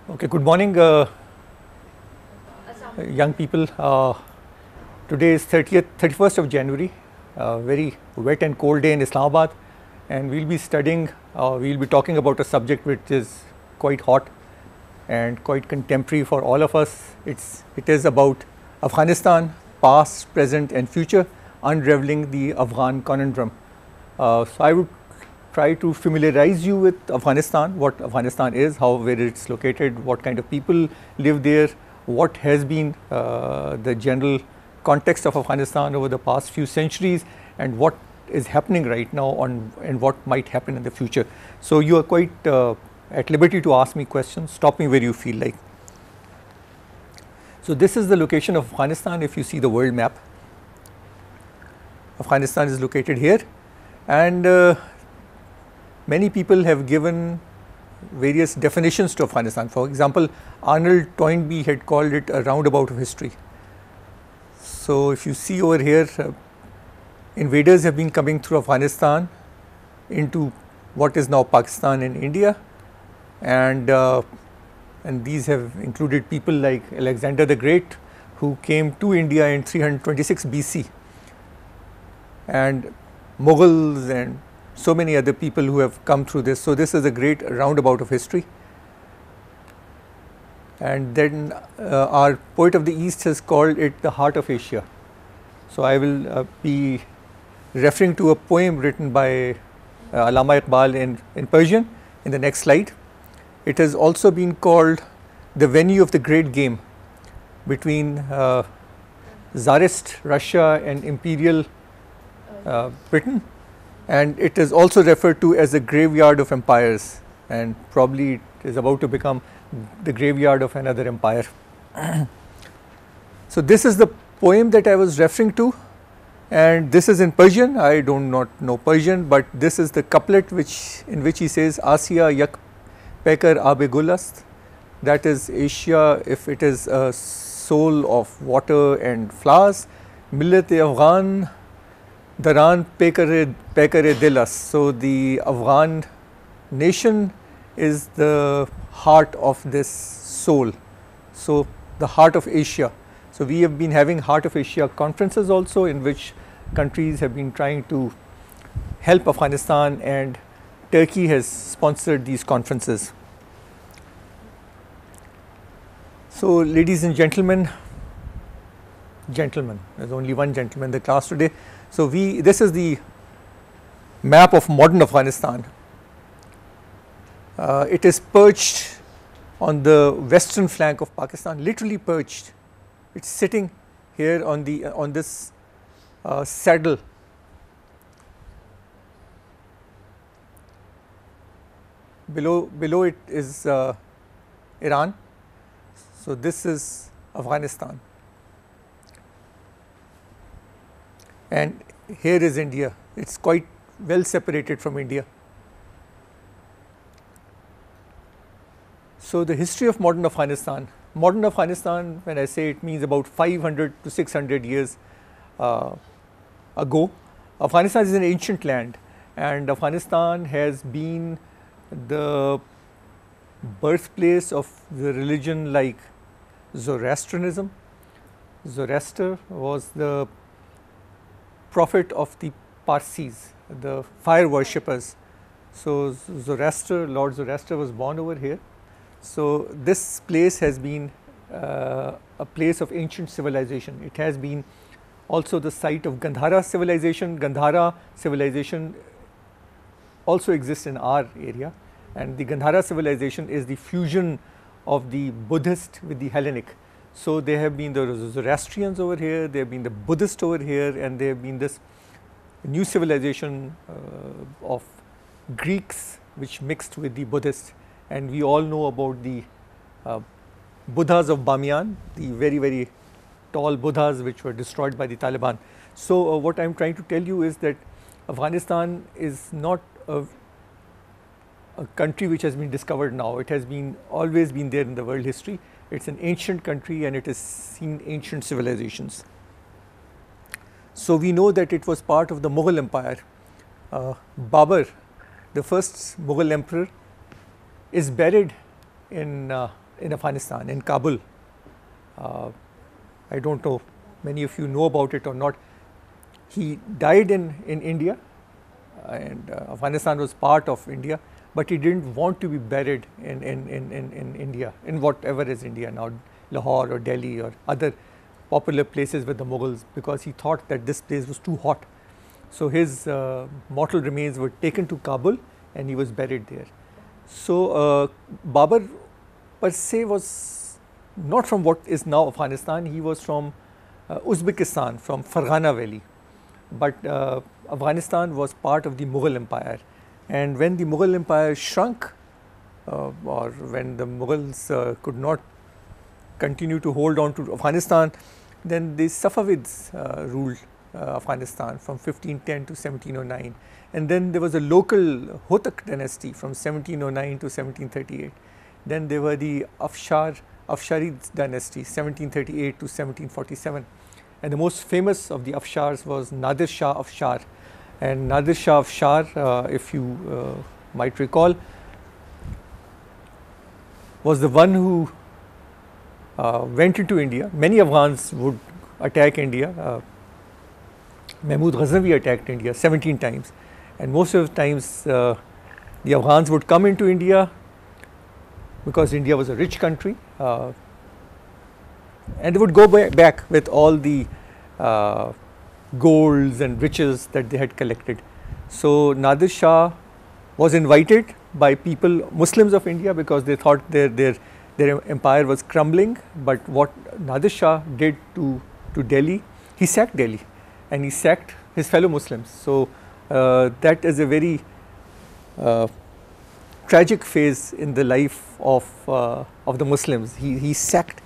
Okay, good morning, young people. Today is 31st of January, very wet and cold day in Islamabad, and we'll be studying, we'll be talking about a subject which is quite hot and quite contemporary for all of us. It is about Afghanistan, past, present, and future, unraveling the Afghan conundrum. So I would try to familiarize you with Afghanistan, what Afghanistan is, where it's located, what kind of people live there, what has been the general context of Afghanistan over the past few centuries, and what is happening right now and what might happen in the future. So you are quite at liberty to ask me questions, stop me where you feel like. So this is the location of Afghanistan if you see the world map. Afghanistan is located here, and many people have given various definitions to Afghanistan. For example, Arnold Toynbee had called it a roundabout of history. So if you see over here, invaders have been coming through Afghanistan into what is now Pakistan and India, and these have included people like Alexander the Great, who came to India in 326 BC, and Mughals and so many other people who have come through this. So this is a great roundabout of history. And then our poet of the East has called it the heart of Asia. So I will be referring to a poem written by Allama Iqbal in Persian in the next slide. It has also been called the venue of the great game between Tsarist Russia and Imperial Britain. And it is also referred to as the graveyard of empires, and probably it is about to become the graveyard of another empire. So this is the poem that I was referring to, and this is in Persian. I do not know Persian, but this is the couplet in which he says, Asya yak pekar abe gulast, that is Asia if it is a soul of water and flowers, millat-e-Afghan Daran pekare dilas. So the Afghan nation is the heart of this soul, so the heart of Asia. So we have been having Heart of Asia conferences also, in which countries have been trying to help Afghanistan, and Turkey has sponsored these conferences. So ladies and gentlemen, there's only one gentleman in the class today. So this is the map of modern Afghanistan. It is perched on the western flank of Pakistan, literally perched. It's sitting here on this saddle. Below it is Iran. So this is Afghanistan. And here is India. It's quite well separated from India. So the history of modern Afghanistan, when I say it, means about 500 to 600 years ago. Afghanistan is an ancient land, and Afghanistan has been the birthplace of the religion like Zoroastrianism. Zoroaster was the prophet of the Parsis, the fire worshippers. So Lord Zoroaster was born over here. So this place has been a place of ancient civilization. It has been also the site of Gandhara civilization. Gandhara civilization also exists in our area, and the Gandhara civilization is the fusion of the Buddhist with the Hellenic. So there have been the Zoroastrians over here, there have been the Buddhists over here, and there have been this new civilization of Greeks which mixed with the Buddhists. And we all know about the Buddhas of Bamiyan, the very, very tall Buddhas which were destroyed by the Taliban. So what I am trying to tell you is that Afghanistan is not a country which has been discovered now. It has always been there in the world history. It's an ancient country, and it has seen ancient civilizations. So we know that it was part of the Mughal Empire. Babur, the first Mughal emperor, is buried in in Afghanistan, in Kabul. I don't know, many of you know about it or not. He died in India, and Afghanistan was part of India, but he didn't want to be buried in India, in whatever is India now, Lahore or Delhi or other popular places with the Mughals, because he thought that this place was too hot. So his mortal remains were taken to Kabul and he was buried there. So Babur per se was not from what is now Afghanistan, he was from Uzbekistan, from Farghana Valley. But Afghanistan was part of the Mughal Empire, and when the Mughal Empire shrunk, or when the Mughals could not continue to hold on to Afghanistan, then the Safavids ruled Afghanistan from 1510 to 1709, and then there was a local Hotak dynasty from 1709 to 1738. Then there were the Afsharid dynasty 1738 to 1747, and the most famous of the Afshars was Nadir Shah Afshar. And Nadir Shah Afshar, if you might recall, was the one who went into India. Many Afghans would attack India. Mahmud Ghaznavi attacked India 17 times, and most of the times the Afghans would come into India because India was a rich country, and they would go back with all the golds and riches that they had collected. So Nadir Shah was invited by people, Muslims of India, because they thought their empire was crumbling. But what Nadir Shah did to Delhi, he sacked Delhi and he sacked his fellow Muslims. So that is a very tragic phase in the life of the Muslims. He sacked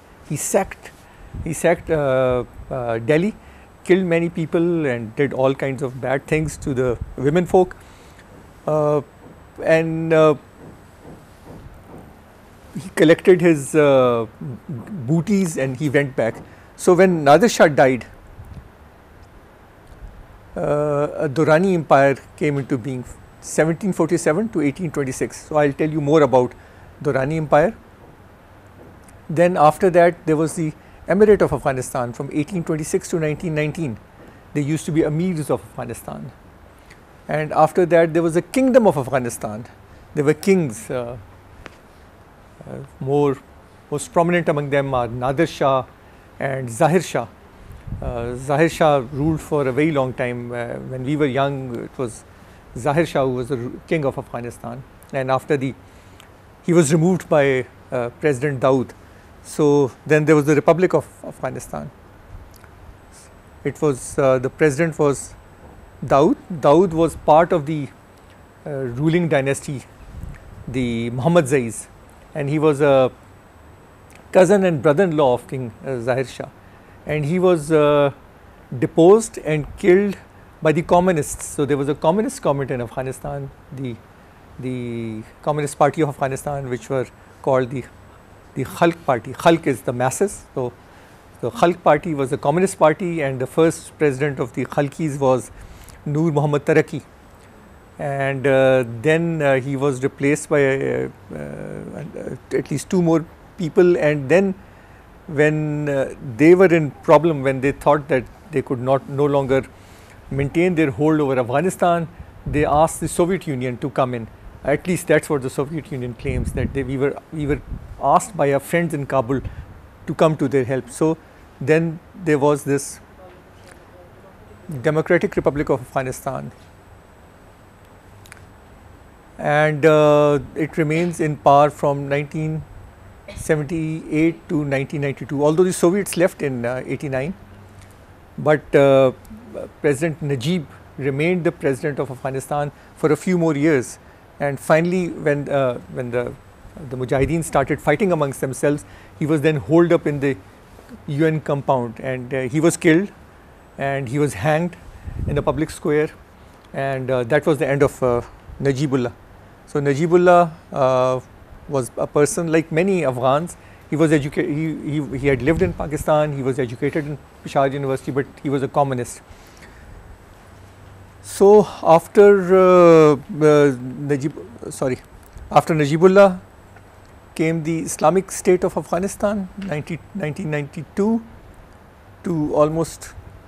Delhi, killed many people and did all kinds of bad things to the women folk, and he collected his booties and he went back. So when Nadir Shah died, a Durrani Empire came into being 1747 to 1826. So I'll tell you more about Durrani Empire. Then after that there was the Emirate of Afghanistan from 1826 to 1919. There used to be Amirs of Afghanistan, and after that there was a Kingdom of Afghanistan. There were kings. Most prominent among them are Nadir Shah and Zahir Shah. Zahir Shah ruled for a very long time. When we were young, it was Zahir Shah who was the king of Afghanistan, and after he was removed by President Dawood. So then there was the Republic of Afghanistan. It was the president was Dawood. Dawood was part of the ruling dynasty, the Muhammad Zais, and he was a cousin and brother-in-law of King Zahir Shah, and he was deposed and killed by the communists. So there was a communist government in Afghanistan, the Communist Party of Afghanistan, which were called the Khalq Party. Khalq is the masses. So the Khalq Party was a communist party, and the first president of the Khalqis was Noor Muhammad Taraki, and then he was replaced by at least two more people. And then when they were in problem, when they thought that they could no longer maintain their hold over Afghanistan, they asked the Soviet Union to come in. At least that's what the Soviet Union claims, that we were asked by our friends in Kabul to come to their help. So then there was this Democratic Republic of Afghanistan, and it remains in power from 1978 to 1992, although the Soviets left in 89, but President Najib remained the president of Afghanistan for a few more years. And finally, when the Mujahideen started fighting amongst themselves, he was then holed up in the UN compound, and he was killed and he was hanged in a public square, and that was the end of Najibullah. So Najibullah was a person like many Afghans. He was educated. He had lived in Pakistan. He was educated in Peshawar University, but he was a communist. So after Najibullah, came the Islamic State of Afghanistan, 1992 to almost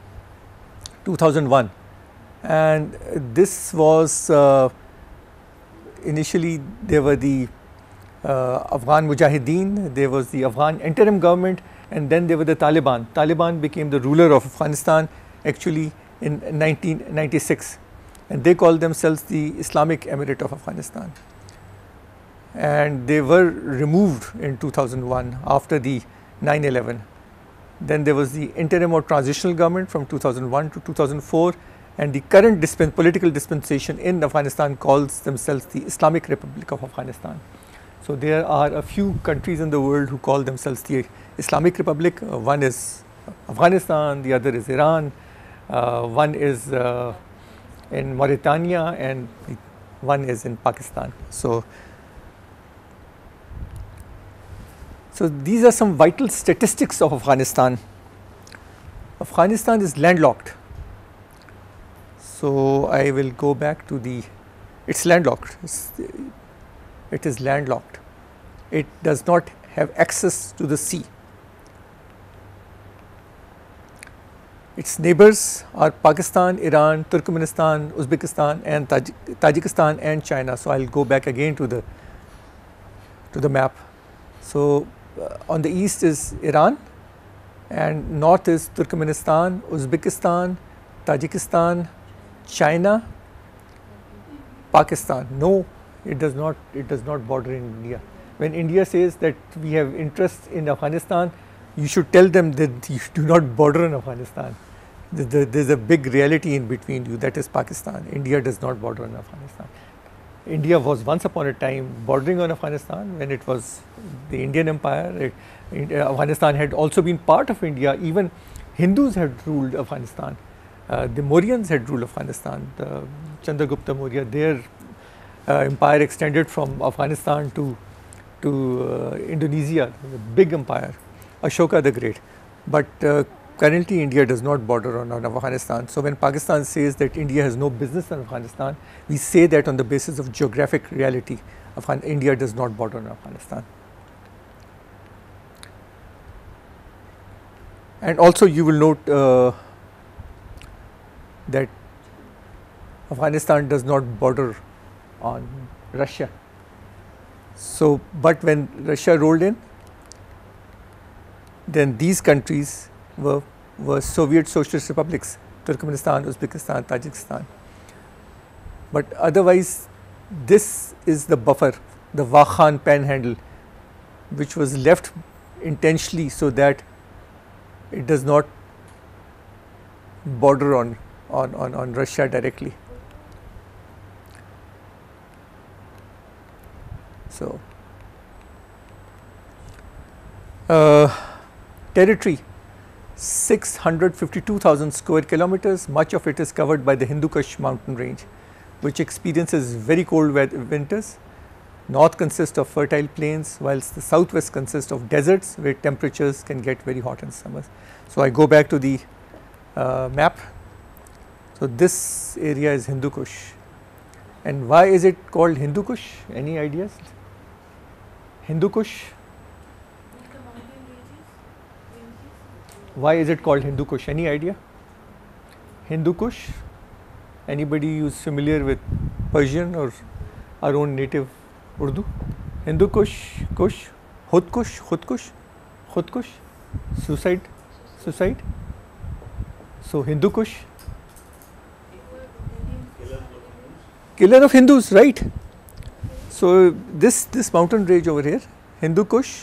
2001, and this was initially there were the Afghan Mujahideen, there was the Afghan interim government, and then there were the Taliban. Taliban became the ruler of Afghanistan actually in 1996, and they called themselves the Islamic Emirate of Afghanistan. And they were removed in 2001 after the 9/11. Then there was the interim or transitional government from 2001 to 2004, and the current political dispensation in Afghanistan calls themselves the Islamic Republic of Afghanistan. So there are a few countries in the world who call themselves the Islamic Republic. One is Afghanistan, the other is Iran, one is in Mauritania, and one is in Pakistan. So these are some vital statistics of Afghanistan. Afghanistan is landlocked. So I will go back to it's landlocked. It is landlocked. It does not have access to the sea. Its neighbors are Pakistan, Iran, Turkmenistan, Uzbekistan, and Tajikistan and China. So I will go back again to the map. So on the east is Iran, and north is Turkmenistan, Uzbekistan, Tajikistan, China, Pakistan. No, it does not. It does not border in India. When India says that we have interests in Afghanistan, you should tell them that you do not border in Afghanistan. There is a big reality in between you, that is Pakistan. India does not border on Afghanistan. India was once upon a time bordering on Afghanistan when it was the Indian Empire. Afghanistan had also been part of India. Even Hindus had ruled Afghanistan. The Mauryans had ruled Afghanistan. The Chandragupta Maurya, their empire extended from Afghanistan to Indonesia, a big empire, Ashoka the Great. But currently India does not border on Afghanistan. So when Pakistan says that India has no business in Afghanistan, we say that on the basis of geographic reality. India does not border on Afghanistan. And also you will note that Afghanistan does not border on Russia. So, but when Russia rolled in, then these countries were Soviet Socialist republics, Turkmenistan, Uzbekistan, Tajikistan. But otherwise, this is the buffer, the Wakhan panhandle, which was left intentionally so that it does not border on Russia directly. So, territory 652,000 square kilometers, much of it is covered by the Hindu Kush mountain range, which experiences very cold winters. North consists of fertile plains, whilst the southwest consists of deserts where temperatures can get very hot in summers. So I go back to the map. So this area is Hindu Kush. And why is it called Hindu Kush? Any ideas? Hindu Kush. Why is it called Hindu Kush? Any idea? Hindu Kush? Anybody who's familiar with Persian or our own native Urdu? Hindu Kush, Kush, Khud Kush, Khud Kush, Khud Kush, suicide. So Hindu Kush, killer of Hindus, right? So this mountain range over here, Hindu Kush,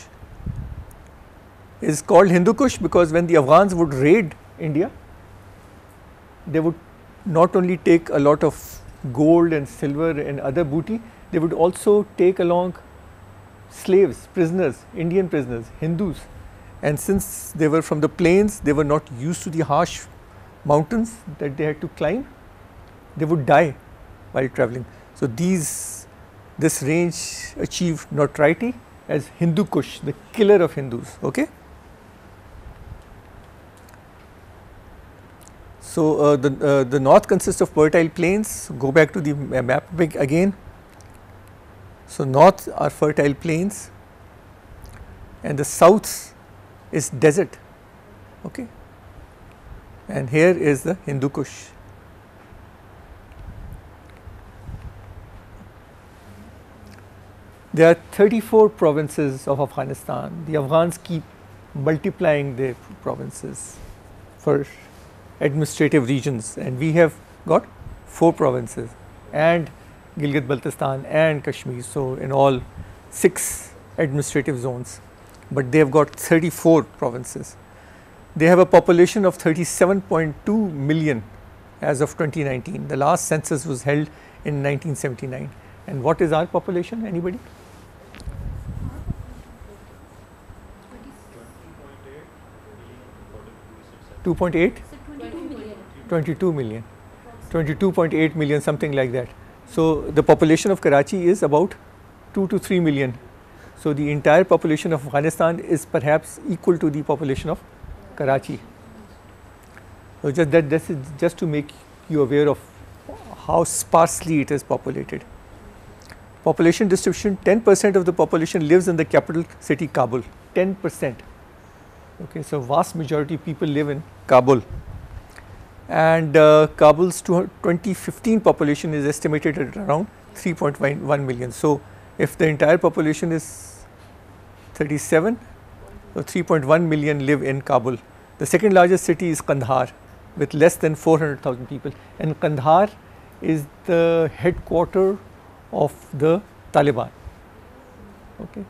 is called Hindu Kush because when the Afghans would raid India, they would not only take a lot of gold and silver and other booty, they would also take along slaves, prisoners, Indian prisoners, Hindus. And since they were from the plains, they were not used to the harsh mountains that they had to climb, they would die while traveling. So this range achieved notoriety as Hindu Kush, the killer of Hindus. Okay. So the north consists of fertile plains. Go back to the map again. So north are fertile plains, and the south is desert. Okay, and here is the Hindu Kush. There are 34 provinces of Afghanistan. The Afghans keep multiplying their provinces for administrative regions, and we have got 4 provinces and Gilgit-Baltistan and Kashmir. So in all 6 administrative zones, but they have got 34 provinces. They have a population of 37.2 million as of 2019. The last census was held in 1979. And what is our population? Anybody? 2.8? 22 million. 22.8 million, something like that. So the population of Karachi is about 2 to 3 million. So the entire population of Afghanistan is perhaps equal to the population of Karachi. So this is just to make you aware of how sparsely it is populated. Population distribution: 10% of the population lives in the capital city Kabul. 10%. Okay, so vast majority of people live in Kabul. And Kabul's 2015 population is estimated at around 3.1 million. So if the entire population is 37, so 3.1 million live in Kabul. The second largest city is Kandahar with less than 400,000 people, and Kandahar is the headquarter of the Taliban. Okay.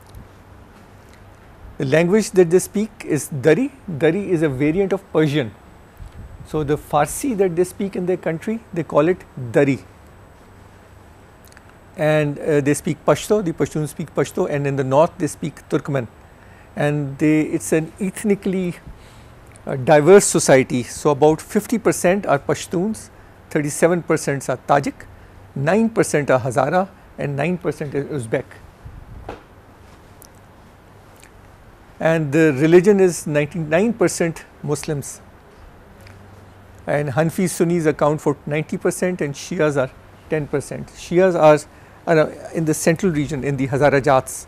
The language that they speak is Dari. Dari is a variant of Persian. So the Farsi that they speak in their country, they call it Dari. And they speak Pashto, the Pashtuns speak Pashto, and in the north they speak Turkmen. And it's an ethnically diverse society. So about 50% are Pashtuns, 37% are Tajik, 9% are Hazara, and 9% is Uzbek. And the religion is 99% Muslims. And Hanfi Sunnis account for 90% and Shias are 10%. Shias are in the central region, in the Hazarajats.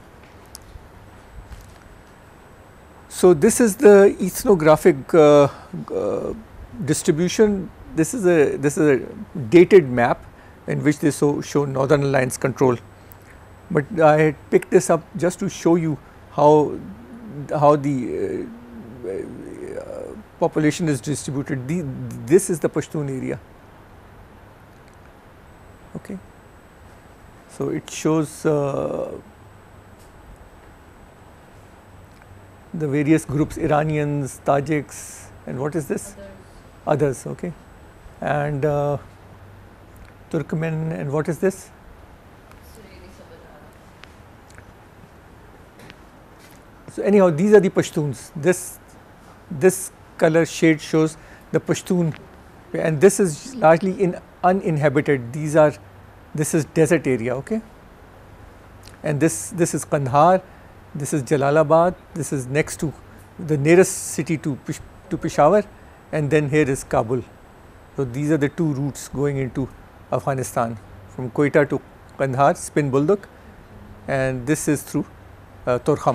So this is the ethnographic distribution. This is a dated map in which they show Northern Alliance control. But I had picked this up just to show you how the population is distributed. This is the Pashtun area. Okay. So it shows the various groups: Iranians, Tajiks, and what is this? Others. Okay. And Turkmen, and what is this? So anyhow, these are the Pashtuns. This color shade shows the Pashtun, and this is largely uninhabited. This is desert area. Okay. And this is Kandahar. This is Jalalabad. This is next to the nearest city to Peshawar, and then here is Kabul. So these are the two routes going into Afghanistan, from Quetta to Kandahar, Spin Bulldog, and this is through Torkham.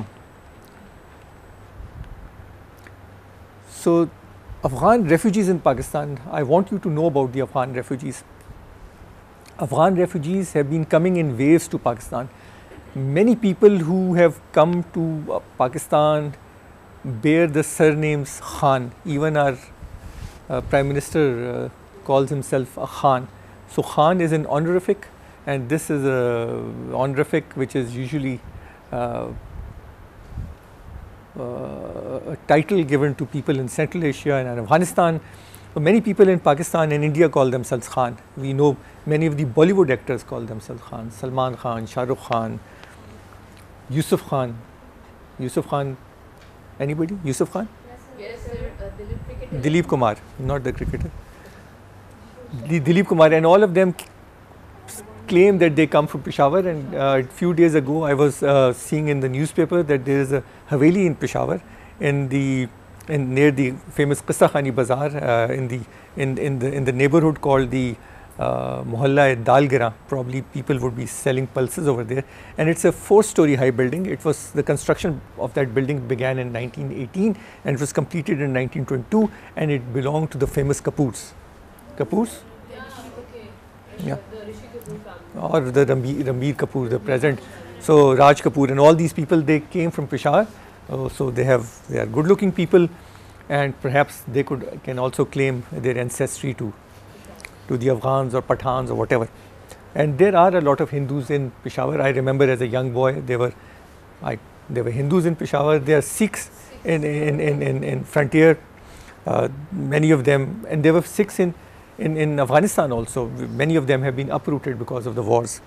So Afghan refugees in Pakistan, I want you to know about the Afghan refugees. Afghan refugees have been coming in waves to Pakistan. Many people who have come to Pakistan bear the surnames Khan. Even our Prime Minister calls himself a Khan. So Khan is an honorific, and this is a honorific which is usually a title given to people in Central Asia and Afghanistan. But many people in Pakistan and India call themselves Khan. We know many of the Bollywood actors call themselves Khan: Salman Khan, Shah Rukh Khan, Yusuf Khan. Yusuf Khan, anybody? Yusuf Khan? Yes, sir. Dilip Kumar, not the cricketer. Dilip Kumar, and all of them claim that they come from Peshawar. And a few days ago, I was seeing in the newspaper that there is a Haveli in Peshawar, near the famous Qissa Khani Bazaar, in the neighborhood called the Mohalla at Dalgira, probably people would be selling pulses over there. And it's a 4-story high building. It was, the construction of that building began in 1918 and it was completed in 1922, and it belonged to the famous Kapoors. Kapoors? Yeah. Or the Ranbir Kapoor, the present. So Raj Kapoor and all these people, they came from Peshawar. So they are good looking people, and perhaps they can also claim their ancestry to the Afghans or Pathans or whatever. And there are a lot of Hindus in Peshawar. I remember as a young boy, there were Hindus in Peshawar. There are Sikhs in frontier, many of them, and there were Sikhs in Afghanistan also. Many of them have been uprooted because of the wars.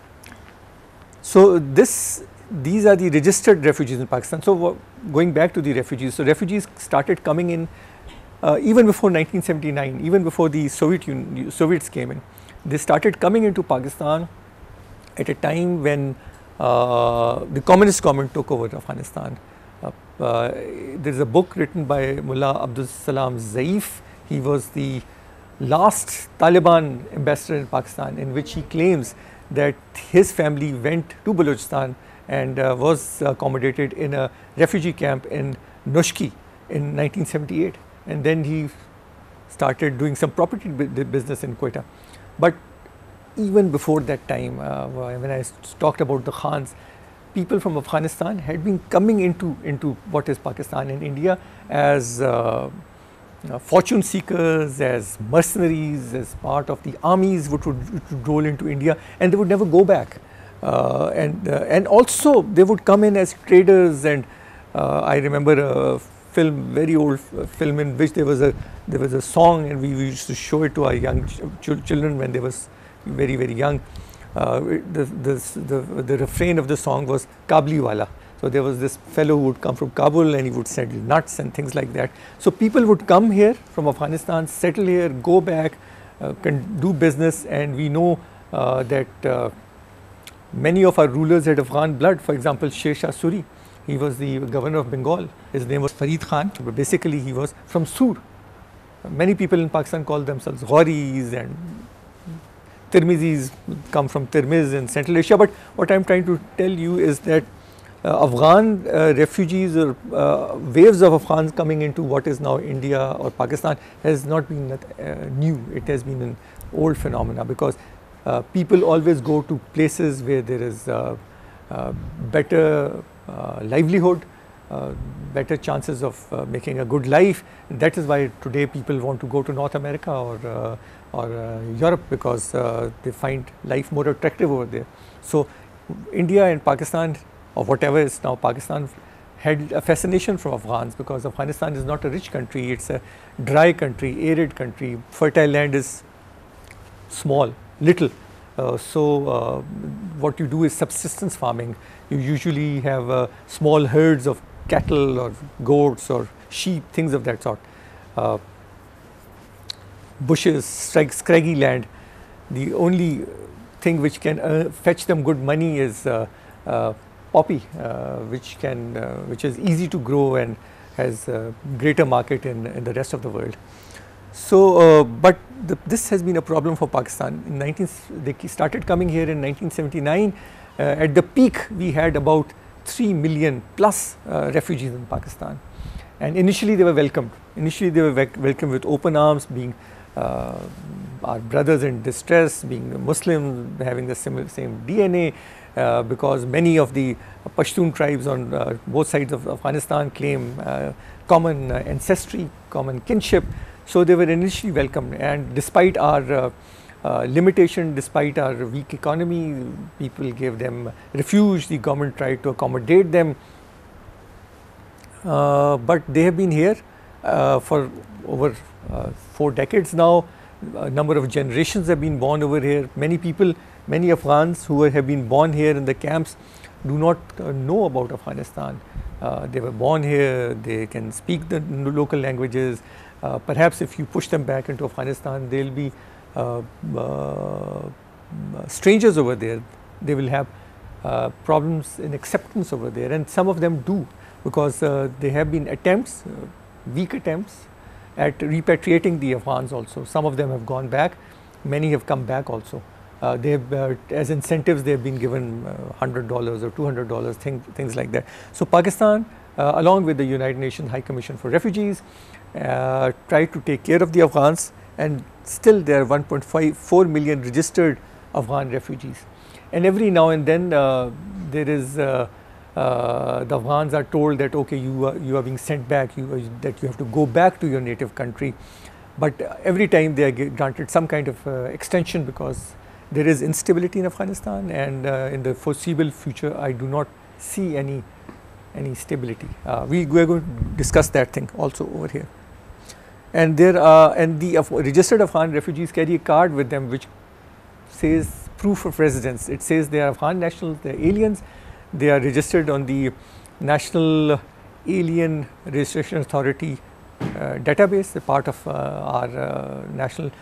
So these are the registered refugees in Pakistan. So going back to the refugees, so refugees started coming in even before 1979, even before the Soviets came in. They started coming into Pakistan at a time when the communist government took over Afghanistan. There is a book written by Mullah Abdul Salam Zaif. He was the last Taliban ambassador in Pakistan, in which he claims that his family went to Balochistan and was accommodated in a refugee camp in Nushki in 1978. And then he started doing some property business in Quetta. But even before that time, when I talked about the Khans, people from Afghanistan had been coming into what is Pakistan and India as fortune seekers, as mercenaries, as part of the armies which would roll into India, and they would never go back. And also they would come in as traders. And I remember a film, very old film, in which there was a song, and we used to show it to our young children when they was very, very young. The refrain of the song was Kabli wala. So there was this fellow who would come from Kabul and he would sell nuts and things like that. So people would come here from Afghanistan, settle here, go back, can do business, and we know that many of our rulers had Afghan blood. For example, Sher Shah Suri, he was the governor of Bengal. His name was Farid Khan, but basically he was from Sur. Many people in Pakistan call themselves Ghauris, and Tirmizis come from Tirmiz in Central Asia. But what I am trying to tell you is that Afghan refugees or waves of Afghans coming into what is now India or Pakistan has not been new. It has been an old phenomena, because people always go to places where there is better livelihood, better chances of making a good life. That is why today people want to go to North America or Europe, because they find life more attractive over there. So India and Pakistan, or whatever is now Pakistan, had a fascination for Afghans, because Afghanistan is not a rich country. It's a dry country, arid country. Fertile land is small, little. So what you do is subsistence farming. You usually have small herds of cattle or goats or sheep, things of that sort. Bushes, scraggy land. The only thing which can fetch them good money is poppy, which is easy to grow and has a greater market in the rest of the world. So, but this has been a problem for Pakistan. They started coming here in 1979. At the peak, we had about 3 million plus refugees in Pakistan. And initially they were welcomed. Initially they were welcomed with open arms, being our brothers in distress, being Muslims, having the same DNA, because many of the Pashtun tribes on both sides of Afghanistan claim common ancestry, common kinship. So they were initially welcomed, and despite our limitation, despite our weak economy, people gave them refuge. The government tried to accommodate them, but they have been here for over 4 decades now. A number of generations have been born over here. Many people, many Afghans who have been born here in the camps do not know about Afghanistan. They were born here, they can speak the local languages. Perhaps if you push them back into Afghanistan, they will be strangers over there. They will have problems in acceptance over there, and some of them do, because there have been attempts, weak attempts, at repatriating the Afghans also. Some of them have gone back, Many have come back also. As incentives, they have been given $100 or $200, things like that. So Pakistan, along with the United Nations High Commission for Refugees, tried to take care of the Afghans, and still there are 1.4 million registered Afghan refugees. And every now and then there is the Afghans are told that okay, you are being sent back, that you have to go back to your native country. But every time they are granted some kind of extension, because there is instability in Afghanistan, and in the foreseeable future I do not see any stability. We are going to discuss that thing also over here. And the registered Afghan refugees carry a card with them which says proof of residence. It says they are Afghan nationals, they are aliens, they are registered on the National Alien Registration Authority database, a part of our national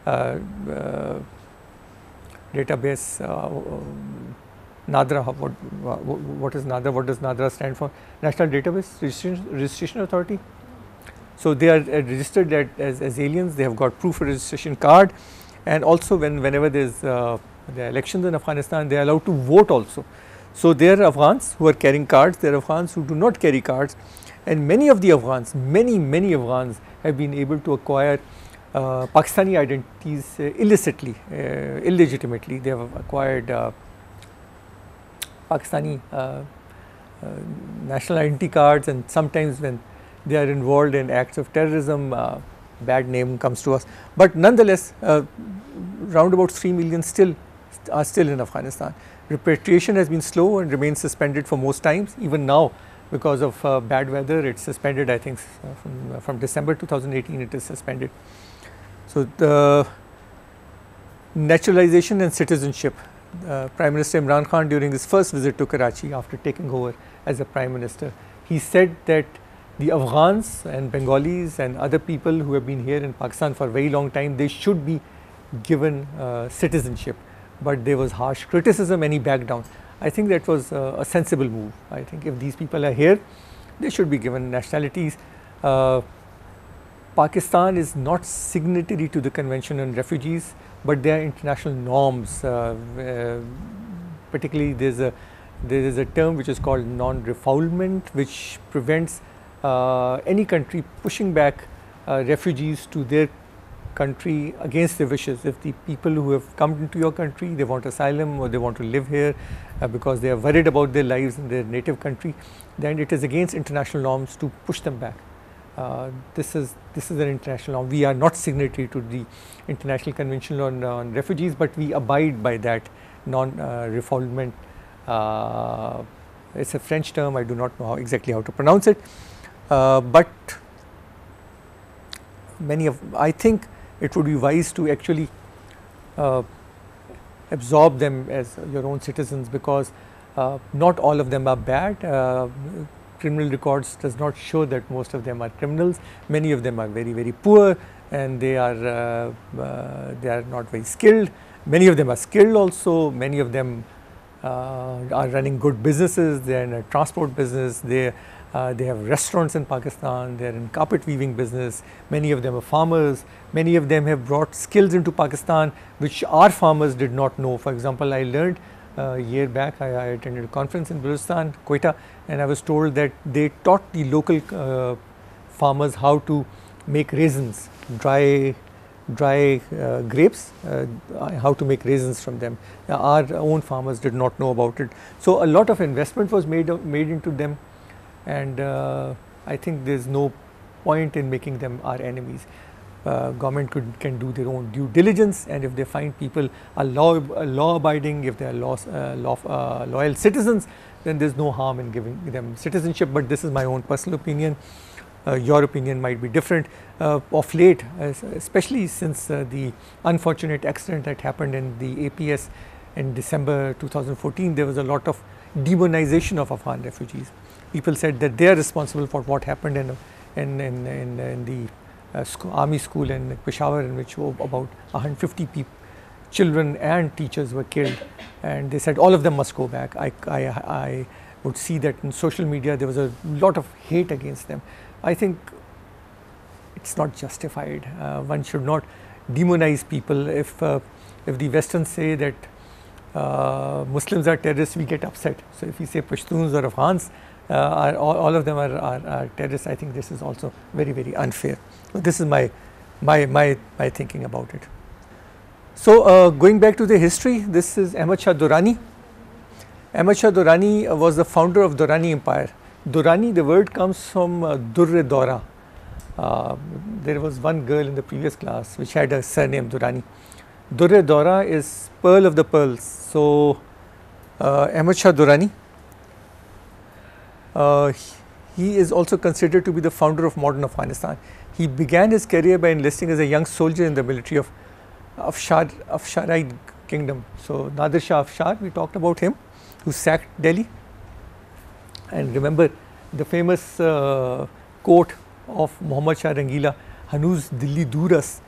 database. NADRA, what is NADRA? What does NADRA stand for? National Database Registration Authority. So they are registered as aliens. They have got proof of registration card, and also whenever there is the elections in Afghanistan, they are allowed to vote also. So there are Afghans who are carrying cards. There are Afghans who do not carry cards, and many of the Afghans, many Afghans have been able to acquire Pakistani identities illicitly, illegitimately. They have acquired Pakistani national identity cards, and sometimes when they are involved in acts of terrorism, bad name comes to us. But nonetheless, round about 3 million are still in Afghanistan. Repatriation has been slow and remains suspended for most times. Even now, because of bad weather, it's suspended. I think from December 2018 it is suspended. So the naturalization and citizenship. Prime Minister Imran Khan, during his first visit to Karachi after taking over as a Prime Minister, he said that the Afghans and Bengalis and other people who have been here in Pakistan for a very long time, they should be given citizenship. But there was harsh criticism and he backed down. I think that was a sensible move. I think if these people are here, they should be given nationalities. Pakistan is not signatory to the Convention on Refugees, but there are international norms. Particularly, there is a term which is called non-refoulement, which prevents any country pushing back refugees to their country against their wishes. If the people who have come into your country, they want asylum or they want to live here because they are worried about their lives in their native country, then it is against international norms to push them back. This is an international norm. We are not signatory to the International Convention on Refugees, but we abide by that non-refoulement. It's a French term. I do not know exactly how to pronounce it, but I think it would be wise to actually absorb them as your own citizens, because not all of them are bad. Criminal records does not show that most of them are criminals. Many of them are very poor, and they are not very skilled. Many of them are skilled also. Many of them are running good businesses. They are in a transport business. They have restaurants in Pakistan. They are in carpet weaving business. Many of them are farmers. Many of them have brought skills into Pakistan which our farmers did not know. For example, I learned a year back, I attended a conference in Balochistan, Quetta, and I was told that they taught the local farmers how to make raisins, dry grapes, how to make raisins from them. Our own farmers did not know about it. So a lot of investment was made into them, and I think there is no point in making them our enemies. Government can do their own due diligence, and if they find people are law-abiding, if they are loyal citizens, then there is no harm in giving them citizenship. But this is my own personal opinion. Your opinion might be different. Of late, especially since the unfortunate accident that happened in the APS in December 2014, there was a lot of demonization of Afghan refugees. People said that they are responsible for what happened in the army school in Peshawar, in which about 150 children and teachers were killed, and they said all of them must go back. I would see that in social media there was a lot of hate against them. I think it's not justified. One should not demonize people. If the Westerns say that Muslims are terrorists, we get upset. So if we say Pashtuns or Afghans, all of them are terrorists, I think this is also very, very unfair. So this is my thinking about it. So going back to the history, this is Ahmad Shah Durrani. Ahmad Shah Durrani was the founder of Durrani Empire. Durrani, the word comes from Durre Dora. There was one girl in the previous class which had a surname Durrani. Durre Dora is pearl of the pearls. So Ahmad Shah Durrani, he is also considered to be the founder of modern Afghanistan. He began his career by enlisting as a young soldier in the military of Afsharite kingdom. So Nadir Shah Afshar, we talked about him, who sacked Delhi. And remember the famous quote of Muhammad Shah Rangila, Hanuz Dilli Duras,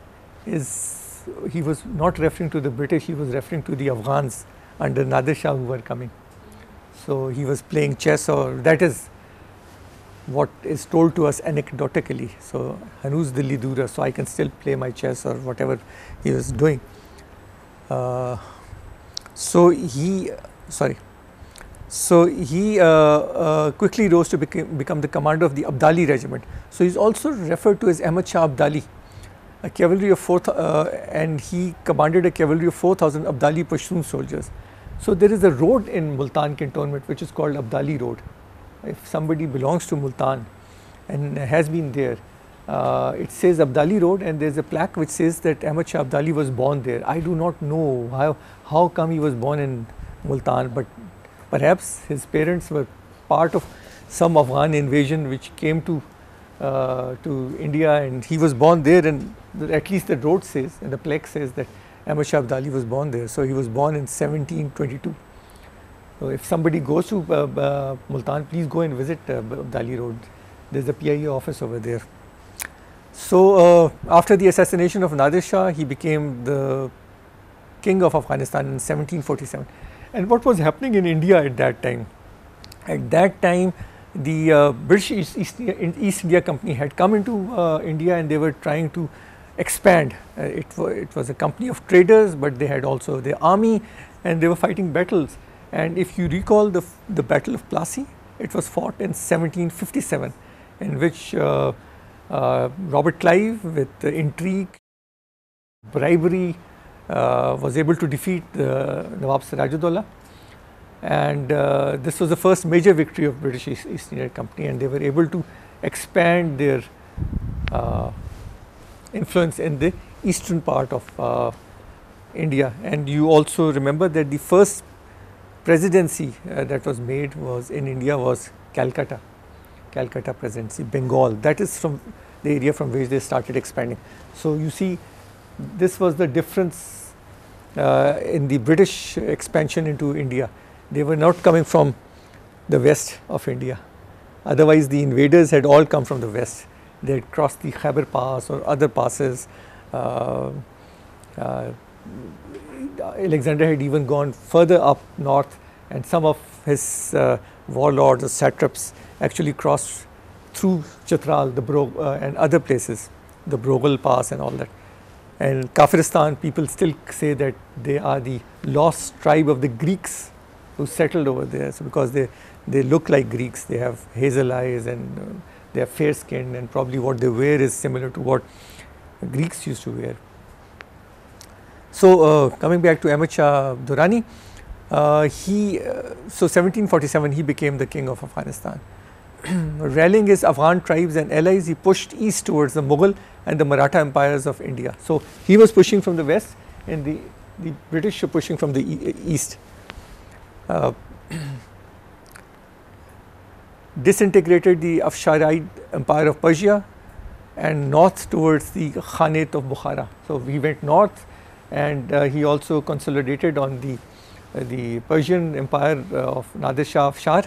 he was not referring to the British, he was referring to the Afghans under Nadir Shah who were coming. So he was playing chess, or that is what is told to us anecdotically. So Hanuz Dilli Dura, so I can still play my chess or whatever he was doing. So he quickly rose to become the commander of the Abdali regiment. So he is also referred to as Ahmad Shah Abdali, a cavalry of and he commanded a cavalry of 4,000 Abdali Pashtun soldiers. So there is a road in Multan cantonment which is called Abdali Road. If somebody belongs to Multan and has been there, it says Abdali Road, and there is a plaque which says that Ahmad Shah Abdali was born there. I do not know how come he was born in Multan, but perhaps his parents were part of some Afghan invasion which came to India, and he was born there, and at least the road says and the plaque says that Ahmad Shah Abdali was born there. So he was born in 1722. So if somebody goes to Multan, please go and visit Abdali Road. There is a PIA office over there. So after the assassination of Nadir Shah, he became the king of Afghanistan in 1747. And what was happening in India at that time? At that time, the British East India Company had come into India, and they were trying to expand. It was a company of traders, but they had also their army, and they were fighting battles. And if you recall the Battle of Plassey, it was fought in 1757, in which Robert Clive, with intrigue, bribery, was able to defeat Nawab Sirajuddaula. And this was the first major victory of British East India Company, and they were able to expand their influence in the eastern part of India. And you also remember that the first presidency that was made was in India was Calcutta presidency, Bengal. That is from the area from which they started expanding. So you see, this was the difference in the British expansion into India. They were not coming from the west of India. Otherwise, the invaders had all come from the west. They had crossed the Khyber Pass or other passes. Alexander had even gone further up north, and some of his warlords or satraps actually crossed through Tughral, and other places, the Broghal Pass and all that. And Kafiristan, people still say that they are the lost tribe of the Greeks who settled over there. So because they look like Greeks, they have hazel eyes, and they are fair skinned, and probably what they wear is similar to what Greeks used to wear. So coming back to Ahmad Shah Durrani, so 1747 he became the king of Afghanistan. Rallying his Afghan tribes and allies, he pushed east towards the Mughal and the Maratha empires of India. So he was pushing from the west, and the British were pushing from the east. Disintegrated the Afsharite empire of Persia and north towards the Khanate of Bukhara. So he went north, and he also consolidated on the Persian empire of Nadir Shah Afshar.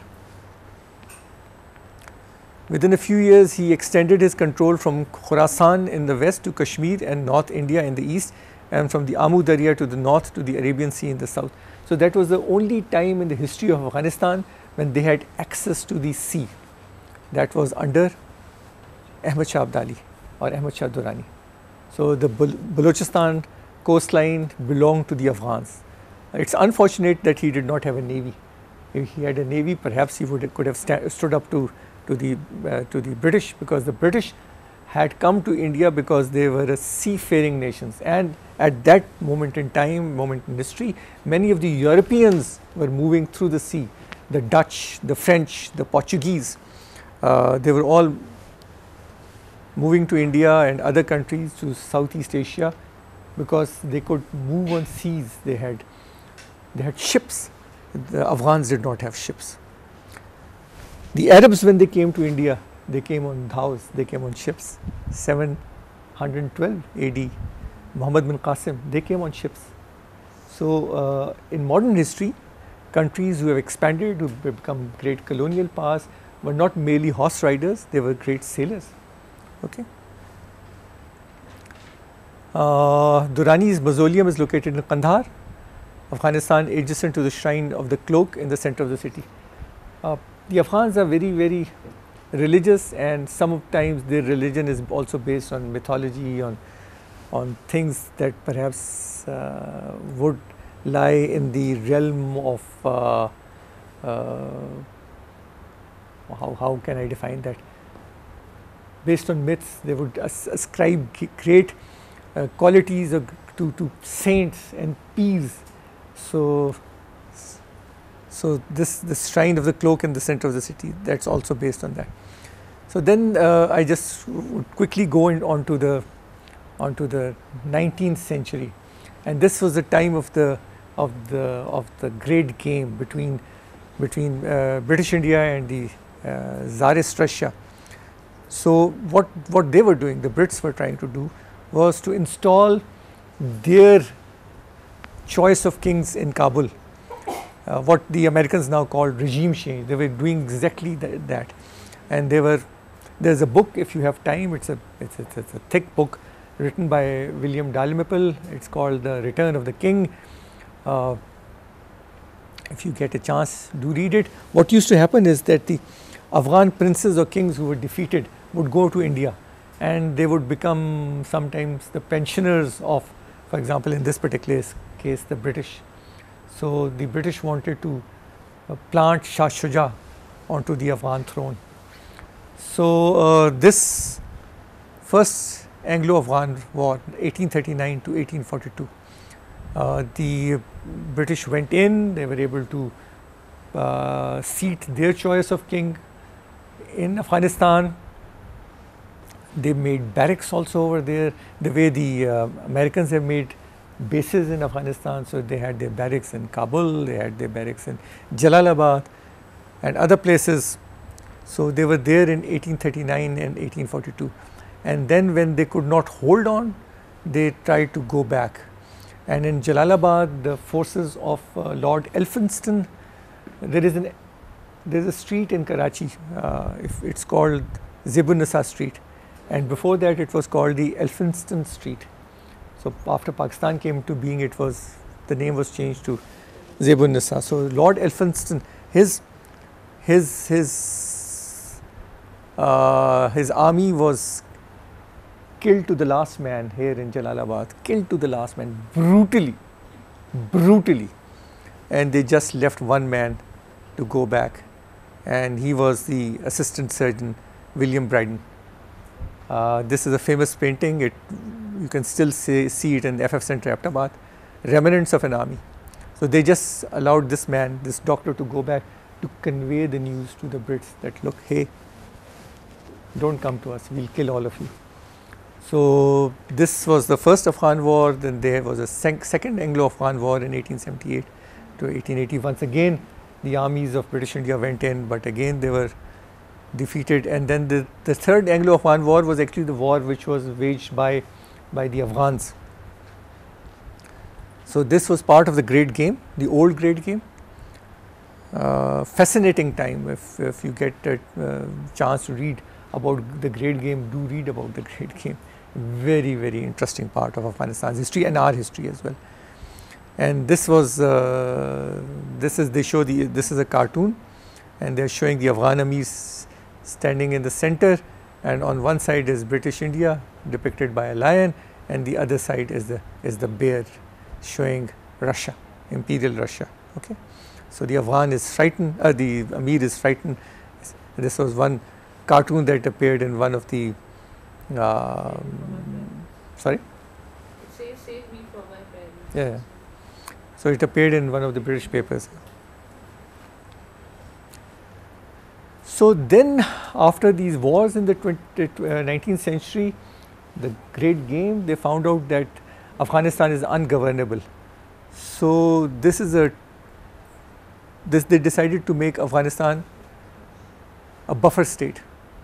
Within a few years, he extended his control from Khorasan in the west to Kashmir and North India in the east, and from the Amu Darya to the north to the Arabian Sea in the south. So that was the only time in the history of Afghanistan when they had access to the sea. That was under Ahmad Shah Abdali or Ahmad Shah Durrani. So the Balochistan coastline belonged to the Afghans. It's unfortunate that he did not have a navy. If he had a navy, perhaps he could have stood up to the British, because the British had come to India because they were a seafaring nations, and at that moment in time, moment in history, many of the Europeans were moving through the sea. The Dutch, the French, the Portuguese, they were all moving to India and other countries, to Southeast Asia, because they could move on seas. They had ships. The Afghans did not have ships. The Arabs, when they came to India, they came on dhows, they came on ships. 712 AD, Muhammad bin Qasim, they came on ships. So in modern history, countries who have expanded, who have become great colonial powers, were not merely horse riders, they were great sailors. Okay. Durrani's mausoleum is located in Kandahar, Afghanistan, adjacent to the shrine of the cloak in the center of the city. The Afghans are very, very religious, and sometimes their religion is also based on mythology, on things that perhaps would lie in the realm of how can I define that? Based on myths, they would ascribe great qualities to saints and peers. So this shrine of the cloak in the center of the city, that's also based on that. So then I just would quickly go onto the 19th century, and this was the time of the great game between British India and the Tsarist Russia. So what they were doing, the Brits were trying to do, was to install their choice of kings in Kabul. What the Americans now call regime change. They were doing exactly that, and there's a book, if you have time, it's a thick book written by William Dalrymple. It's called The Return of the King. If you get a chance, do read it. What used to happen is that the Afghan princes or kings who were defeated would go to India, and they would become sometimes the pensioners of, for example, in this particular case, the British. So the British wanted to plant Shah Shuja onto the Afghan throne. So this first Anglo-Afghan war, 1839 to 1842, the British went in, they were able to seat their choice of king in Afghanistan. They made barracks also over there, the way the Americans have made bases in Afghanistan. So they had their barracks in Kabul, they had their barracks in Jalalabad and other places. So they were there in 1839 and 1842, and then when they could not hold on, they tried to go back. And in Jalalabad, the forces of Lord Elphinstone, there's a street in Karachi, it's called Zebun-Nisa Street, and before that it was called the Elphinstone Street. So after Pakistan came into being, the name was changed to Zebun-Nisa. So Lord Elphinstone, his army was killed to the last man here in Jalalabad, killed to the last man brutally, and they just left one man to go back, and he was the assistant surgeon William Bryden. This is a famous painting. You can still see it in the FF Center, Ahmedabad, remnants of an army. So they just allowed this man, this doctor, to go back to convey the news to the Brits that, look, hey, don't come to us, we'll kill all of you. So this was the first Afghan war. Then there was a second Anglo-Afghan war in 1878 to 1880. Once again, the armies of British India went in, but again they were defeated. And then the third Anglo-Afghan war was actually the war which was waged by the Afghans. So this was part of the Great Game, the old Great Game. Fascinating time. If you get a chance to read about the Great Game, do read about the Great Game. Very, very interesting part of Afghanistan's history and our history as well. And this was this is a cartoon, and they are showing the Afghan armies standing in the center, and on one side is British India depicted by a lion, and the other side is the bear showing Russia, Imperial Russia. Okay, so the Afghan is frightened, the Amir is frightened. This was one cartoon that appeared in one of the sorry. It says "Save me from my parents." Yeah. So it appeared in one of the British papers. So then, after these wars in the 19th century, the Great Game, they found out that Afghanistan is ungovernable. So they decided to make Afghanistan a buffer state.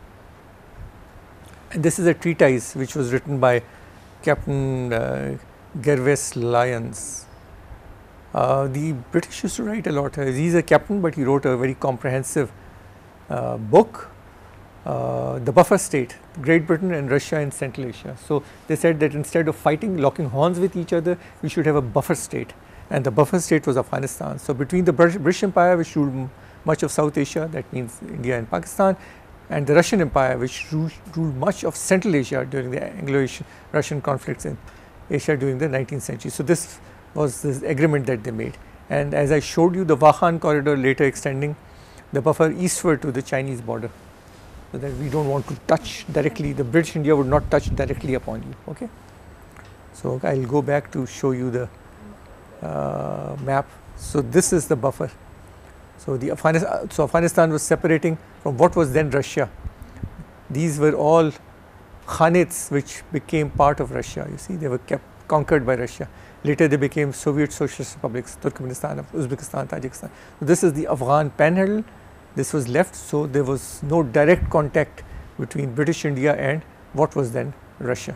And this is a treatise which was written by Captain Gervais Lyons. The British used to write a lot. He's a captain, but he wrote a very comprehensive book, The Buffer State, Great Britain and Russia in Central Asia. So they said that instead of fighting, locking horns with each other, we should have a buffer state. And the buffer state was Afghanistan. So between the British Empire, which ruled much of South Asia, that means India and Pakistan, and the Russian Empire, which ruled much of Central Asia during the Anglo-Russian conflicts in Asia during the 19th century. So this was this agreement that they made. And as I showed you, the Wakhan corridor later extending the buffer eastward to the Chinese border, so that we don't want to touch directly, the British India would not touch directly upon you. Okay. So I'll go back to show you the map. So this is the buffer. So Afghanistan was separating from what was then Russia. These were all khanates which became part of Russia. You see, they were conquered by Russia. Later they became Soviet Socialist Republics, Turkmenistan, Uzbekistan, Tajikistan. So this is the Afghan panhandle. This was left, so there was no direct contact between British India and what was then Russia.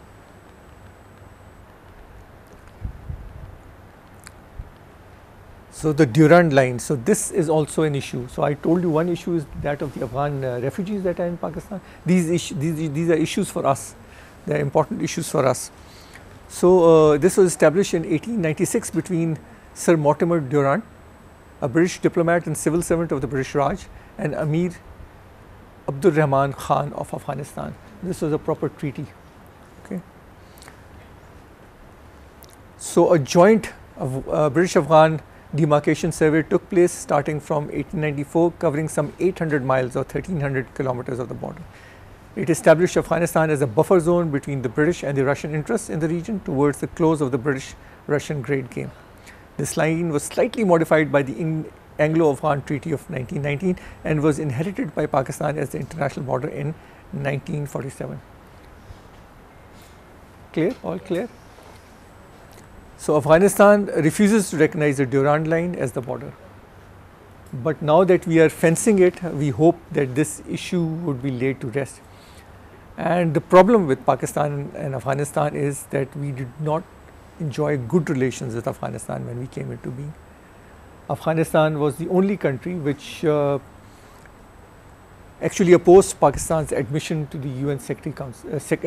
So the Durand line, so this is also an issue. So I told you one issue is that of the Afghan refugees that are in Pakistan. These are issues for us. They are important issues for us. So this was established in 1896 between Sir Mortimer Durand, a British diplomat and civil servant of the British Raj, and Amir Abdur Rahman Khan of Afghanistan. This was a proper treaty. Okay. So a joint British-Afghan demarcation survey took place starting from 1894, covering some 800 miles or 1300 kilometers of the border. It established Afghanistan as a buffer zone between the British and the Russian interests in the region towards the close of the British-Russian Great Game. This line was slightly modified by the Anglo-Afghan Treaty of 1919 and was inherited by Pakistan as the international border in 1947. Clear? All clear? So Afghanistan refuses to recognize the Durand line as the border. But now that we are fencing it, we hope that this issue would be laid to rest. And the problem with Pakistan and Afghanistan is that we did not enjoy good relations with Afghanistan when we came into being. Afghanistan was the only country which actually opposed Pakistan's admission to the UN Secretary Council,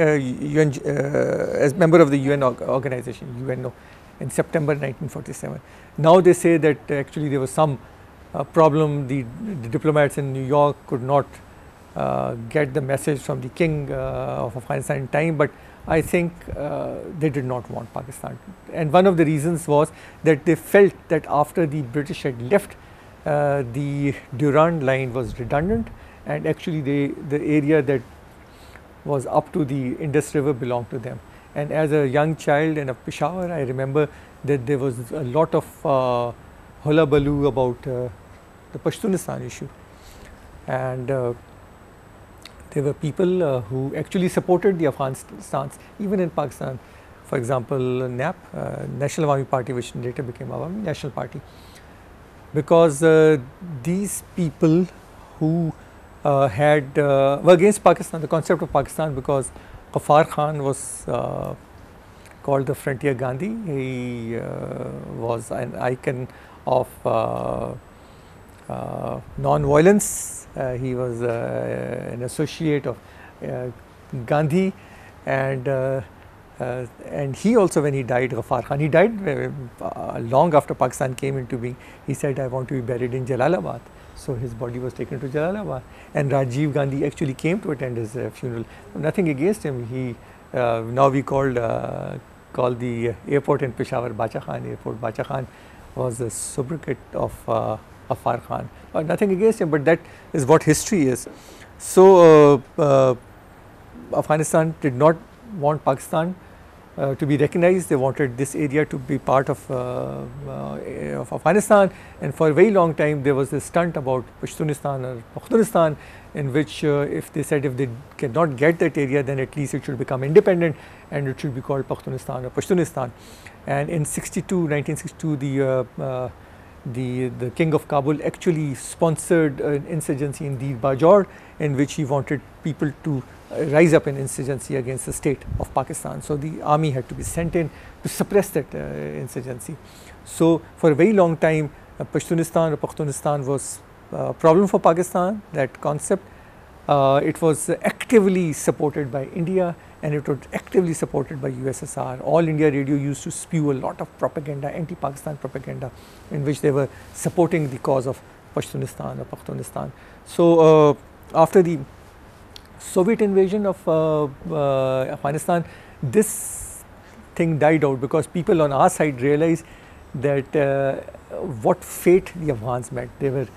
as member of the UN organization, UNO, in September 1947. Now they say that actually there was some problem, the diplomats in New York could not get the message from the king of Afghanistan in time, but I think they did not want Pakistan. And one of the reasons was that they felt that after the British had left, the Durand line was redundant, and actually the area that was up to the Indus River belonged to them. And as a young child in Peshawar, I remember that there was a lot of hullabaloo about the Pashtunistan issue. And there were people who actually supported the Afghan stance, even in Pakistan. For example, NAP, National Awami Party, which later became Awami National Party. Because these people who were against Pakistan, the concept of Pakistan, because Ghaffar Khan was called the Frontier Gandhi. He was an icon of non-violence. He was an associate of Gandhi, and he also, when he died, Ghaffar Khan, he died long after Pakistan came into being. He said, "I want to be buried in Jalalabad." So his body was taken to Jalalabad, and Rajiv Gandhi actually came to attend his funeral. Nothing against him. He now we call the airport in Peshawar Bacha Khan Airport. Bacha Khan was a sobriquet of Afar Khan. Nothing against him, but that is what history is. So Afghanistan did not want Pakistan to be recognized. They wanted this area to be part of Afghanistan, and for a very long time there was this stunt about Pashtunistan or Pakhtunistan, in which if they said if they cannot get that area, then at least it should become independent and it should be called Pakhtunistan or Pashtunistan. And in 1962, the king of Kabul actually sponsored an insurgency in Dir Bajor, in which he wanted people to rise up in insurgency against the state of Pakistan. So the army had to be sent in to suppress that insurgency. So for a very long time, Pashtunistan or Pakhtunistan was a problem for Pakistan, that concept. It was actively supported by India, and it was actively supported by USSR. All India Radio used to spew a lot of propaganda, anti-Pakistan propaganda, in which they were supporting the cause of Pashtunistan or Pakhtunistan. So after the Soviet invasion of Afghanistan, this thing died out, because people on our side realized that what fate the Afghans met. They were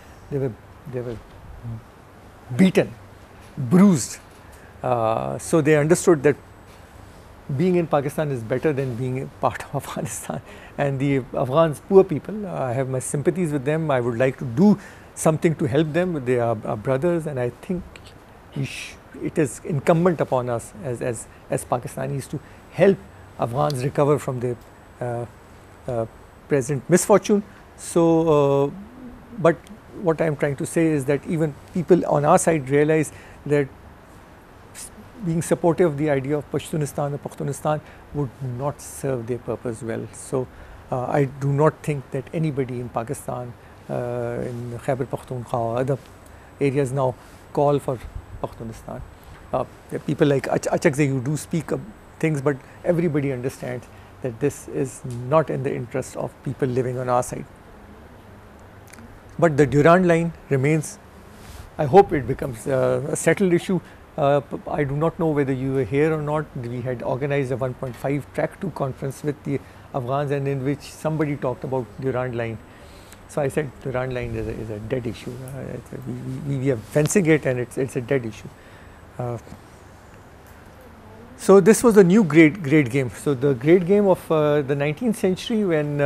beaten, bruised. So they understood that being in Pakistan is better than being a part of Afghanistan. And the Afghans, poor people, I have my sympathies with them. I would like to do something to help them. They are our brothers, and I think it is incumbent upon us as Pakistanis to help Afghans recover from their present misfortune. So, but what I am trying to say is that even people on our side realize that being supportive of the idea of Pashtunistan or Pakhtunistan would not serve their purpose well. So I do not think that anybody in Pakistan, in Khyber Pakhtunkhwa or other areas now call for Pakhtunistan. There are people like Achakzai who do speak things, but everybody understands that this is not in the interest of people living on our side. But the Durand line remains. I hope it becomes a settled issue. I do not know whether you were here or not. We had organized a 1.5 track 2 conference with the Afghans, and in which somebody talked about Durand line. So I said Durand line is a dead issue. We are fencing it, and it's a dead issue. So this was a new great game. So the great game of the 19th century, when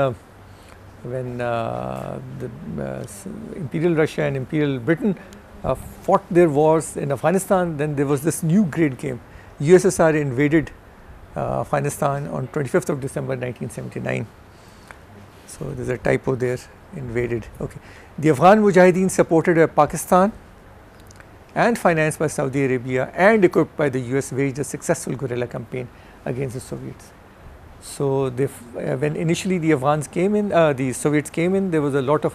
the Imperial Russia and Imperial Britain fought their wars in Afghanistan, then there was this new great game. USSR invaded Afghanistan on 25th of December 1979. So there's a typo there, invaded. Okay. The Afghan Mujahideen, supported by Pakistan and financed by Saudi Arabia and equipped by the US, waged a successful guerrilla campaign against the Soviets. So when initially the Afghans came in, the Soviets came in, there was a lot of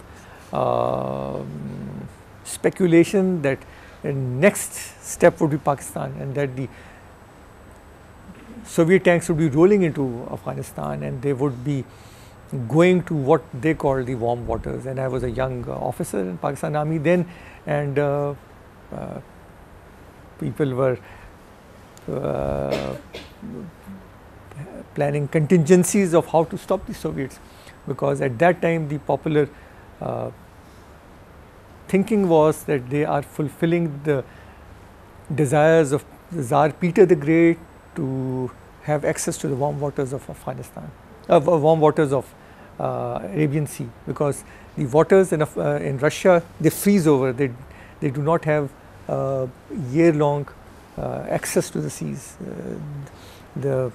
speculation that the next step would be Pakistan, and that the Soviet tanks would be rolling into Afghanistan, and they would be going to what they called the warm waters. And I was a young officer in Pakistan Army then, and people were planning contingencies of how to stop the Soviets, because at that time the popular thinking was that they are fulfilling the desires of the Tsar Peter the Great to have access to the warm waters of Afghanistan, warm waters of Arabian Sea, because the waters in Russia, they freeze over. They do not have year-long access to the seas. The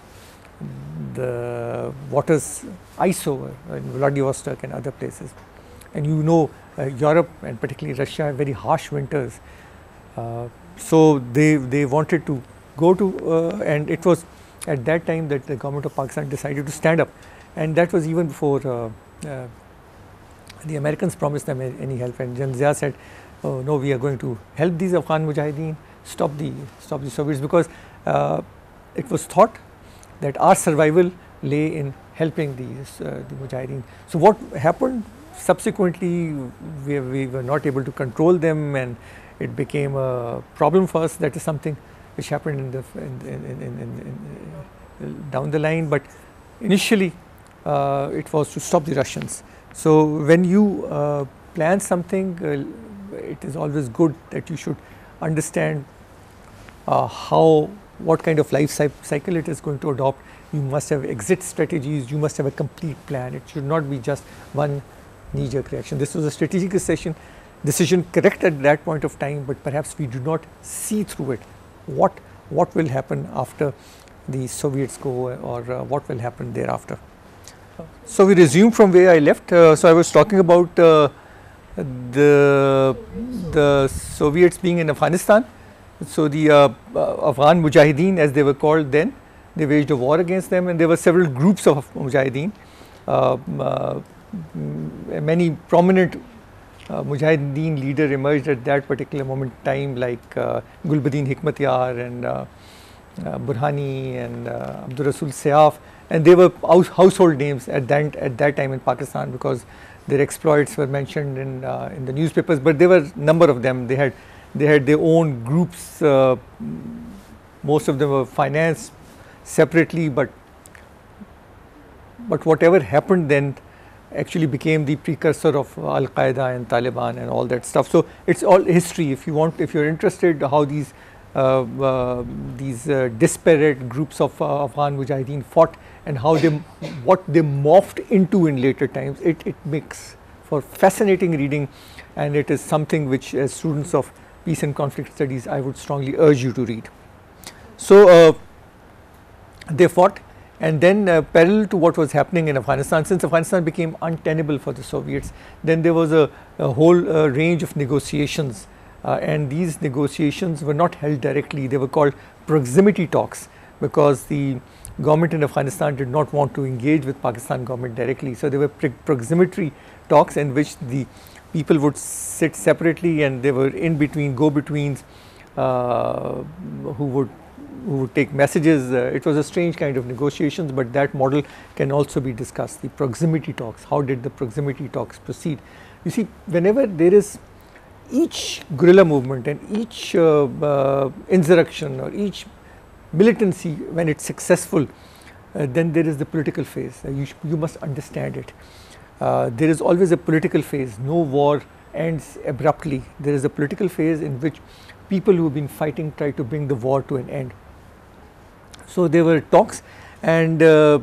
waters ice over in Vladivostok and other places. And you know, Europe and particularly Russia have very harsh winters. So they wanted to go to, and it was at that time that the government of Pakistan decided to stand up. And that was even before the Americans promised them any help. And General Zia said, oh, no, we are going to help these Afghan Mujahideen, stop the Soviets, because it was thought that our survival lay in helping the Mujahideen. So what happened subsequently, we were not able to control them, and it became a problem for us. That is something which happened in the down the line, but initially it was to stop the Russians. So when you plan something, it is always good that you should understand what kind of life cycle it is going to adopt. You must have exit strategies, you must have a complete plan. It should not be just one knee-jerk reaction. This was a strategic decision correct at that point of time, but perhaps we do not see through it what will happen after the Soviets go, or what will happen thereafter. So we resume from where I left. So I was talking about the Soviets being in Afghanistan. So the Afghan Mujahideen, as they were called then, they waged a war against them, and there were several groups of Mujahideen. Many prominent Mujahideen leader emerged at that particular moment in time, like Gulbuddin Hikmatyar and Burhani and Abdur Rasul Sayaf, and they were household names at that time in Pakistan, because their exploits were mentioned in the newspapers. But there were a number of them. They had their own groups. Most of them were financed separately, but whatever happened then actually became the precursor of Al-Qaeda and Taliban and all that stuff. So it's all history. If you're interested how these disparate groups of Afghan Mujahideen fought and what they morphed into in later times, it makes for fascinating reading, and it is something which, as students of peace and conflict studies, I would strongly urge you to read. So they fought, and then parallel to what was happening in Afghanistan, since Afghanistan became untenable for the Soviets, then there was a whole range of negotiations, and these negotiations were not held directly. They were called proximity talks, because the government in Afghanistan did not want to engage with Pakistan government directly. So they were proximity talks in which the people would sit separately, and there were in between go-betweens who would take messages. It was a strange kind of negotiations, but that model can also be discussed. The proximity talks, how did the proximity talks proceed? You see, whenever there is each guerrilla movement and each insurrection or each militancy, when it's successful, then there is the political phase. You must understand it. There is always a political phase. No war ends abruptly. There is a political phase in which people who have been fighting try to bring the war to an end. So there were talks, and as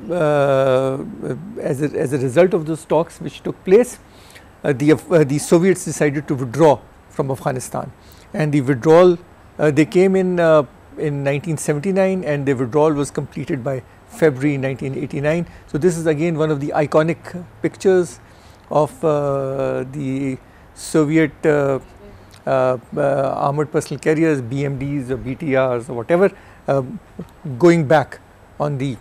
a result of those talks which took place, the Soviets decided to withdraw from Afghanistan, and the withdrawal, they came in 1979, and the withdrawal was completed by February 1989. So this is again one of the iconic pictures of the Soviet armored personal carriers, BMDs or BTRs or whatever, going back on the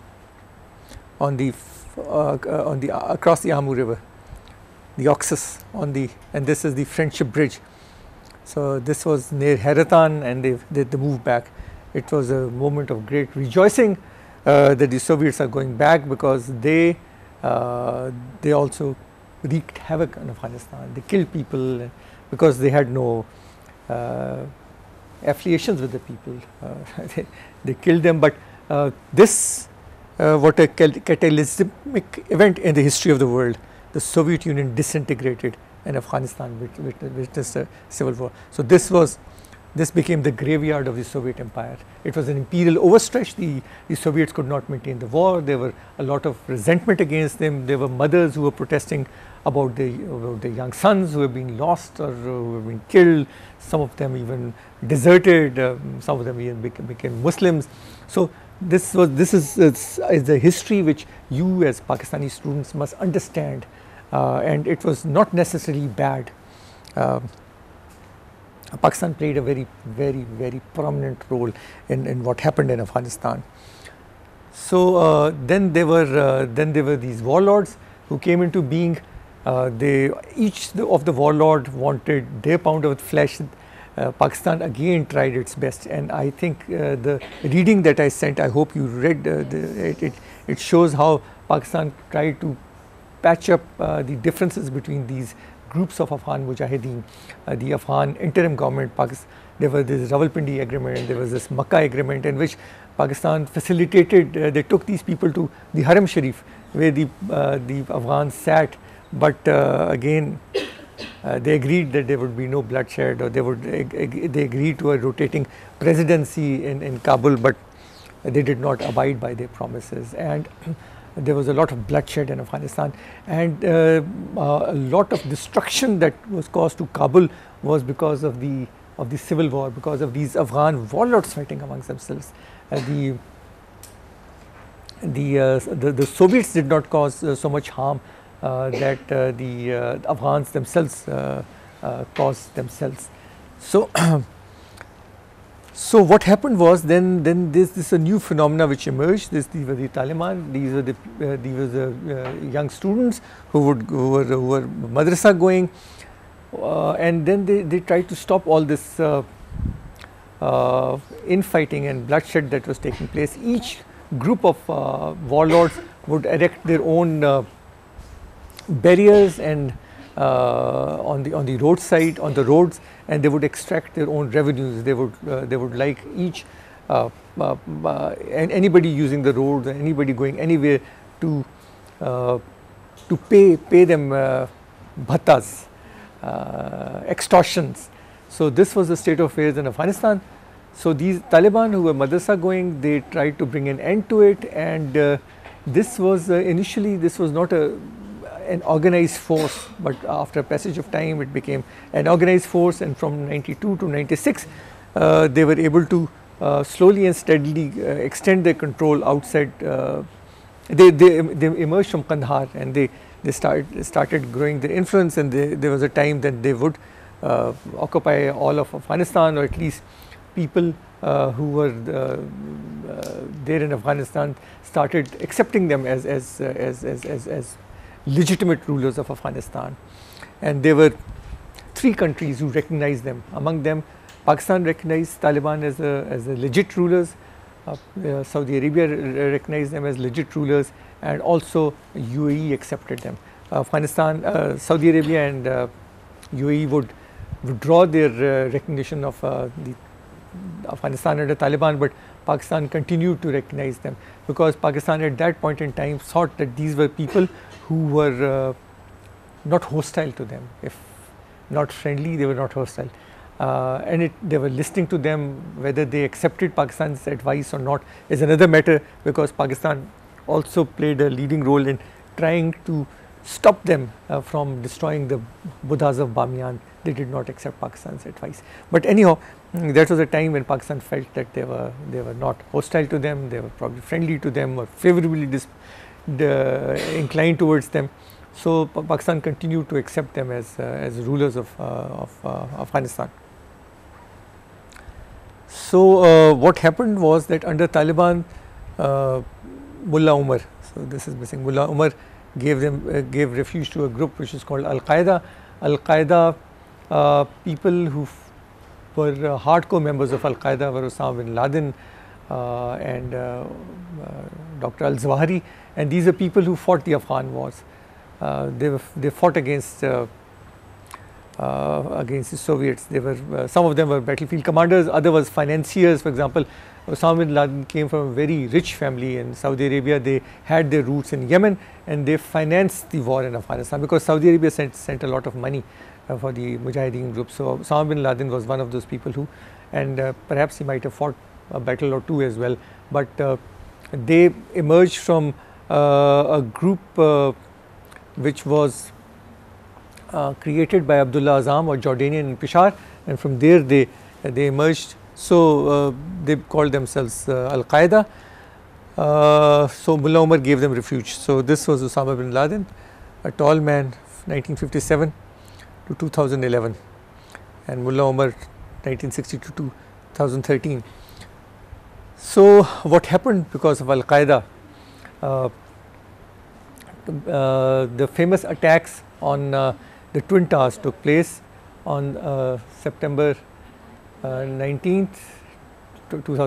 across the Amur River, the Oxus, and this is the Friendship Bridge. So this was near Haratan, and they moved back. It was a moment of great rejoicing that the Soviets are going back, because they also wreaked havoc on Afghanistan. They killed people because they had no affiliations with the people. They killed them, but this what a cataclysmic event in the history of the world. The Soviet Union disintegrated, and Afghanistan witnessed a civil war. So this became the graveyard of the Soviet Empire. It was an imperial overstretch. The Soviets could not maintain the war. There were a lot of resentment against them. There were mothers who were protesting about the young sons who have been lost or who have been killed. Some of them even deserted. Some of them even became Muslims. So this is the history which you as Pakistani students must understand, and it was not necessarily bad. Pakistan played a very, very, very prominent role in what happened in Afghanistan. So then there were these warlords who came into being. Each of the warlord wanted their pound of flesh. Pakistan again tried its best, and I think the reading that I sent, I hope you read, it shows how Pakistan tried to patch up the differences between these groups of Afghan Mujahideen, the Afghan interim government, Pakistan. There was this Rawalpindi agreement, there was this Makkah agreement, in which Pakistan facilitated, they took these people to the Haram Sharif, where the Afghans sat, but again, they agreed that there would be no bloodshed, or they agreed to a rotating presidency in Kabul, but they did not abide by their promises, and there was a lot of bloodshed in Afghanistan, and a lot of destruction that was caused to Kabul was because of the civil war, because of these Afghan warlords fighting amongst themselves. The Soviets did not cause so much harm that the Afghans themselves caused themselves. So, so what happened was then this a new phenomena which emerged. These were the Taliban. These were the young students who were madrasa going, and then they tried to stop all this infighting and bloodshed that was taking place. Each group of warlords would erect their own barriers and on the roadside, on the roads, and they would extract their own revenues. They would like each and anybody using the roads, anybody going anywhere to pay them bhattas, extortions. So this was the state of affairs in Afghanistan. So these Taliban who were madrasa going, they tried to bring an end to it, and this was initially this was not an organized force, but after passage of time it became an organized force, and from 92 to 96 they were able to slowly and steadily extend their control outside. They emerged from Kandahar, and they started growing their influence, and there was a time that they would occupy all of Afghanistan, or at least people who were there in Afghanistan started accepting them as legitimate rulers of Afghanistan. And there were 3 countries who recognized them. Among them, Pakistan recognized Taliban as a legit rulers, Saudi Arabia recognized them as legit rulers, and also UAE accepted them. Afghanistan, Saudi Arabia and UAE would withdraw their recognition of the Afghanistan under Taliban, but Pakistan continued to recognize them, because Pakistan at that point in time thought that these were people who were not hostile to them. If not friendly, they were not hostile. And they were listening to them. Whether they accepted Pakistan's advice or not is another matter, because Pakistan also played a leading role in trying to stop them from destroying the Buddhas of Bamiyan. They did not accept Pakistan's advice. But anyhow, that was a time when Pakistan felt that they were not hostile to them, they were probably friendly to them, or favorably inclined towards them. So Pakistan continued to accept them as rulers of Afghanistan. So what happened was that under Taliban, Mullah Umar, so this is missing, Mullah Umar gave refuge to a group which is called Al-Qaeda. Al-Qaeda people who were hardcore members of Al-Qaeda were Osama bin Laden and Dr. Al-Zawahiri, and these are people who fought the Afghan wars. They fought against the Soviets. They were some of them were battlefield commanders, others was financiers. For example, Osama bin Laden came from a very rich family in Saudi Arabia. They had their roots in Yemen, and they financed the war in Afghanistan, because Saudi Arabia sent a lot of money for the Mujahideen group. So Osama bin Laden was one of those people who, and perhaps he might have fought a battle or two as well, but they emerged from a group which was created by Abdullah Azam, or Jordanian in Peshawar, and from there they emerged. So they called themselves Al-Qaeda. So Mullah Umar gave them refuge. So this was Osama bin Laden, a tall man, 1957 to 2011, and Mullah Umar 1960 to 2013. So what happened because of Al-Qaeda? The famous attacks on the Twin Towers took place on September 19th,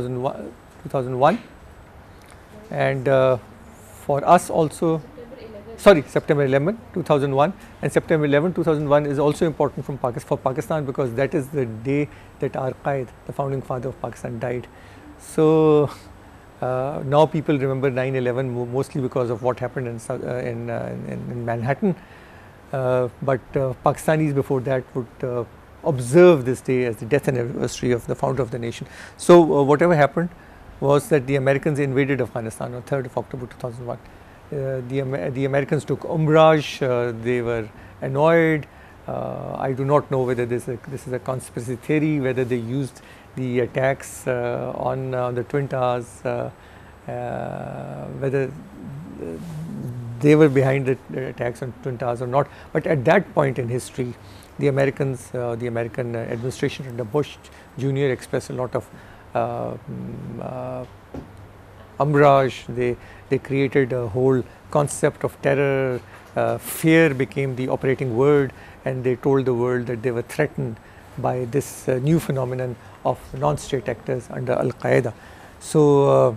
2001, and for us also sorry, September 11, 2001, and September 11, 2001 is also important from for Pakistan because that is the day that our Qaid, the founding father of Pakistan, died. So now people remember 9/11 mostly because of what happened in Manhattan, but Pakistanis before that would observe this day as the death anniversary of the founder of the nation. So whatever happened was that the Americans invaded Afghanistan on 3rd of October 2001. The Americans took umbrage, they were annoyed. I do not know whether this is a conspiracy theory, whether they used the attacks on the Twin Towers, whether they were behind the attacks on Twin Towers or not. But at that point in history, the Americans, the American administration under Bush Jr. expressed a lot of umbrage. They created a whole concept of terror. Fear became the operating word, and they told the world that they were threatened by this new phenomenon of non-state actors under Al-Qaeda. So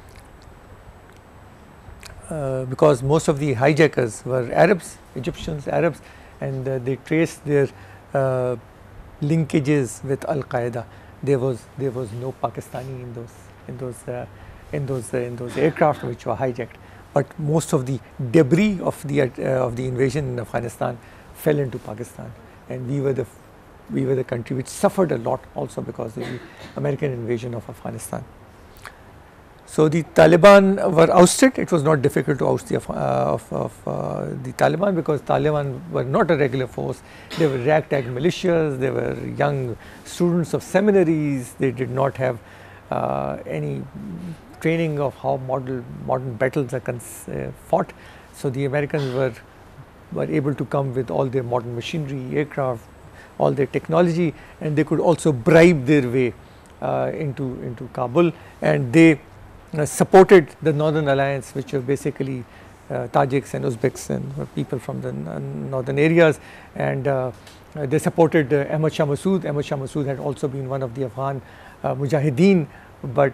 because most of the hijackers were Arabs, Egyptians, Arabs, and they traced their linkages with Al-Qaeda. There was no Pakistani in those aircraft which were hijacked, but most of the debris of the invasion in Afghanistan fell into Pakistan, and we were the country which suffered a lot also because of the American invasion of Afghanistan. So the Taliban were ousted. It was not difficult to oust the Taliban because Taliban were not a regular force. They were ragtag militias. They were young students of seminaries. They did not have any training of how modern battles are fought. So the Americans were able to come with all their modern machinery, aircraft, all their technology, and they could also bribe their way into Kabul, and they supported the Northern Alliance, which were basically Tajiks and Uzbeks and people from the northern areas, and they supported Ahmad Shah Massoud. Ahmad Shah Massoud had also been one of the Afghan Mujahideen, but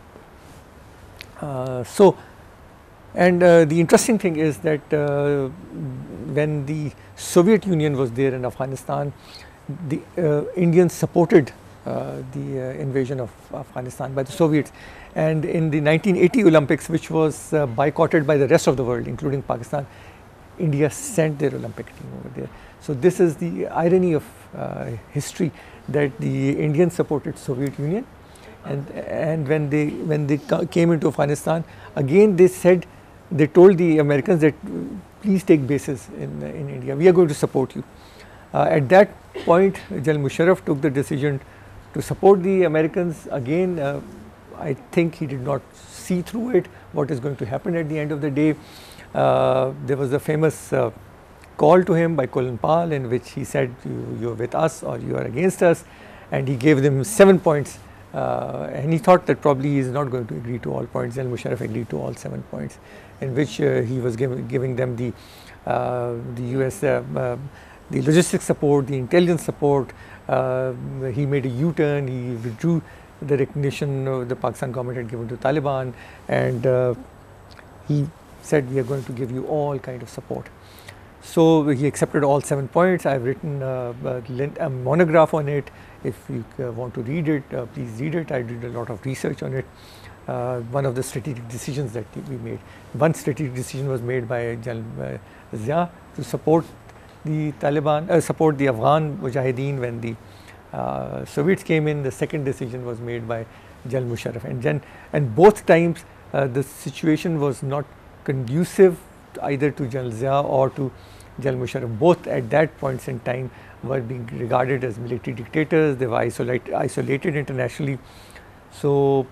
the interesting thing is that when the Soviet Union was there in Afghanistan, the Indians supported the invasion of Afghanistan by the Soviets, and in the 1980 Olympics, which was boycotted by the rest of the world including Pakistan, India sent their Olympic team over there. So this is the irony of history, that the Indians supported Soviet Union, and when they came into Afghanistan, again they told the Americans that please take bases in India, we are going to support you. At that point, General Musharraf took the decision to support the Americans. Again, I think he did not see through it, what is going to happen at the end of the day. There was a famous call to him by Colin Powell in which he said, you're with us or you are against us, and he gave them 7 points, and he thought that probably he is not going to agree to all points. General Musharraf agreed to all 7 points, in which he was giving them the US the logistics support, the intelligence support. He made a U-turn, he withdrew the recognition the Pakistan government had given to Taliban, and he said, we are going to give you all kind of support. So he accepted all 7 points. I have written a monograph on it. If you want to read it, please read it. I did a lot of research on it. One of the strategic decisions that we made. One strategic decision was made by General Zia to support the Taliban, support the Afghan Mujahideen when the Soviets came in. The second decision was made by General Musharraf, and both times the situation was not conducive either to General Zia or to General Musharraf. Both at that points in time were being regarded as military dictators. They were isolated internationally. So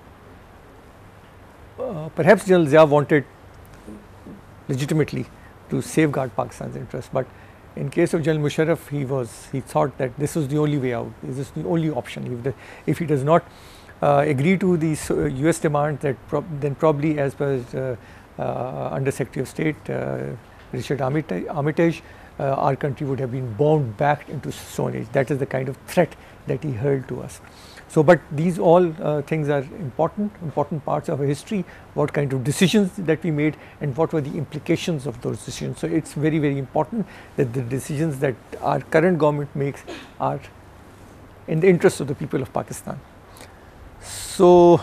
perhaps General Zia wanted legitimately to safeguard Pakistan's interests, but in case of General Musharraf, he thought that this was the only way out. This is the only option. If he does not agree to the US demand, then probably, as per Under Secretary of State Richard Armitage, our country would have been bombed back into Stone Age. That is the kind of threat that he hurled to us. So, but these all things are important parts of our history, what kind of decisions that we made and what were the implications of those decisions. So, it is very important that the decisions that our current government makes are in the interest of the people of Pakistan. So,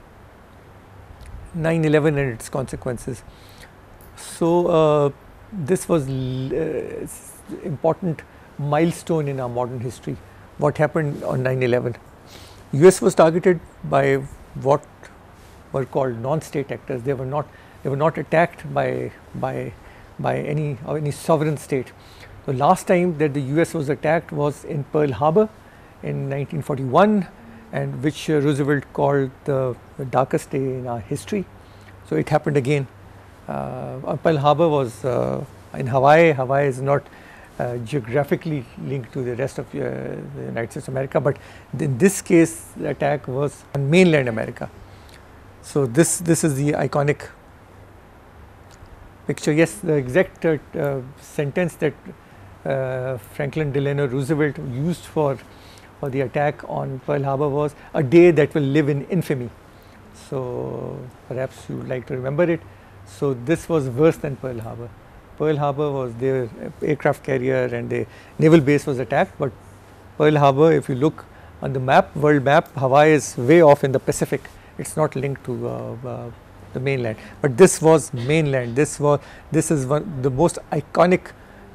9/11 and its consequences. So, this was important milestone in our modern history. What happened on 9/11? US was targeted by what were called non-state actors. They were not attacked by any sovereign state. The last time that the US was attacked was in Pearl Harbor in 1941, and which Roosevelt called the darkest day in our history. So it happened again. Pearl Harbor was in Hawaii. Hawaii is not geographically linked to the rest of the United States of America, but in this case the attack was on mainland America. So this is the iconic picture. Yes, the exact sentence that Franklin Delano Roosevelt used for the attack on Pearl Harbor was a day that will live in infamy. So perhaps you would like to remember it. So this was worse than Pearl Harbor. Pearl Harbor was their aircraft carrier and the naval base was attacked, but Pearl Harbor, if you look on the map, world map, Hawaii is way off in the Pacific. It's not linked to the mainland, but this was mainland. This is the most iconic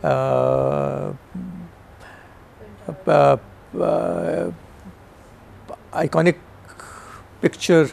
iconic picture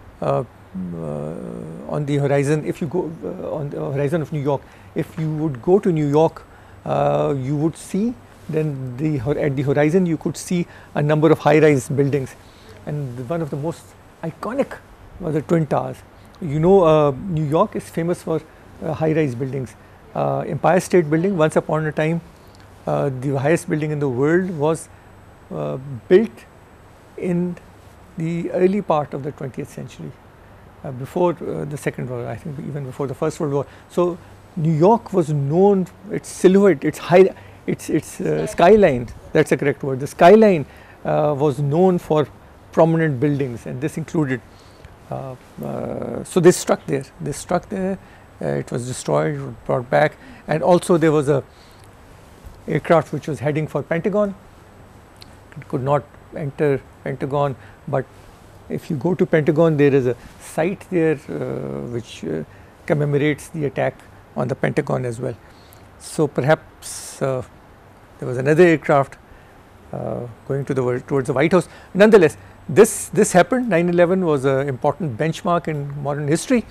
on the horizon. If you go on the horizon of New York, if you would go to New York, you would see then at the horizon you could see a number of high-rise buildings, and one of the most iconic was the Twin Towers. You know, New York is famous for high-rise buildings. Empire State Building, once upon a time, the highest building in the world, was built in the early part of the 20th century, before the Second World War, I think even before the First World War. So New York was known, its silhouette, its skyline, that's the correct word, the skyline was known for prominent buildings, and this included, so they struck there, it was destroyed, brought back, and also there was a aircraft which was heading for Pentagon. It could not enter Pentagon, but if you go to Pentagon, there is a site there which commemorates the attack on the Pentagon as well. So perhaps there was another aircraft going towards the White House. Nonetheless, this happened. 9/11 was an important benchmark in modern history.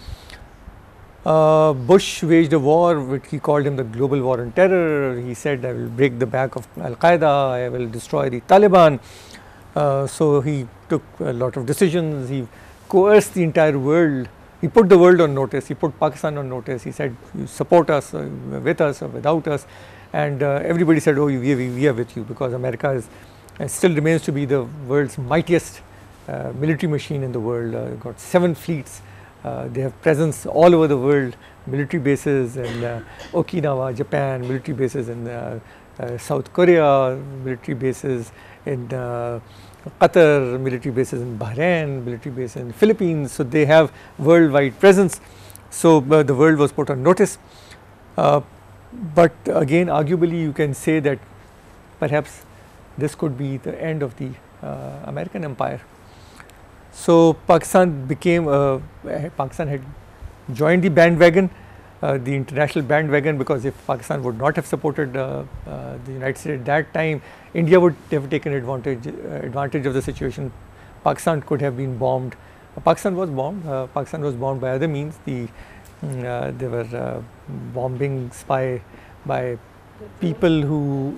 Bush waged a war, which he called him the global war on terror. He said, I will break the back of Al Qaeda, I will destroy the Taliban. So he took a lot of decisions. He coerced the entire world. He put the world on notice. He put Pakistan on notice. He said, you support us, with us or without us. And everybody said, oh, we are with you, because America still remains to be the world's mightiest military machine in the world. Got 7 fleets. They have presence all over the world, military bases in Okinawa, Japan, military bases in South Korea, military bases in Qatar, military bases in Bahrain, military bases in Philippines. So they have worldwide presence. So the world was put on notice. But again, arguably you can say that perhaps this could be the end of the American empire. So Pakistan had joined the bandwagon, the international bandwagon, because if Pakistan would not have supported the United States at that time, India would have taken advantage of the situation. Pakistan could have been bombed. Pakistan was bombed. Pakistan was bombed by other means. There were bombings by people who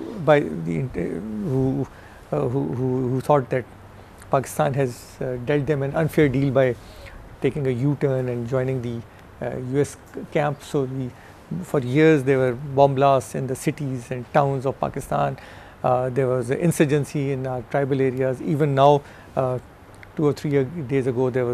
thought that Pakistan has dealt them an unfair deal by taking a U-turn and joining the US camp. So for years there were bomb blasts in the cities and towns of Pakistan. There was insurgency in our tribal areas. Even now, 2 or 3 days ago, there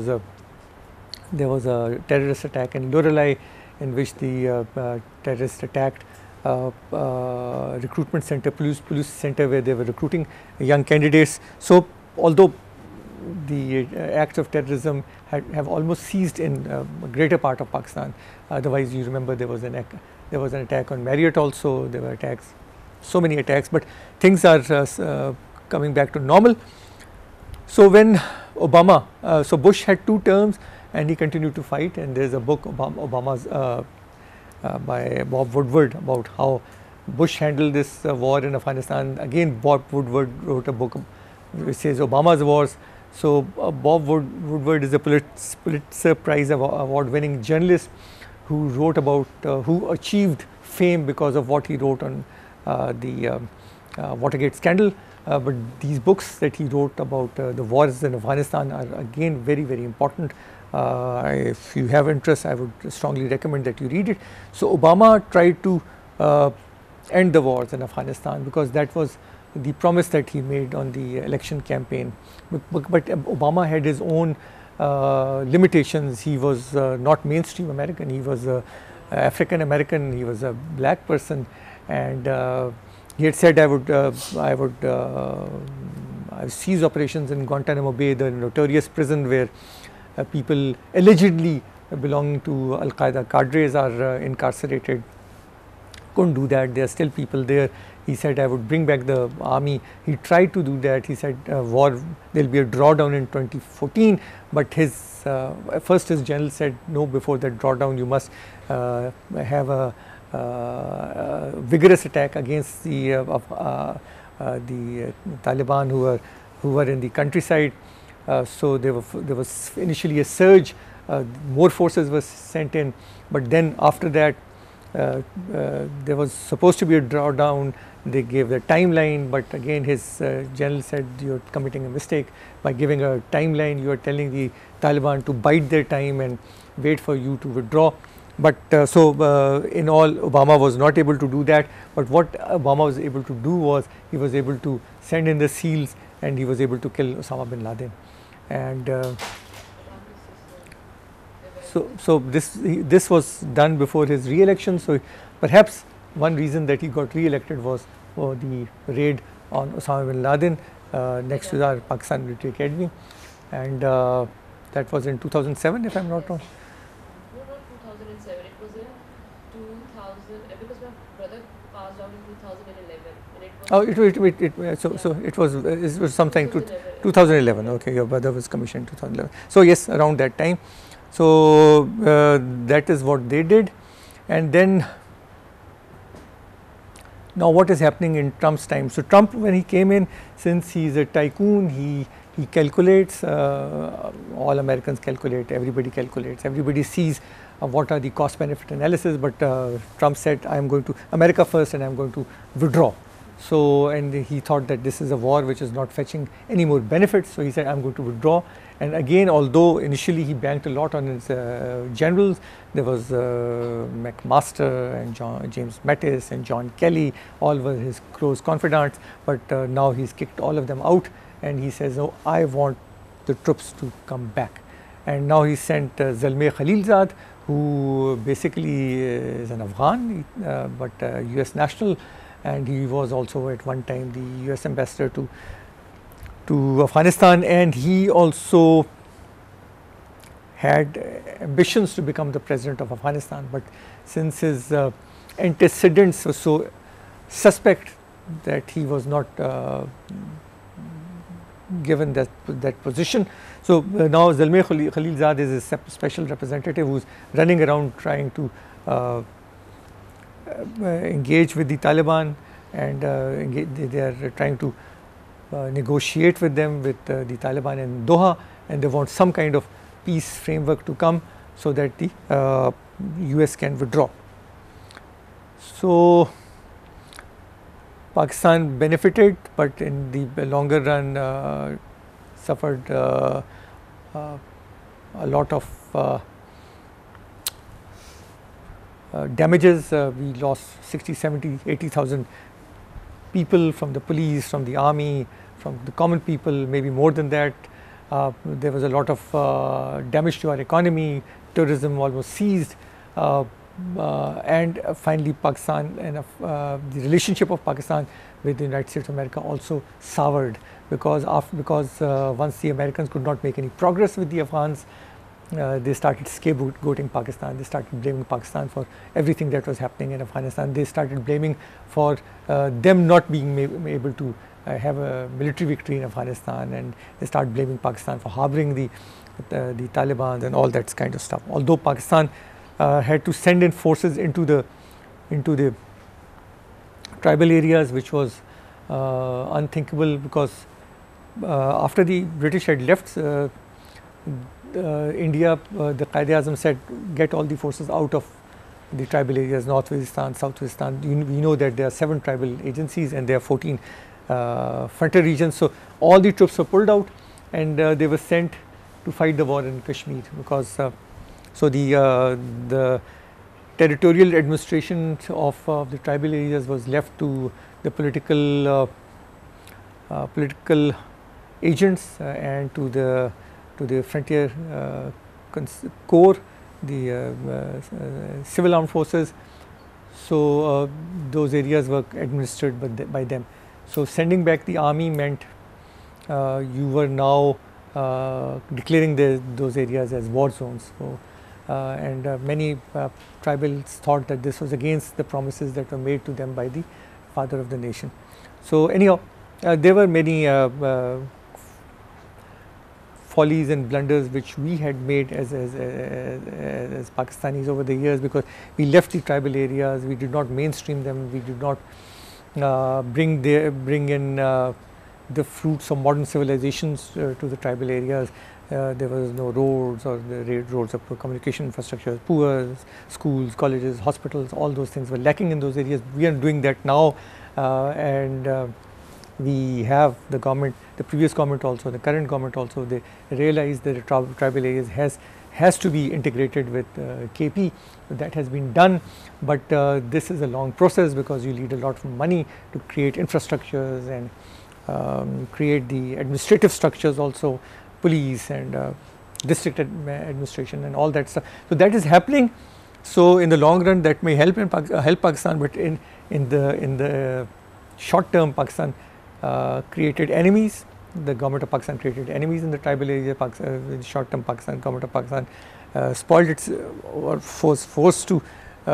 was a terrorist attack in Lorelei, in which the terrorists attacked recruitment center, police center, where they were recruiting young candidates. So although the acts of terrorism have almost ceased in a greater part of Pakistan, otherwise you remember there was an attack on Marriott also, there were attacks, so many attacks, but things are coming back to normal. So when Obama, so Bush had 2 terms and he continued to fight, and there is a book, Obama's by Bob Woodward, about how Bush handled this war in Afghanistan. Again, Bob Woodward wrote a book which says Obama's wars. So Bob Woodward is a Pulitzer Prize award winning journalist who wrote about, who achieved fame because of what he wrote on the Watergate scandal. But these books that he wrote about the wars in Afghanistan are again very, very important. If you have interest, I would strongly recommend that you read it. So Obama tried to end the wars in Afghanistan because that was the promise that he made on the election campaign. But Obama had his own limitations. He was not mainstream American, he was African American, he was a black person, and he had said, I would seize operations in Guantanamo Bay, the notorious prison where people allegedly belonging to Al-Qaeda cadres are incarcerated. Couldn't do that, there are still people there. He said, I would bring back the army. He tried to do that. He said, there will be a drawdown in 2014, but first his general said, no, before that drawdown you must have a vigorous attack against the Taliban who were in the countryside. So there was initially a surge, more forces were sent in, but then after that there was supposed to be a drawdown. They gave the timeline, but again his general said, you are committing a mistake by giving a timeline. You are telling the Taliban to bide their time and wait for you to withdraw. But so in all, Obama was not able to do that. But what Obama was able to do was, he was able to send in the SEALs and he was able to kill Osama bin Laden. And so this was done before his re-election. So perhaps one reason that he got re-elected was for the raid on Osama bin Laden next to our Pakistan Military Academy, and that was in 2007, if I am not wrong. No, not 2007. It was in 2000 because my brother passed out in 2011. And it was so it was something 2011. Okay, your brother was commissioned in 2011. So yes, around that time. So that is what they did, and then. Now what is happening in Trump's time? So Trump, when he came in, since he is a tycoon, he calculates, all Americans calculate, everybody calculates, everybody sees what are the cost benefit analysis, but Trump said, I am going to America first and I am going to withdraw. So, and he thought that this is a war which is not fetching any more benefits, so he said, I am going to withdraw. And again, although initially he banked a lot on his generals, there was McMaster and James Mattis and John Kelly, all were his close confidants, but now he's kicked all of them out and he says, no, I want the troops to come back. And now he sent Zalmay Khalilzad, who basically is an Afghan, but US national, and he was also at one time the US ambassador to Afghanistan, and he also had ambitions to become the president of Afghanistan, but since his antecedents were so suspect that he was not given that position. So now Zalmay Khalilzad is a special representative who is running around trying to engage with the Taliban, and they are trying to negotiate with them, with the Taliban in Doha, and they want some kind of peace framework to come so that the US can withdraw. So Pakistan benefited, but in the longer run suffered a lot of damages. We lost 60, 70, 80,000 people from the police, from the army, from the common people, maybe more than that. There was a lot of damage to our economy, tourism almost ceased. and finally Pakistan and the relationship of Pakistan with the United States of America also soured because once the Americans could not make any progress with the Afghans, they started scapegoating Pakistan. They started blaming Pakistan for everything that was happening in Afghanistan. They started blaming for them not being able to have a military victory in Afghanistan, and they started blaming Pakistan for harboring the Taliban and all that kind of stuff. Although Pakistan had to send in forces into the tribal areas, which was unthinkable, because after the British had left India, the Quaid-e-Azam said, get all the forces out of the tribal areas, North Waziristan, South Waziristan. We know that there are 7 tribal agencies and there are 14 frontier regions. So all the troops were pulled out, and they were sent to fight the war in Kashmir, because so the territorial administration of the tribal areas was left to the political agents and to the frontier corps, the civil armed forces. So those areas were administered by them. So sending back the army meant you were now declaring those areas as war zones. So, and many tribals thought that this was against the promises that were made to them by the father of the nation. So anyhow, there were many follies and blunders which we had made as Pakistanis over the years, because we left the tribal areas, we did not mainstream them, we did not bring in the fruits of modern civilizations to the tribal areas. There was no roads, or the roads of communication infrastructure, poor schools, colleges, hospitals, all those things were lacking in those areas. We are doing that now, and we have the government, the previous government also, the current government also, they realize that the tribal areas has to be integrated with KP. That has been done, but this is a long process, because you need a lot of money to create infrastructures and create the administrative structures also, police and district administration and all that stuff. So that is happening. So in the long run, that may help Pakistan, but in the short term, Pakistan created enemies. The government of Pakistan created enemies in the tribal area. In the short term, government of Pakistan spoiled its or forced to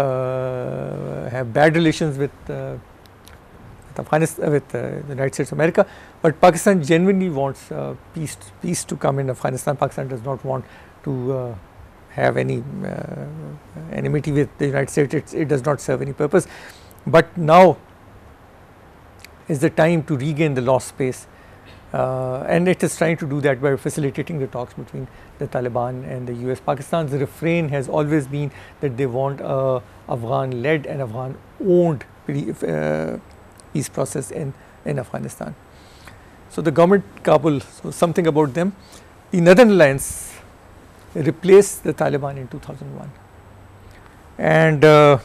have bad relations with Afghanistan, with the United States of America. But Pakistan genuinely wants peace to come in Afghanistan. Pakistan does not want to have any enmity with the United States. It does not serve any purpose. But now is the time to regain the lost space, and it is trying to do that by facilitating the talks between the Taliban and the US. Pakistan's refrain has always been that they want a Afghan-led and Afghan-owned peace process in Afghanistan. So the government Kabul, so something about them. The Northern Alliance replaced the Taliban in 2001, and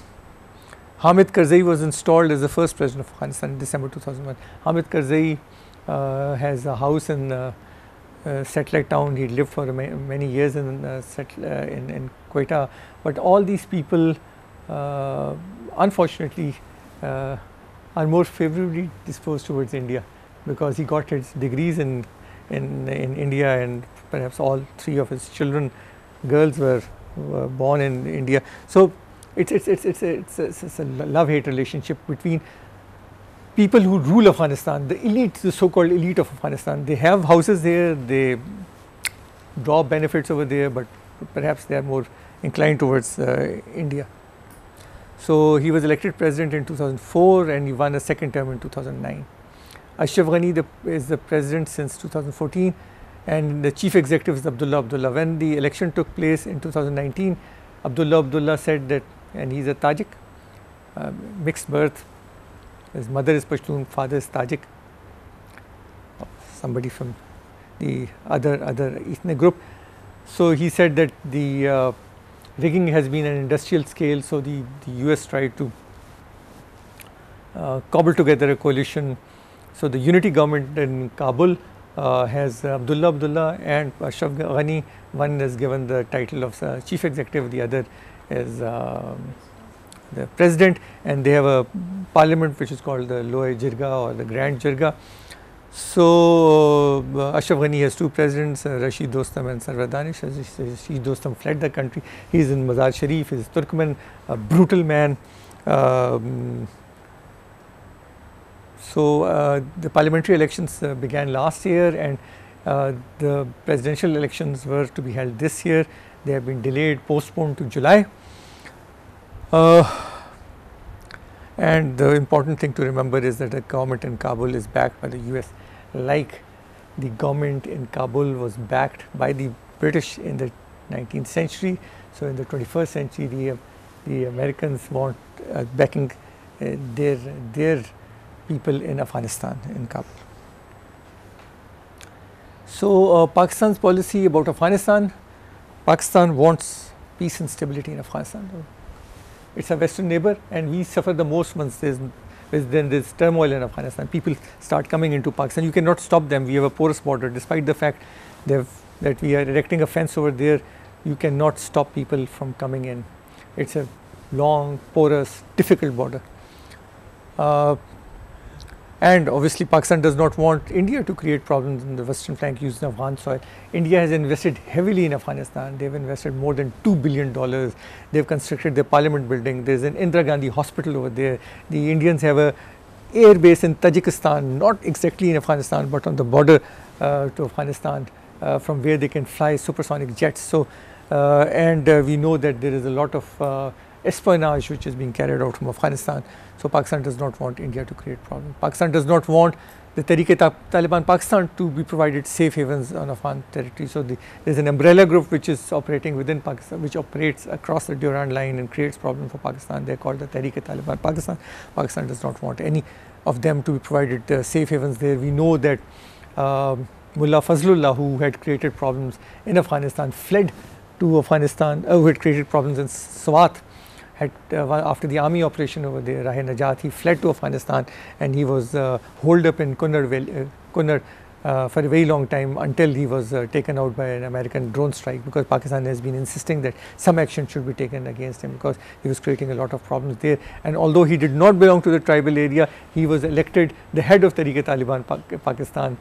Hamid Karzai was installed as the first president of Afghanistan in December 2001. Hamid Karzai has a house in satellite town. He lived for many years in Quetta. But all these people, unfortunately, are more favorably disposed towards India, because he got his degrees in India, and perhaps all 3 of his children, girls, were born in India. So it's a love-hate relationship between people who rule Afghanistan, the elite, the so-called elite of Afghanistan. They have houses there, they draw benefits over there, but perhaps they are more inclined towards India. So he was elected president in 2004, and he won a second term in 2009. Ashraf Ghani is the president since 2014, and the chief executive is Abdullah. When the election took place in 2019, Abdullah said that, and he's a Tajik, mixed birth. His mother is Pashtun, father is Tajik, somebody from the other ethnic group. So he said that the rigging has been an industrial scale. So the US tried to cobble together a coalition. So the unity government in Kabul has Abdullah and Ashraf Ghani. One is given the title of chief executive, the other is the president, and they have a parliament which is called the Lower Jirga or the Grand Jirga. So Ashraf Ghani has two presidents, Rashid Dostum and Sarwar Danish. Rashid Dostum fled the country. He is in Mazar Sharif. He is Turkmen, a brutal man. So the parliamentary elections began last year, and the presidential elections were to be held this year. They have been delayed, postponed to July. And the important thing to remember is that the government in Kabul is backed by the US, like the government in Kabul was backed by the British in the 19th century. So in the 21st century, the Americans want backing their people in Afghanistan, in Kabul. So Pakistan's policy about Afghanistan: Pakistan wants peace and stability in Afghanistan. It's a Western neighbor, and we suffer the most once there's turmoil in Afghanistan. People start coming into Pakistan. You cannot stop them. We have a porous border. Despite the fact that we are erecting a fence over there, you cannot stop people from coming in. It's a long, porous, difficult border. And obviously Pakistan does not want India to create problems in the western flank using Afghan soil. India has invested heavily in Afghanistan. They've invested more than $2 billion. They've constructed their parliament building. There's an Indira Gandhi hospital over there. The Indians have a air base in Tajikistan, not exactly in Afghanistan, but on the border to Afghanistan, from where they can fly supersonic jets. So, we know that there is a lot of espionage which is being carried out from Afghanistan. So Pakistan does not want India to create problems. Pakistan does not want the Tehreek-e-Taliban Pakistan to be provided safe havens on Afghan territory. So there's an umbrella group which is operating within Pakistan, which operates across the Durand line and creates problems for Pakistan. They're called the Tehreek-e-Taliban Pakistan. Pakistan does not want any of them to be provided safe havens there. We know that Mullah Fazlullah, who had created problems in Afghanistan, fled to Afghanistan, who had created problems in Swat. After the army operation over there, Rahe-Najat, he fled to Afghanistan, and he was holed up in Kunar for a very long time until he was taken out by an American drone strike, because Pakistan has been insisting that some action should be taken against him because he was creating a lot of problems there. And although he did not belong to the tribal area, he was elected the head of Tehreek-e-Taliban Pakistan.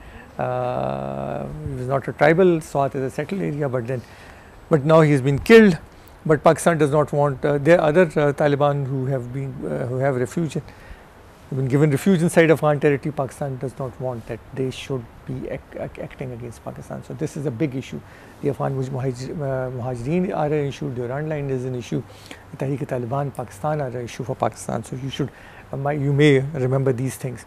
He was not a tribal, Swat is a settled area, but now he has been killed. But Pakistan does not want. There are other Taliban who have refuge, been given refuge inside Afghan territory. Pakistan does not want that. They should be acting against Pakistan. So this is a big issue. The Afghan Muhajireen are an issue. The Durand line is an issue. The Tehreek-e-Taliban Pakistan are an issue for Pakistan. So you may remember these things.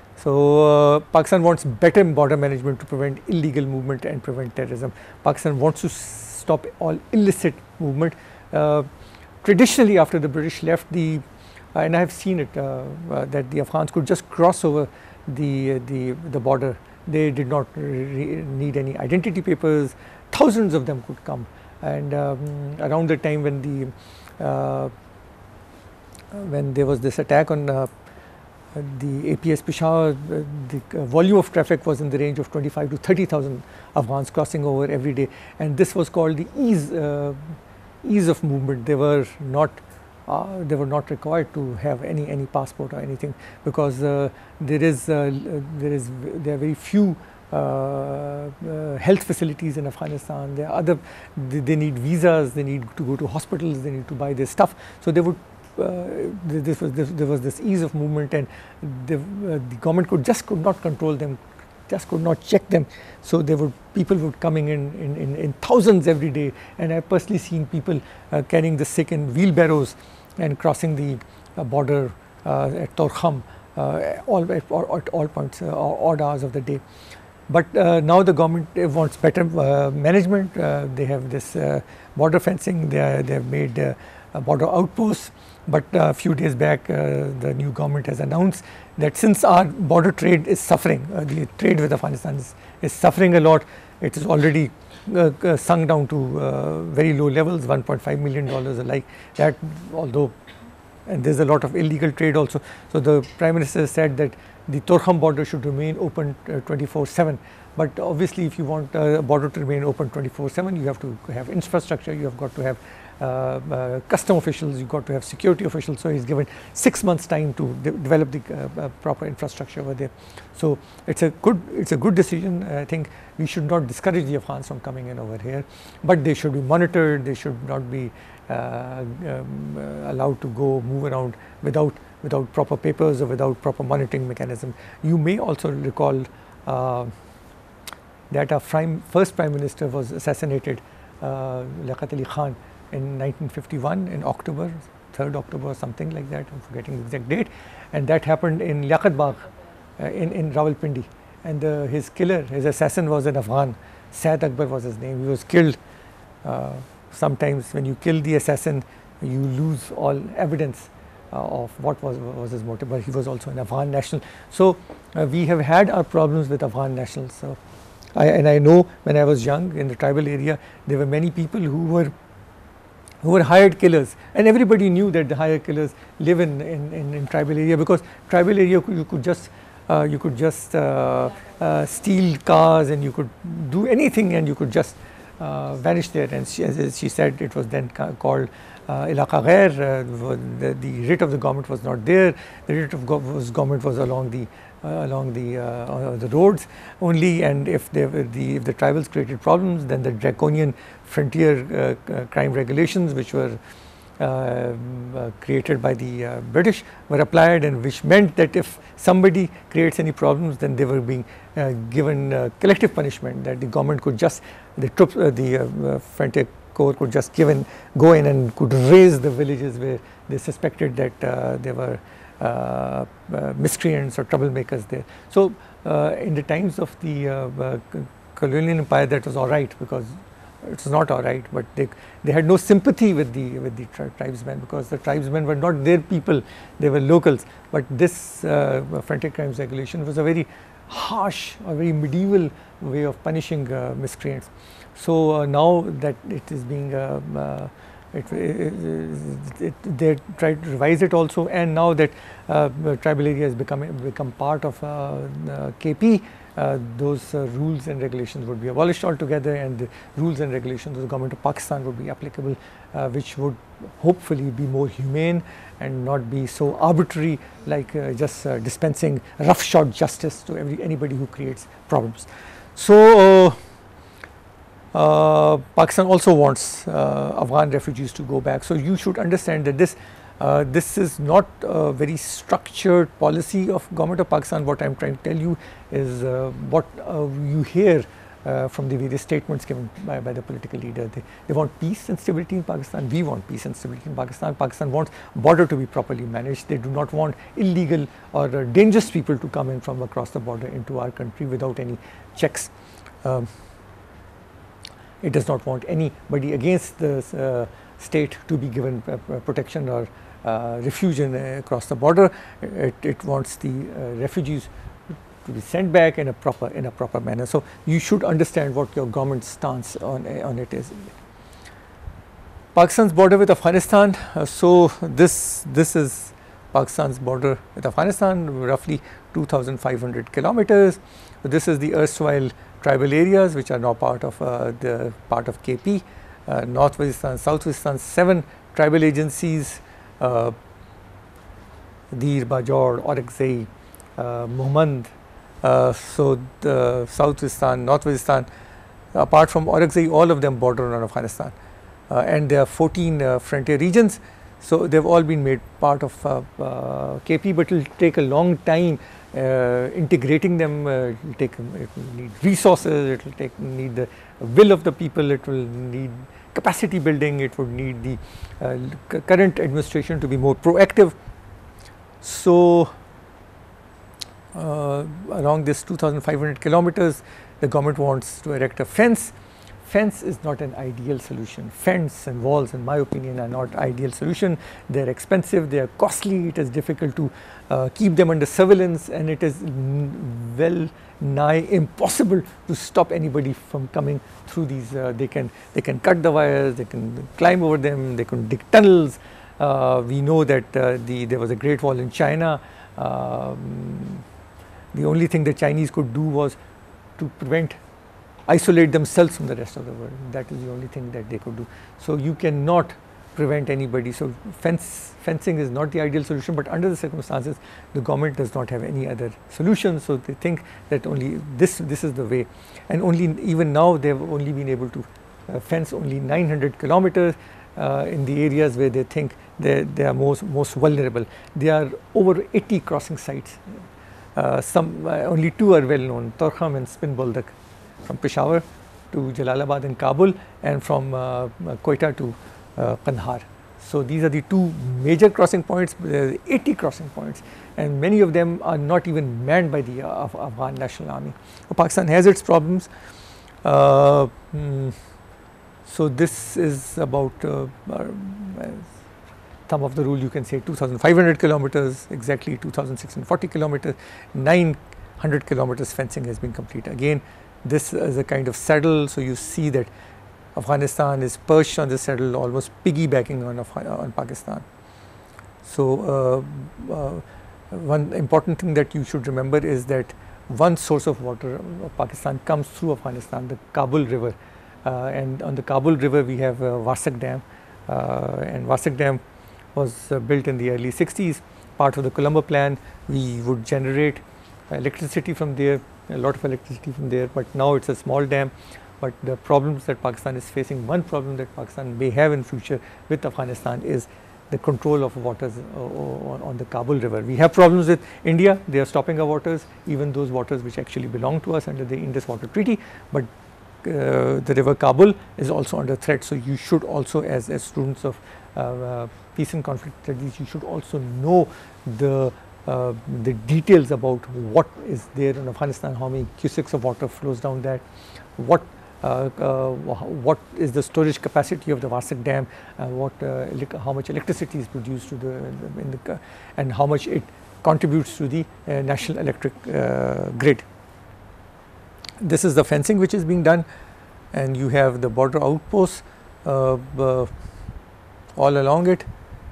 So Pakistan wants better border management to prevent illegal movement and prevent terrorism. Pakistan wants to stop all illicit movement. Traditionally, after the British left, and I have seen it, that the Afghans could just cross over the border. They did not need any identity papers. Thousands of them could come. And around the time when there was this attack on the APS Peshawar, the volume of traffic was in the range of 25 to 30,000 Afghans crossing over every day, and this was called the ease of movement. They were not required to have any passport or anything, because there are very few health facilities in Afghanistan. They need visas, they need to go to hospitals, they need to buy their stuff. So they would. There was this ease of movement, and the government could not control them, just could not check them. So people would coming in thousands every day, and I've personally seen people carrying the sick in wheelbarrows and crossing the border at Torkham at all points, odd hours of the day. But now the government wants better management. They have this border fencing. They have made border outposts. But a few days back, the new government has announced that since our border trade is suffering, the trade with Afghanistan is suffering a lot. It is already sunk down to very low levels, $1.5 million alike. That, although, and there's a lot of illegal trade also. So the Prime Minister said that the Torkham border should remain open 24/7. But obviously, if you want a border to remain open 24/7, you have to have infrastructure. You have got to have custom officials, you've got to have security officials. So he's given 6 months time to develop the proper infrastructure over there. So it's a good decision. I think we should not discourage the Afghans from coming in over here, but they should be monitored. They should not be allowed to move around without proper papers or without proper monitoring mechanism. You may also recall that our first Prime Minister was assassinated, Liaquat Ali Khan, in 1951 in October, 3rd October or something like that, I'm forgetting the exact date, and that happened in Liaquat Bagh in Rawalpindi, and his assassin was an Afghan. Saad Akbar was his name. He was killed. Sometimes when you kill the assassin, you lose all evidence of what was his motive, but he was also an Afghan national. So we have had our problems with Afghan nationals. So I know when I was young in the tribal area, there were many people who were hired killers, and everybody knew that the hired killers live in tribal area, because tribal area you could just steal cars, and you could do anything, and you could just vanish there. And as she said, it was then called Ilaqa Ghair. The writ of the government was not there. The writ of government was along the roads only, and if the tribals created problems, then the draconian frontier crime regulations, which were created by the British, were applied, and which meant that if somebody creates any problems, then they were being given collective punishment, that the government could just, the troops, the frontier corps could just go in and could raise the villages where they suspected that there were miscreants or troublemakers there. So in the times of the colonial empire, that was all right, because it's not all right, but they had no sympathy with the tribesmen, because the tribesmen were not their people, they were locals. But this frontier crimes regulation was a very harsh or very medieval way of punishing miscreants. So now that it is being they tried to revise it also, and now that tribal area has become part of KP, those rules and regulations would be abolished altogether, and the rules and regulations of the government of Pakistan would be applicable, which would hopefully be more humane and not be so arbitrary, like just dispensing roughshod justice to anybody who creates problems. So Pakistan also wants Afghan refugees to go back. So you should understand that this is not a very structured policy of government of Pakistan. What I'm trying to tell you is what you hear from the various statements given by the political leader. They want peace and stability in Pakistan. We want peace and stability in Pakistan. Pakistan wants border to be properly managed. They do not want illegal or dangerous people to come in from across the border into our country without any checks. It does not want anybody against the state to be given protection or refuge across the border. It wants the refugees to be sent back in a proper manner. So you should understand what your government's stance on it is. Pakistan's border with Afghanistan. So this is Pakistan's border with Afghanistan, roughly 2,500 kilometers. So this is the erstwhile tribal areas, which are now part of KP, North Waziristan, South Waziristan, 7 tribal agencies, Dir, Bajor, Orakzai, Muhammad. So the South Waziristan, North Waziristan, apart from Orakzai, all of them border on Afghanistan, and there are 14 frontier regions. So they've all been made part of KP, but it will take a long time integrating them. It will need resources, it will need the will of the people, it will need capacity building, it would need the current administration to be more proactive. So along this 2,500 kilometers, the government wants to erect a fence. Fence is not an ideal solution. Fence and walls, in my opinion, are not ideal solution. They are expensive, they are costly, it is difficult to keep them under surveillance, and it is well nigh impossible to stop anybody from coming through these. They can cut the wires, they can climb over them, they can dig tunnels. We know that there was a Great Wall in China. The only thing the Chinese could do was to isolate themselves from the rest of the world. That is the only thing that they could do. So you cannot prevent anybody. So fencing is not the ideal solution, but under the circumstances, the government does not have any other solution. So they think that only this is the way, and even now they have only been able to fence only 900 kilometers in the areas where they think they are most vulnerable. There are over 80 crossing sites. Only 2 are well known: Torkham and Spin Boldak, from Peshawar to Jalalabad and Kabul, and from Quetta to Kandahar. So these are the 2 major crossing points. There are 80 crossing points, and many of them are not even manned by the Afghan National Army. Pakistan has its problems. So this is about thumb of the rule, you can say 2,500 kilometers, exactly 2,640 kilometers, 900 kilometers fencing has been completed. Again, this is a kind of saddle, so you see that Afghanistan is perched on the saddle, almost piggybacking on Pakistan. So one important thing that you should remember is that one source of water of Pakistan comes through Afghanistan, the Kabul River, and on the Kabul River we have Varsak Dam, and Varsak Dam was built in the early 60s, part of the Colombo plan. We would generate electricity from there, a lot of electricity from there, but now it's a small dam. But the problems that Pakistan is facing, one problem that Pakistan may have in future with Afghanistan is the control of waters on the Kabul River. We have problems with India, they are stopping our waters, even those waters which actually belong to us under the Indus Water Treaty, but the river Kabul is also under threat. So you should also, as students of peace and conflict studies, you should also know the details about what is there in Afghanistan, how many cubics of water flows down that, what is the storage capacity of the Varsak Dam, how much electricity is produced and how much it contributes to the national electric grid. This is the fencing which is being done, and you have the border outposts all along it.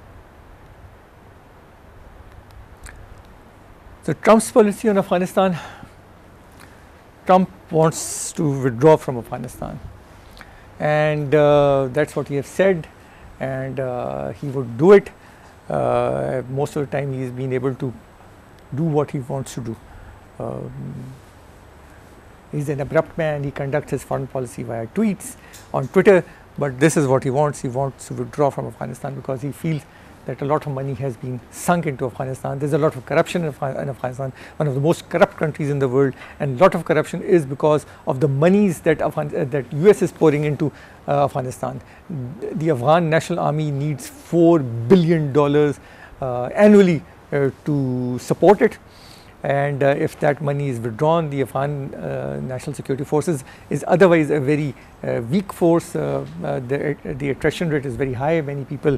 So Trump's policy on Afghanistan, Trump wants to withdraw from Afghanistan, and that's what he has said, and he would do it. Most of the time he has been able to do what he wants to do. He's an abrupt man, he conducts his foreign policy via tweets on Twitter, but this is what he wants to withdraw from Afghanistan because he feels that a lot of money has been sunk into Afghanistan. There's a lot of corruption in Afghanistan, one of the most corrupt countries in the world, and a lot of corruption is because of the monies that US is pouring into Afghanistan. The Afghan National Army needs $4 billion annually to support it, and if that money is withdrawn, the Afghan National Security Forces is otherwise a very weak force. The attrition rate is very high. Many people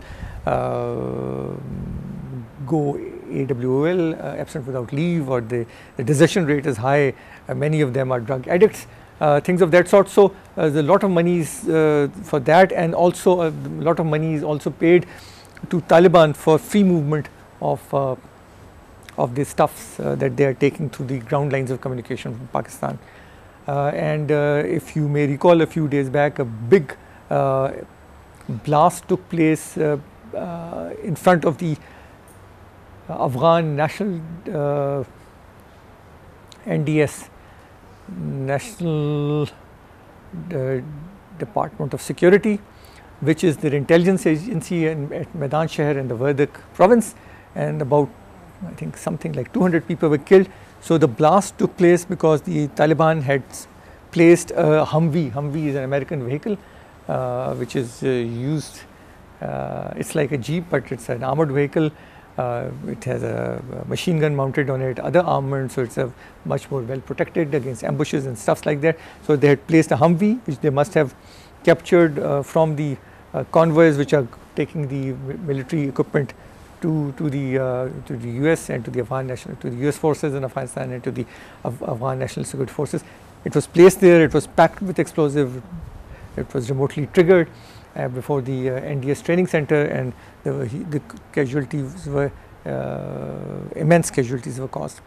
go AWOL, absent without leave, or the desertion rate is high. Many of them are drug addicts, things of that sort. So there's a lot of monies for that, and also a lot of money is also paid to Taliban for free movement of the stuffs that they are taking through the ground lines of communication from Pakistan. And if you may recall, a few days back, a big blast took place in front of the Afghan National NDS, National Department of Security, which is their intelligence agency at Medan Shahr in the Wardak province, and about, I think, something like 200 people were killed. So the blast took place because the Taliban had placed a Humvee. Humvee is an American vehicle which is used, it's like a Jeep, but it's an armored vehicle. It has a machine gun mounted on it, other armament, so it's a much more well protected against ambushes and stuff like that. So they had placed a Humvee, which they must have captured from the convoys which are taking the military equipment to the US and to the US forces in Afghanistan and to the Afghan National Security Forces. It was placed there, it was packed with explosive, it was remotely triggered before the NDS training center, and the casualties were immense casualties were caused.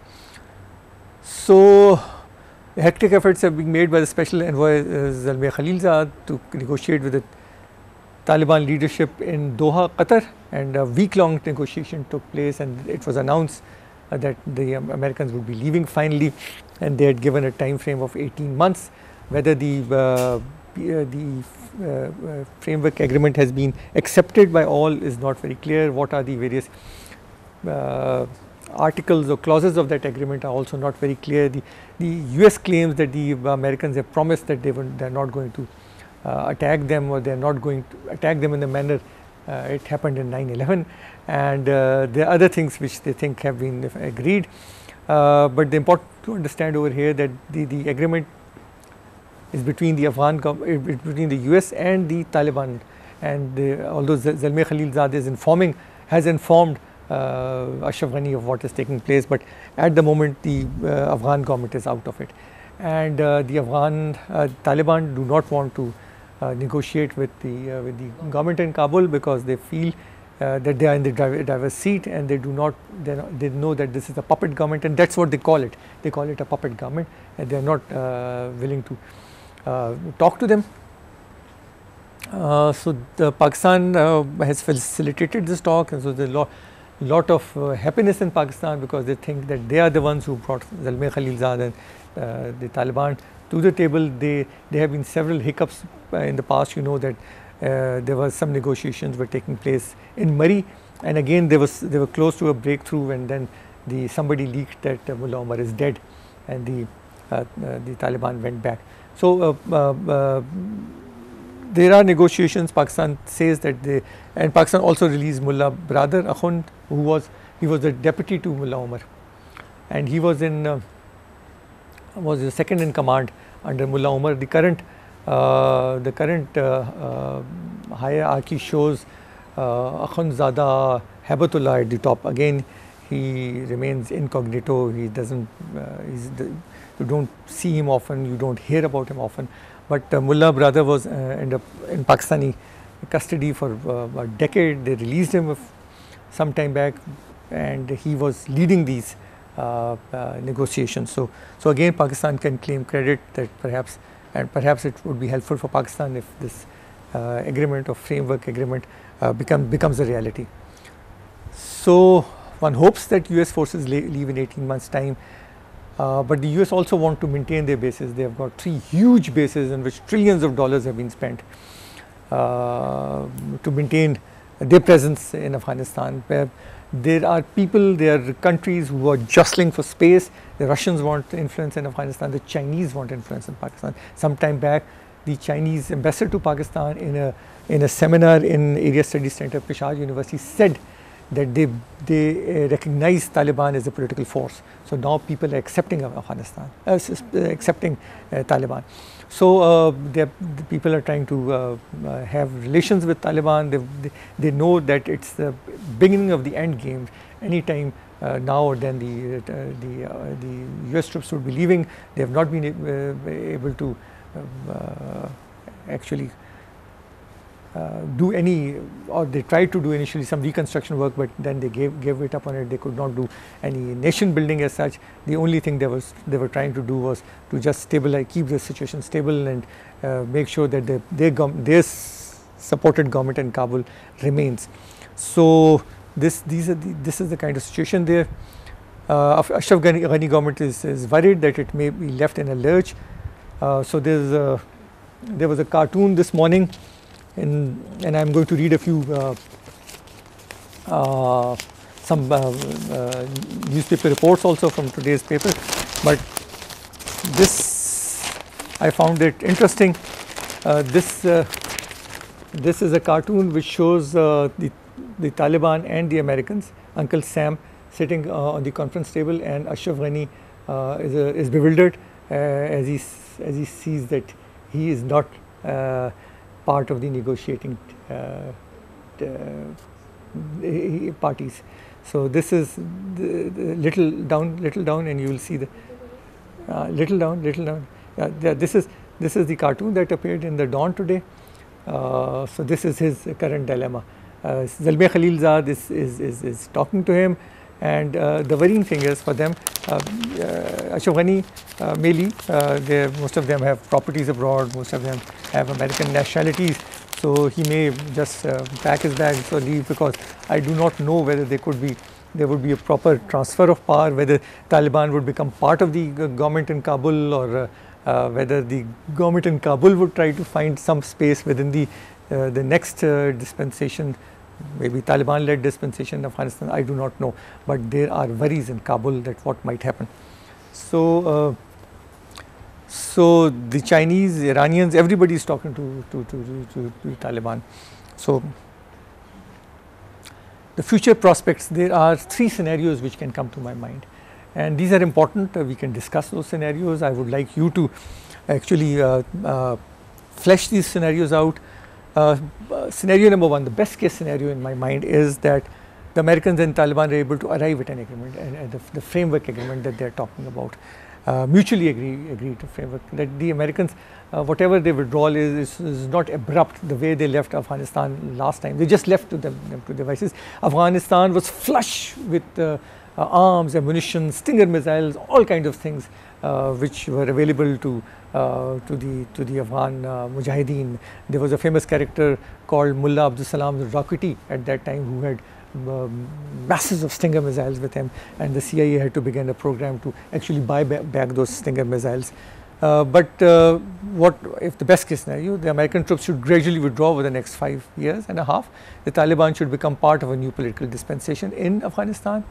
So hectic efforts have been made by the Special Envoy Zalmay Khalilzad to negotiate with the Taliban leadership in Doha, Qatar, and a week-long negotiation took place, and it was announced that the Americans would be leaving finally, and they had given a time frame of 18 months. Whether the framework agreement has been accepted by all is not very clear. What are the various articles or clauses of that agreement are also not very clear. The US claims that the Americans have promised that they are not going to attack them, or they are not going to attack them in the manner it happened in 9/11, and there are other things which they think have been agreed. But the important to understand over here that the agreement is between the between the US and the Taliban, and although Zalmay Khalilzad has informed Ashraf Ghani of what is taking place, but at the moment the Afghan government is out of it, and the Afghan Taliban do not want to negotiate with the government in Kabul, because they feel that they are in the driver's seat, and they know that this is a puppet government, and that's what they call it. They call it a puppet government, and they are not willing to talk to them. So the Pakistan has facilitated this talk, and so there's a lot of happiness in Pakistan, because they think that they are the ones who brought Zalmay Khalilzad and the Taliban to the table. There have been several hiccups in the past. You know that there was some negotiations were taking place in Murree, and again they were close to a breakthrough, and then somebody leaked that Mullah Omar is dead, and the Taliban went back. So there are negotiations. Pakistan says that and Pakistan also released Mullah brother Akhund, he was the deputy to Mullah Omar, and he was the second in command under Mullah Omar. The current hierarchy shows Akhundzada Habatullah at the top. Again, he remains incognito. He doesn't. You don't see him often. You don't hear about him often. But Mullah brother was ended up in Pakistani custody for a decade. They released him some time back, and he was leading these negotiations. So again, Pakistan can claim credit that perhaps it would be helpful for Pakistan if this agreement or framework agreement becomes a reality. So one hopes that US forces leave in 18 months' time. But the US also want to maintain their bases. They have got 3 huge bases in which trillions of dollars have been spent to maintain their presence in Afghanistan. There are countries who are jostling for space. The Russians want influence in Afghanistan. The Chinese want influence in Pakistan. Some time back, the Chinese ambassador to Pakistan in a seminar in Area Studies Center, Peshawar University, said that they recognize Taliban as a political force. So now people are accepting Afghanistan, accepting Taliban. So the people are trying to have relations with Taliban. They know that it's the beginning of the end game. Anytime now or then the US troops would be leaving. They have not been able to actually do any, or they tried to do initially some reconstruction work, but then they gave it up on it. They could not do any nation building as such. The only thing they were trying to do was to just stabilize, keep the situation stable, and make sure that their supported government in Kabul remains. So this is the kind of situation there. Ashraf Ghani government is worried that it may be left in a lurch. So there was a cartoon this morning. And I'm going to read a few some newspaper reports also from today's paper, but this I found it interesting. This is a cartoon which shows the Taliban and the Americans, Uncle Sam sitting on the conference table, and Ashraf Ghani is bewildered as he sees that he is not part of the negotiating parties. So this is the little down, and you will see the little down. Yeah, this is the cartoon that appeared in the Dawn today. So this is his current dilemma. Zalmay Khalilzad is talking to him, and the worrying thing is for them, Ashraf Ghani may leave. Most of them have properties abroad, most of them have American nationalities. So he may just pack his bags or leave, because I do not know whether there would be a proper transfer of power, whether Taliban would become part of the government in Kabul, or whether the government in Kabul would try to find some space within the next dispensation, maybe Taliban-led dispensation in Afghanistan. I do not know, but there are worries in Kabul that what might happen. So, so the Chinese, Iranians, everybody is talking to Taliban. So the future prospects, there are 3 scenarios which can come to my mind, and these are important. We can discuss those scenarios. I would like you to actually flesh these scenarios out. Scenario number 1, the best case scenario in my mind, is that the Americans and Taliban are able to arrive at an agreement, and the framework agreement that they are talking about. Mutually agree to framework, that the Americans, whatever their withdrawal is not abrupt the way they left Afghanistan last time. They just left to their devices. Afghanistan was flush with arms, ammunition, Stinger missiles, all kinds of things which were available to the Afghan Mujahideen. There was a famous character called Mullah Abdul Salam al-Raqiti at that time, who had masses of Stinger missiles with him, and the CIA had to begin a program to actually buy back those Stinger missiles. But what if the best case scenario, the American troops should gradually withdraw over the next 5 years and a half. The Taliban should become part of a new political dispensation in Afghanistan,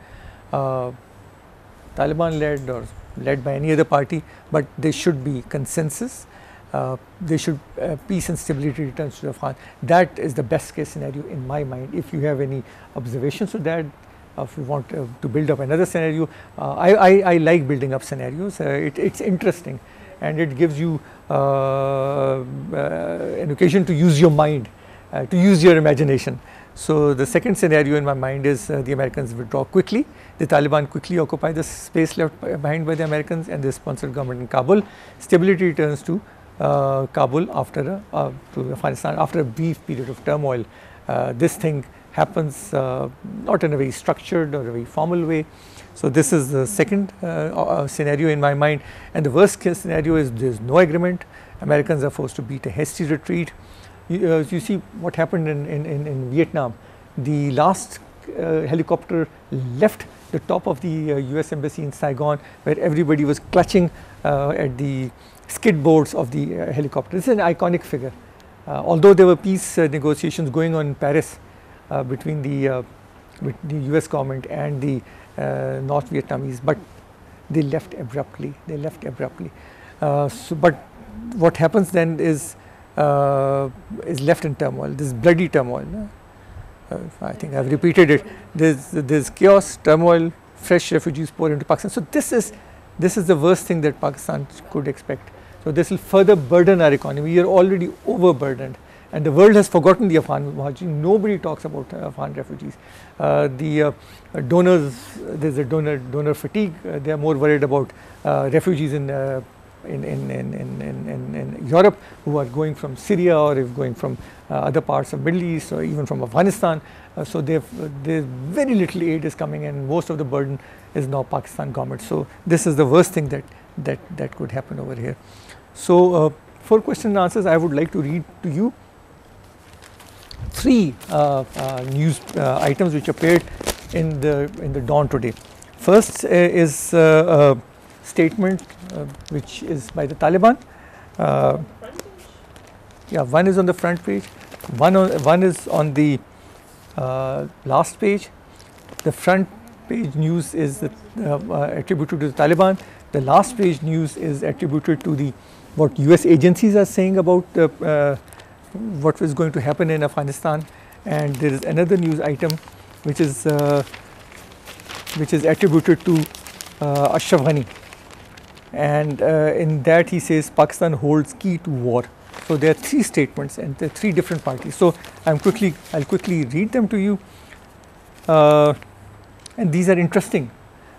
Taliban led or led by any other party, but there should be consensus. There should peace and stability returns to Afghanistan. That is the best case scenario in my mind. If you have any observations to that, if you want to build up another scenario, I like building up scenarios. It's interesting, and it gives you an occasion to use your mind, to use your imagination. So the second scenario in my mind is the Americans withdraw quickly, the Taliban quickly occupy the space left behind by the Americans, and the sponsored government in Kabul. Stability returns to Kabul after to Afghanistan after a brief period of turmoil. This thing happens not in a very structured or a very formal way. So this is the second scenario in my mind, and the worst case scenario is there is no agreement. Americans are forced to beat a hasty retreat. You see what happened in Vietnam. The last helicopter left the top of the US embassy in Saigon, where everybody was clutching at the skid boards of the helicopter. This is an iconic figure. Although there were peace negotiations going on in Paris between the US government and the North Vietnamese, but they left abruptly. But what happens then is left in turmoil. This bloody turmoil. I think I've repeated it. There's chaos, turmoil, fresh refugees pour into Pakistan. So this is the worst thing that Pakistan could expect. So this will further burden our economy. We are already overburdened, and the world has forgotten the Afghan Muhajirin. Nobody talks about Afghan refugees. The donors, there's a donor fatigue. They are more worried about refugees in Europe who are going from Syria, or if going from other parts of Middle East, or even from Afghanistan. So there's very little aid is coming, and most of the burden is now Pakistan government. So this is the worst thing that could happen over here. So for question and answers, I would like to read to you 3 news items which appeared in the Dawn today. First is a statement which is by the Taliban. Yeah, one is on the front page, one is on the last page. The front page news is attributed to the Taliban. The last page news is attributed to what US agencies are saying about what is going to happen in Afghanistan. And there is another news item which is attributed to Ashraf Ghani, and in that he says Pakistan holds key to war. So there are 3 statements, and there are 3 different parties. So I'll quickly read them to you, and these are interesting.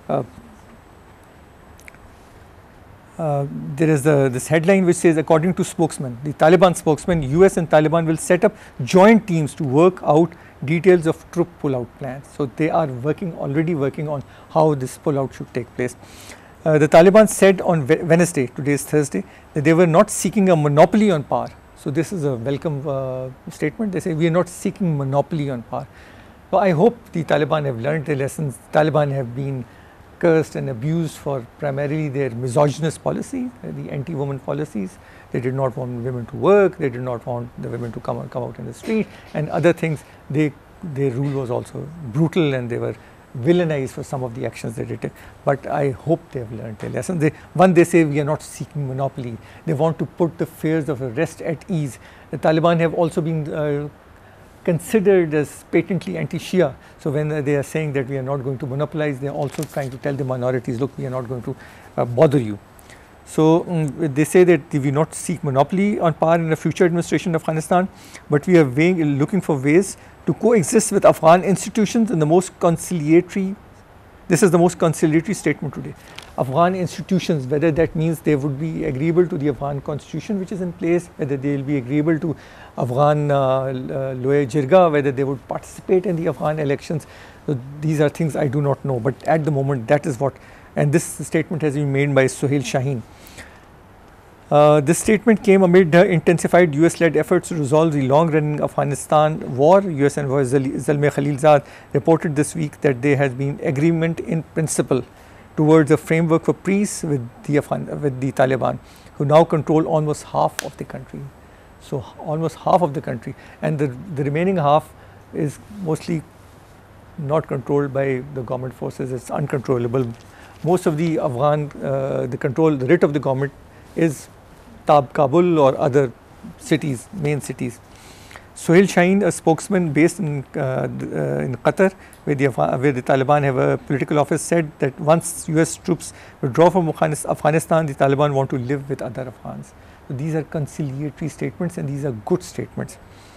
There is this headline which says, according to spokesman, the Taliban spokesman, US and Taliban will set up joint teams to work out details of troop pullout plans. So they are already working on how this pullout should take place. The Taliban said on Wednesday, today is Thursday, that they were not seeking a monopoly on power. So this is a welcome statement. They say we are not seeking monopoly on power. So I hope the Taliban have learned their lessons. Taliban have been cursed and abused for primarily their misogynist policy, the anti-woman policies. They did not want women to work, they did not want the women to come out in the street and other things. Their rule was also brutal and they were villainized for some of the actions they did. But I hope they have learned their lessons. They say we are not seeking monopoly. They want to put the fears of arrest at ease. The Taliban have also been considered as patently anti-Shia. So when they are saying that we are not going to monopolize, they are also trying to tell the minorities, look, we are not going to bother you. So they say that we will not seek monopoly on power in the future administration of Afghanistan, but we are looking for ways to coexist with Afghan institutions in the most conciliatory. This is the most conciliatory statement today. Afghan institutions, whether that means they would be agreeable to the Afghan constitution which is in place, whether they will be agreeable to Afghan Loya Jirga, whether they would participate in the Afghan elections. So these are things I do not know, but at the moment that is what, and this statement has been made by Tughral Yamin. This statement came amid intensified US-led efforts to resolve the long-running Afghanistan war. US envoy Zalmay Khalilzad reported this week that there has been agreement in principle towards a framework for peace with the Taliban, who now control almost half of the country. So almost half of the country, and the remaining half is mostly not controlled by the government forces. It's uncontrollable. Most of the Afghan, the writ of the government is Kabul or other cities, main cities. Tughral Yamin, a spokesman based in Qatar, where the Taliban have a political office, said that once US troops withdraw from Afghanistan, the Taliban want to live with other Afghans. So these are conciliatory statements and these are good statements.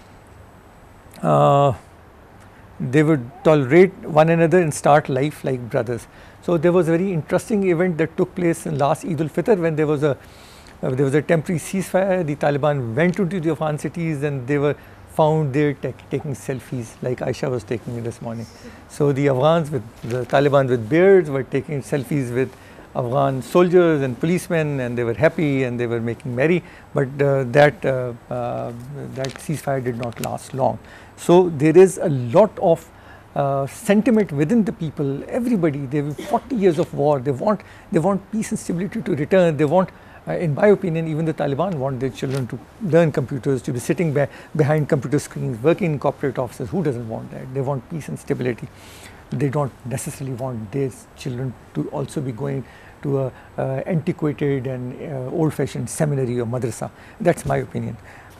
They would tolerate one another and start life like brothers. So there was a very interesting event that took place in last Eid al-Fitr when there was a temporary ceasefire. The Taliban went into the Afghan cities and they were found there taking selfies like Aisha was taking this morning. So the Afghans the Taliban with beards were taking selfies with Afghan soldiers and policemen, and they were happy and they were making merry, but that ceasefire did not last long. So there is a lot of sentiment within the people. Everybody, they have 40 years of war. They want peace and stability to return. They want, in my opinion, even the Taliban want their children to learn computers, to be sitting behind computer screens, working in corporate offices. Who doesn't want that? They want peace and stability. They don't necessarily want their children to also be going to a antiquated and old-fashioned seminary or madrasa. That's my opinion.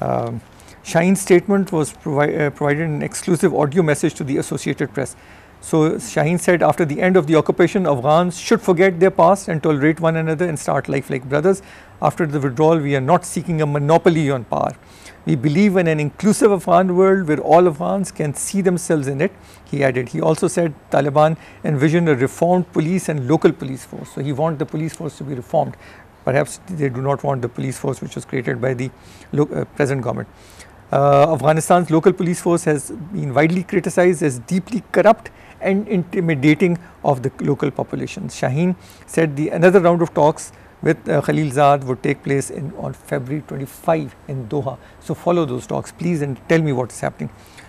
Shine's statement was provided an exclusive audio message to the Associated Press. So Shaheen said, after the end of the occupation, Afghans should forget their past and tolerate one another and start life like brothers. After the withdrawal, we are not seeking a monopoly on power. We believe in an inclusive Afghan world where all Afghans can see themselves in it, he added. He also said Taliban envisioned a reformed police and local police force. So he wants the police force to be reformed. Perhaps they do not want the police force which was created by the present government. Afghanistan's local police force has been widely criticized as deeply corrupt and intimidating of the local population. Shaheen said another round of talks with Khalilzad would take place on February 25 in Doha. So follow those talks please and tell me what is happening.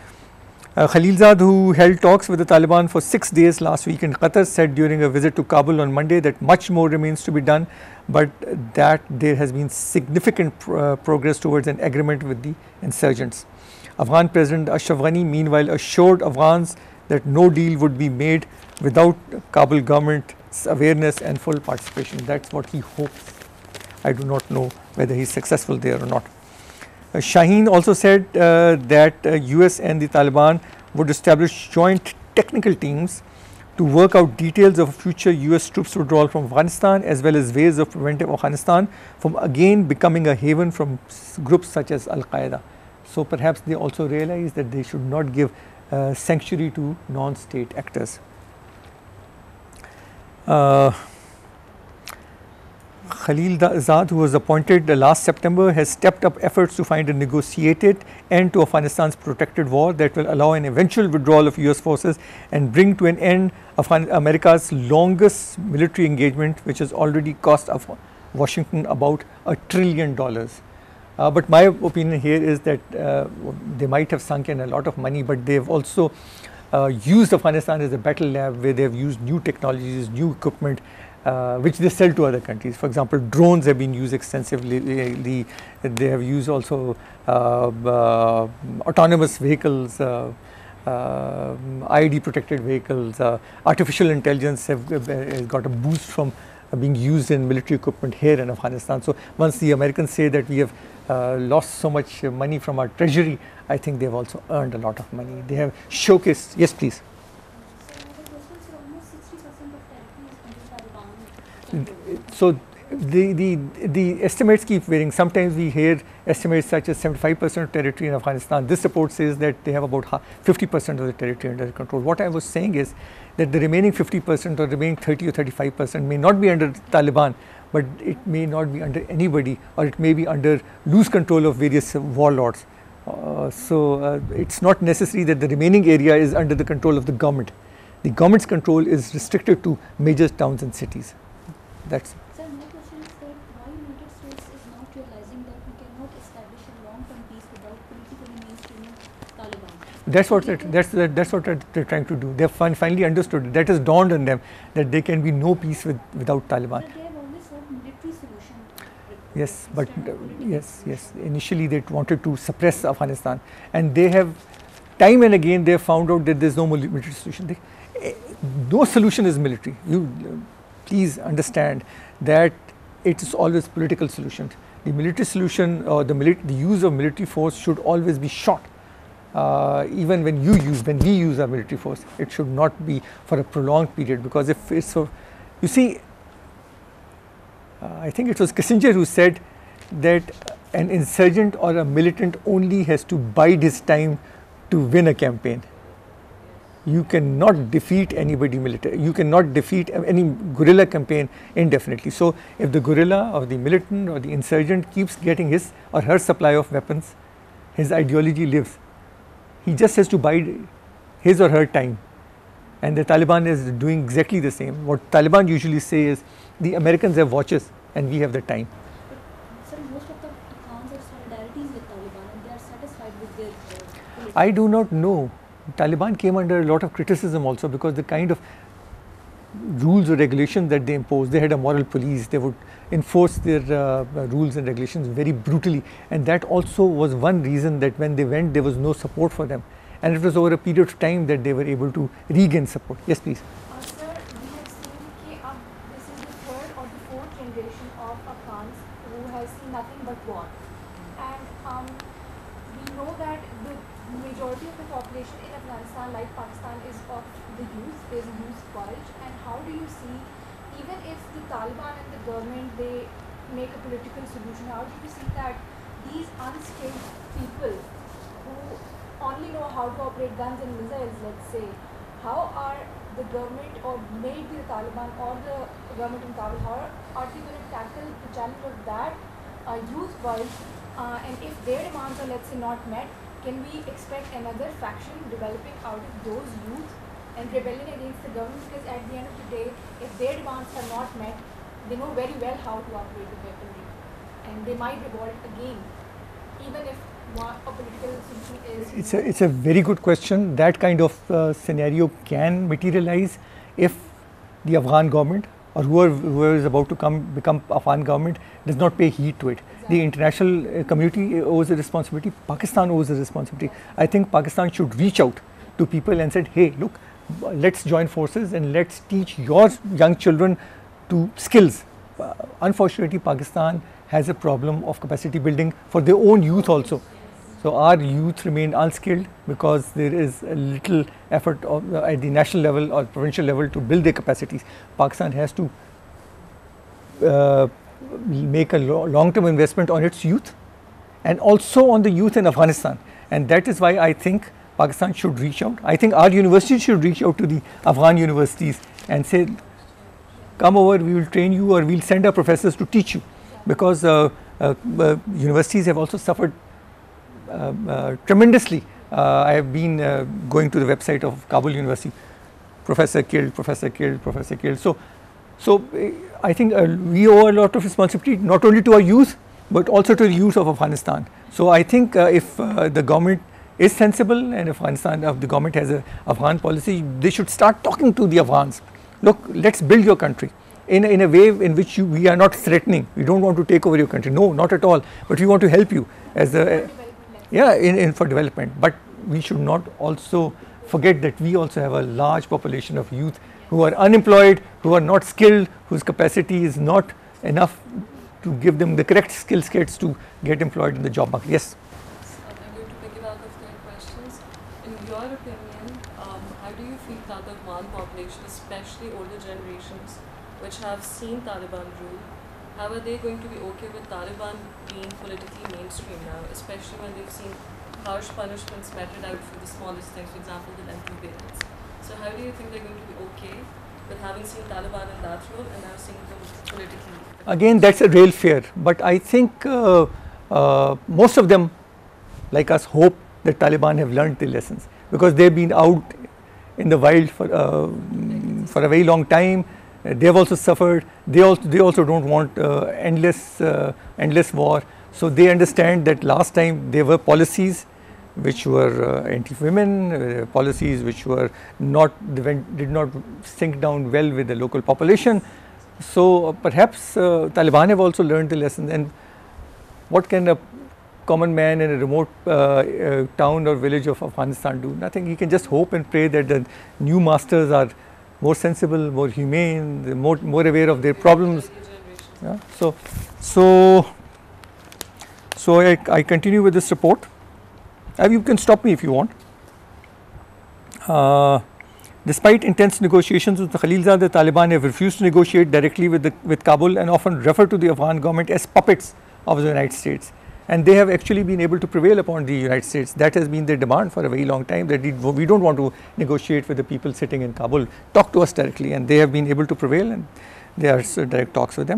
Khalilzad, who held talks with the Taliban for 6 days last week in Qatar, said during a visit to Kabul on Monday that much more remains to be done, but that there has been significant progress towards an agreement with the insurgents. Afghan President Ashraf Ghani meanwhile assured Afghans that no deal would be made without Kabul government's awareness and full participation. That's what he hopes. I do not know whether he is successful there or not. Shaheen also said that US and the Taliban would establish joint technical teams to work out details of future US troops withdrawal from Afghanistan, as well as ways of preventing Afghanistan from again becoming a haven from groups such as Al-Qaeda. So perhaps they also realize that they should not give sanctuary to non-state actors. Khalilzad, who was appointed last September, has stepped up efforts to find a negotiated end to Afghanistan's protracted war that will allow an eventual withdrawal of US forces and bring to an end America's longest military engagement, which has already cost Washington about $1 trillion. But my opinion here is that they might have sunk in a lot of money, but they have also used Afghanistan as a battle lab where they have used new technologies, new equipment, which they sell to other countries. For example, drones have been used extensively. They have used also autonomous vehicles, IED protected vehicles. Artificial intelligence has got a boost from being used in military equipment here in Afghanistan. So once the Americans say that we have lost so much money from our treasury, I think they have also earned a lot of money. They have showcased. Yes, please. So the estimates keep varying. Sometimes we hear estimates such as 75% of territory in Afghanistan. This report says that they have about 50% of the territory under control. What I was saying is that the remaining 50% or remaining 30 or 35% may not be under Taliban, but it may not be under anybody, or it may be under loose control of various warlords. So it's not necessary that the remaining area is under the control of the government. The government's control is restricted to major towns and cities. That's Sir, my question is that why United States is not realizing that we cannot establish a long-term peace without politically mainstreaming Taliban? That's what they're trying to do. They've finally understood. That has dawned on them that there can be no peace without Taliban. But they have always sought military solution. Yes, but yes. Initially, they wanted to suppress Afghanistan, and they have time and again they have found out that there's no military solution. No solution is military. You please understand that it is always political solution. The military solution or the use of military force should always be short. Even when we use our military force, it should not be for a prolonged period, because if it's so, you see, I think it was Kissinger who said that an insurgent or a militant only has to bide his time to win a campaign. You cannot defeat anybody military. You cannot defeat any guerrilla campaign indefinitely. So if the guerrilla or the militant or the insurgent keeps getting his or her supply of weapons, his ideology lives. He just has to bide his or her time. And the Taliban is doing exactly the same. What Taliban usually say is, the Americans have watches and we have the time. But sir, most of the Afghans have solidarities with Taliban and they are satisfied with their I do not know. Taliban came under a lot of criticism also, because the kind of rules or regulations that they imposed, they had a moral police, they would enforce their rules and regulations very brutally, and that also was one reason that when they went there was no support for them, and it was over a period of time that they were able to regain support. Yes, please. Sir, we have seen that this is the third or the fourth generation of Afghans who has seen nothing but war, and we know that the majority of the population in Afghanistan, like Pakistan, is of the youth. There is a youth bulge, and how do you see, even if the Taliban and the government, they make a political solution, how do you see that these unskilled people who only know how to operate guns and missiles, let's say, how are the government, or maybe the Taliban or the government in Kabul, how are they going to tackle the challenge of that youth bulge, and if their demands are, let's say, not met, can we expect another faction developing out of those youth and rebelling against the government? Because at the end of the day, if their demands are not met, they know very well how to operate the weaponry, and they might revolt again, even if a political solution is... It's a very good question. That kind of scenario can materialize if the Afghan government or whoever is about to become Afghan government does not pay heed to it. Exactly. The international community owes a responsibility. Pakistan owes a responsibility. I think Pakistan should reach out to people and said, hey, look, let's join forces and let's teach your young children to skills. Unfortunately, Pakistan has a problem of capacity building for their own youth also. So our youth remain unskilled because there is a little effort at the national level or provincial level to build their capacities. Pakistan has to make a long-term investment on its youth and also on the youth in Afghanistan. And that is why I think Pakistan should reach out. I think our universities should reach out to the Afghan universities and say, come over, we will train you, or we will send our professors to teach you. Because universities have also suffered tremendously. I have been going to the website of Kabul University, professor killed, professor killed, professor killed. So I think we owe a lot of responsibility not only to our youth but also to the youth of Afghanistan. So I think if the government is sensible and if the government has a Afghan policy, they should start talking to the Afghans. Look, let's build your country in a way in which we are not threatening. We don't want to take over your country. No, not at all. But we want to help you as a for development. But we should not also forget that we also have a large population of youth who are unemployed, who are not skilled, whose capacity is not enough to give them the correct skill sets to get employed in the job market. Yes. I'm going to pick it out of their questions. In your opinion, how do you feel that the Afghan population, especially older generations, which have seen Taliban rule, how are they going to be okay with Taliban being politically mainstream now, especially when they've seen harsh punishments meted out for the smallest things, for example, the lengthy parents? So how do you think they're going to be okay with having seen Taliban in that role and now seeing them politically? Again, that's a real fear, but I think most of them, like us, hope that Taliban have learned their lessons because they've been out in the wild for a very long time. They have also suffered. They also don't want endless war. So they understand that last time there were policies which were anti-women, policies which were did not sink down well with the local population. So perhaps Taliban have also learned the lesson. And what can a common man in a remote town or village of Afghanistan do? Nothing. He can just hope and pray that the new masters are more sensible, more humane, more aware of their problems. Yeah. So I continue with this report. You can stop me if you want. Despite intense negotiations with the Khalilzad, the Taliban have refused to negotiate directly with Kabul and often refer to the Afghan government as puppets of the United States. And they have actually been able to prevail upon the United States. That has been their demand for a very long time, that we don't want to negotiate with the people sitting in Kabul. Talk to us directly, and they have been able to prevail, and there are direct talks with them.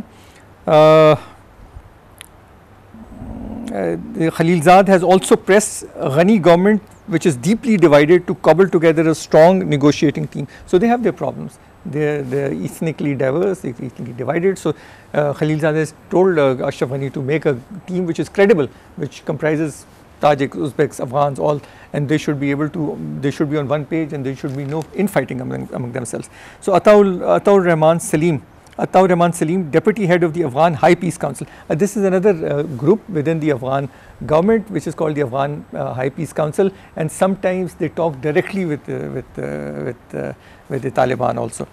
The Khalilzad has also pressed Ghani government, which is deeply divided, to cobble together a strong negotiating team. So they have their problems. They're ethnically diverse, ethnically divided. So Khalilzad has told Ashraf Ghani to make a team which is credible, which comprises Tajiks, Uzbeks, Afghans, all, and they should be on one page, and there should be no infighting among themselves. So Ataur Rahman Salim, deputy head of the Afghan High Peace Council. This is another group within the Afghan government, which is called the Afghan High Peace Council, and sometimes they talk directly with the Taliban also.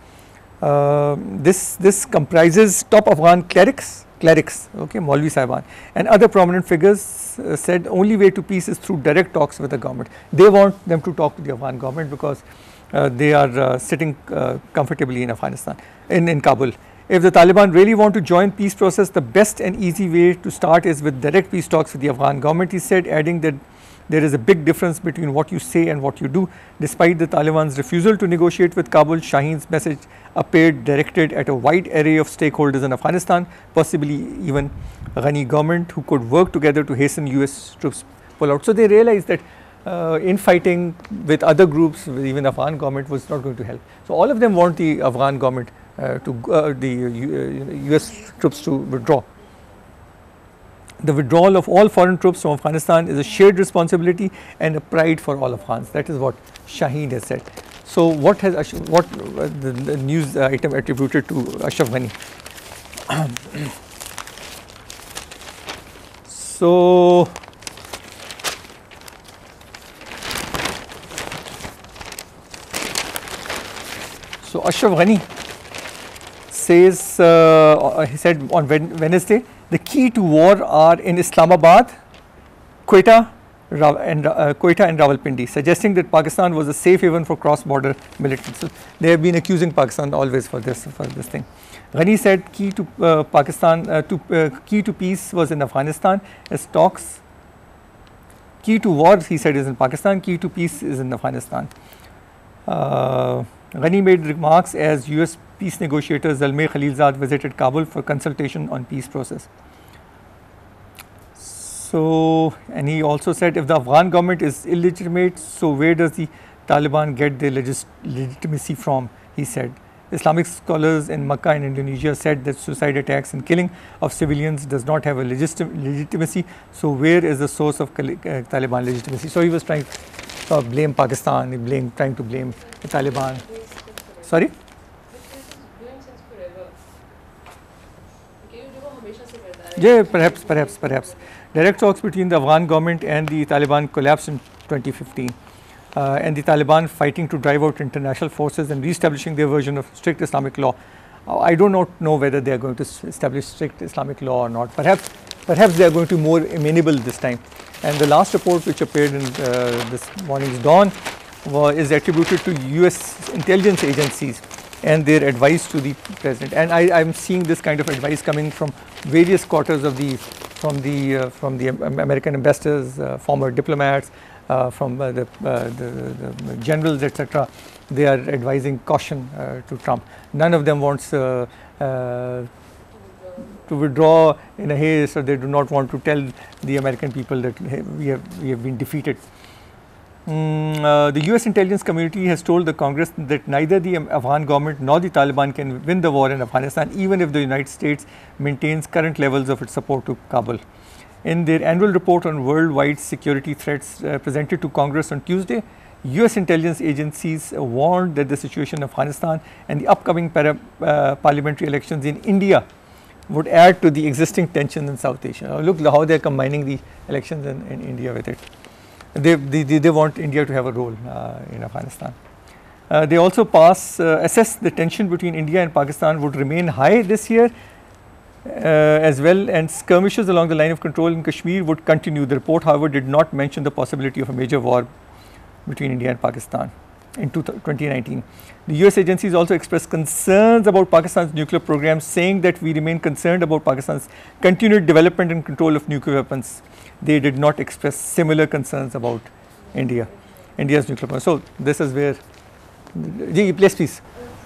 This comprises top Afghan clerics, okay, Maulvi Sahban, and other prominent figures. Said only way to peace is through direct talks with the government. They want them to talk to the Afghan government because they are sitting comfortably in Afghanistan, in Kabul. If the Taliban really want to join peace process, the best and easy way to start is with direct peace talks with the Afghan government, he said, adding that there is a big difference between what you say and what you do. Despite the Taliban's refusal to negotiate with Kabul, Shaheen's message appeared directed at a wide array of stakeholders in Afghanistan, possibly even Ghani government, who could work together to hasten US troops pull out. So they realized that infighting with other groups, with even Afghan government, was not going to help. So all of them want the Afghan government the US troops to withdraw. The withdrawal of all foreign troops from Afghanistan is a shared responsibility and a pride for all Afghans. That is what Shaheen has said. So what the news item attributed to Ashraf Ghani? So Ashraf Ghani says, he said on Wednesday, the key to war are in Islamabad, Quetta and Rawalpindi, suggesting that Pakistan was a safe haven for cross-border militants. So they have been accusing Pakistan always for this thing. Ghani said key to key to peace was in Afghanistan as talks. Key to war, he said, is in Pakistan. Key to peace is in Afghanistan. Ghani made remarks as US peace negotiator Zalmay Khalilzad visited Kabul for consultation on peace process. So, and he also said, if the Afghan government is illegitimate, so where does the Taliban get their legitimacy from? He said, Islamic scholars in Makkah and Indonesia said that suicide attacks and killing of civilians does not have a legitimacy. So where is the source of Taliban legitimacy? So he was trying to blame Pakistan, trying to blame the Taliban. Sorry? Yeah, perhaps. Direct talks between the Afghan government and the Taliban collapsed in 2015. And the Taliban fighting to drive out international forces and re-establishing their version of strict Islamic law. I do not know whether they are going to establish strict Islamic law or not. Perhaps they are going to be more amenable this time. And the last report which appeared in this morning's Dawn is attributed to US intelligence agencies and their advice to the president. And I am seeing this kind of advice coming from various quarters of from the American ambassadors, former diplomats, from the generals, etc. They are advising caution to Trump. None of them wants to withdraw in a haste, or they do not want to tell the American people that, hey, we have been defeated. The US intelligence community has told the Congress that neither the Afghan government nor the Taliban can win the war in Afghanistan, even if the United States maintains current levels of its support to Kabul. In their annual report on worldwide security threats presented to Congress on Tuesday, US intelligence agencies warned that the situation in Afghanistan and the upcoming parliamentary elections in India would add to the existing tension in South Asia. Look how they are combining the elections in India with it. They want India to have a role in Afghanistan. They also assess the tension between India and Pakistan would remain high this year as well, and skirmishes along the line of control in Kashmir would continue. The report, however, did not mention the possibility of a major war between India and Pakistan in 2019. The US agencies also expressed concerns about Pakistan's nuclear program, saying that we remain concerned about Pakistan's continued development and control of nuclear weapons. They did not express similar concerns about India's nuclear program. So this is where, please.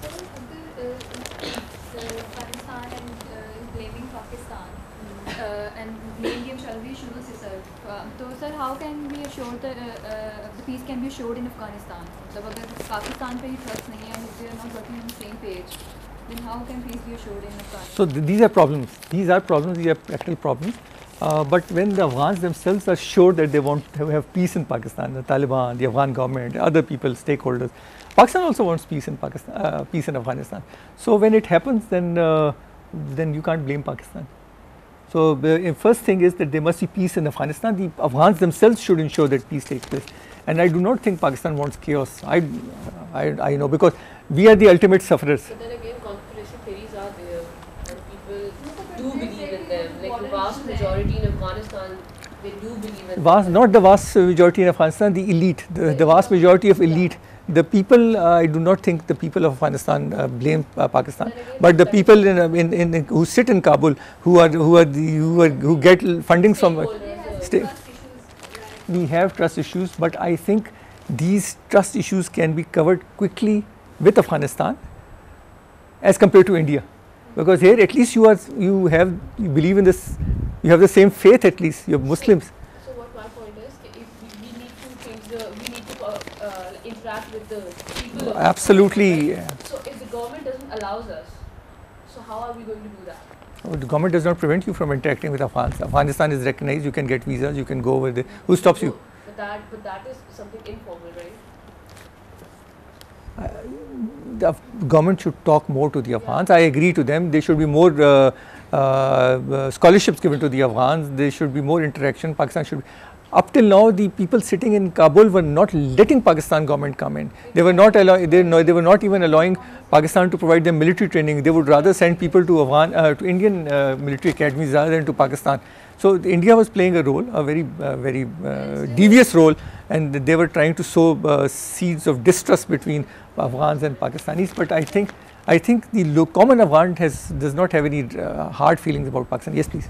Pakistan and blaming Pakistan and main game shall be shoes itself. So sir, how can we assure the peace can be assured in Afghanistan? So if Pakistan pe hi trust nahi hai and if they are not working on the same page, then how can peace be assured in Afghanistan? So these are problems. These are practical problems. But when the Afghans themselves are sure that they want to have peace in Pakistan, the Taliban, the Afghan government, other people, stakeholders, Pakistan also wants peace in Pakistan, peace in Afghanistan. So when it happens, then you can't blame Pakistan. So the first thing is that there must be peace in Afghanistan. The Afghans themselves should ensure that peace takes place. And I do not think Pakistan wants chaos. I know, because we are the ultimate sufferers. But then again, conspiracy theories are there, and people do believe in them. Like the vast majority in Afghanistan, they do believe in them. Not the vast majority in Afghanistan, the elite, the vast majority of elite. The people, I do not think the people of Afghanistan blame Pakistan, but the people who sit in Kabul, who get funding from state. We have trust issues, but I think these trust issues can be covered quickly with Afghanistan as compared to India, because here at least you believe in this, you have the same faith, at least you're Muslims. So what my point is, if we need to change we need to interact with the people. Absolutely. So if the government doesn't allow us, so how are we going to do that? The government does not prevent you from interacting with Afghans. Afghanistan is recognized, you can get visas, you can go over there. Who stops you? But that is something informal, right? The government should talk more to the Afghans. I agree to them. There should be more scholarships given to the Afghans. There should be more interaction. Pakistan should be. Up till now, the people sitting in Kabul were not letting Pakistan government come in. They were not even allowing Pakistan to provide them military training. They would rather send people to Indian military academies rather than to Pakistan. So India was playing a role, a very devious role, and they were trying to sow seeds of distrust between Afghans and Pakistanis. But I think the common Afghan does not have any hard feelings about Pakistan. Yes, please.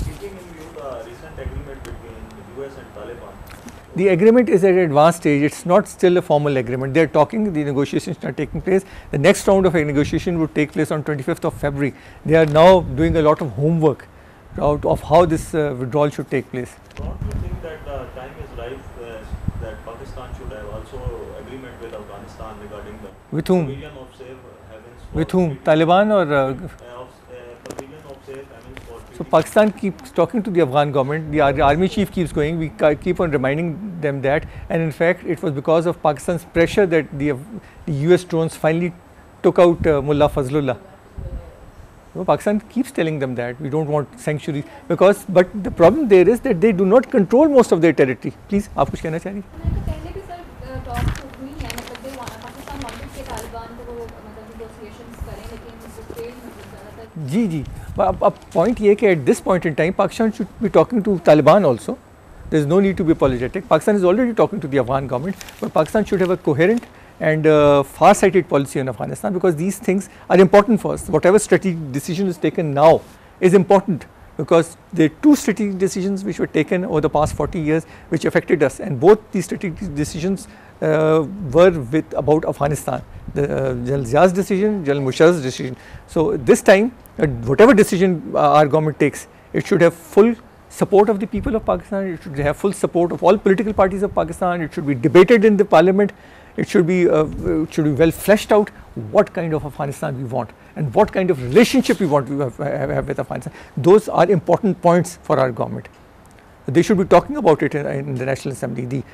The agreement is at an advanced stage. It's not still a formal agreement. They're talking, the negotiations are taking place. The next round of a negotiation would take place on 25th of February. They are now doing a lot of homework out of how this withdrawal should take place. Don't you think that the time is ripe that Pakistan should have also agreement with Afghanistan regarding the with whom? provision of safe havens With whom? Taliban or? Pavilion of safe, for So Pakistan keeps talking to the Afghan government. The army chief keeps going. We keep on reminding them that. And in fact, it was because of Pakistan's pressure that the US drones finally took out Mullah Fazlullah. So Pakistan keeps telling them that we don't want sanctuaries because. But the problem there is that they do not control most of their territory. Please, आप कुछ कहना चाह रही? पहले भी sir talk हुई है मतलब दे पाकिस्तान वांटेड के तालिबान को वो मतलब नेगोशिएशंस करें लेकिन वो फेल ज़्यादातर जी जी अब पॉइंट ये कि at this point in time Pakistan should be talking to Taliban also there is no need to be apologetic. Pakistan is already talking to the Afghan government, but Pakistan should have a coherent and far-sighted policy on Afghanistan because these things are important for us. Whatever strategic decision is taken now is important because there are two strategic decisions which were taken over the past 40 years which affected us, and both these strategic decisions were about Afghanistan. The General Zia's decision, General Musharraf's decision. So this time, whatever decision our government takes, it should have full support of the people of Pakistan, it should have full support of all political parties of Pakistan, it should be debated in the parliament, it should be well fleshed out what kind of Afghanistan we want and what kind of relationship we want to have with Afghanistan. Those are important points for our government. They should be talking about it in the National Assembly.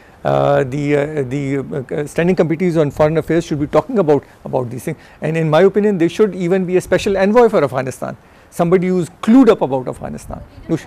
The standing committees on foreign affairs should be talking about these things, and in my opinion there should even be a special envoy for Afghanistan, somebody who is clued up about Afghanistan.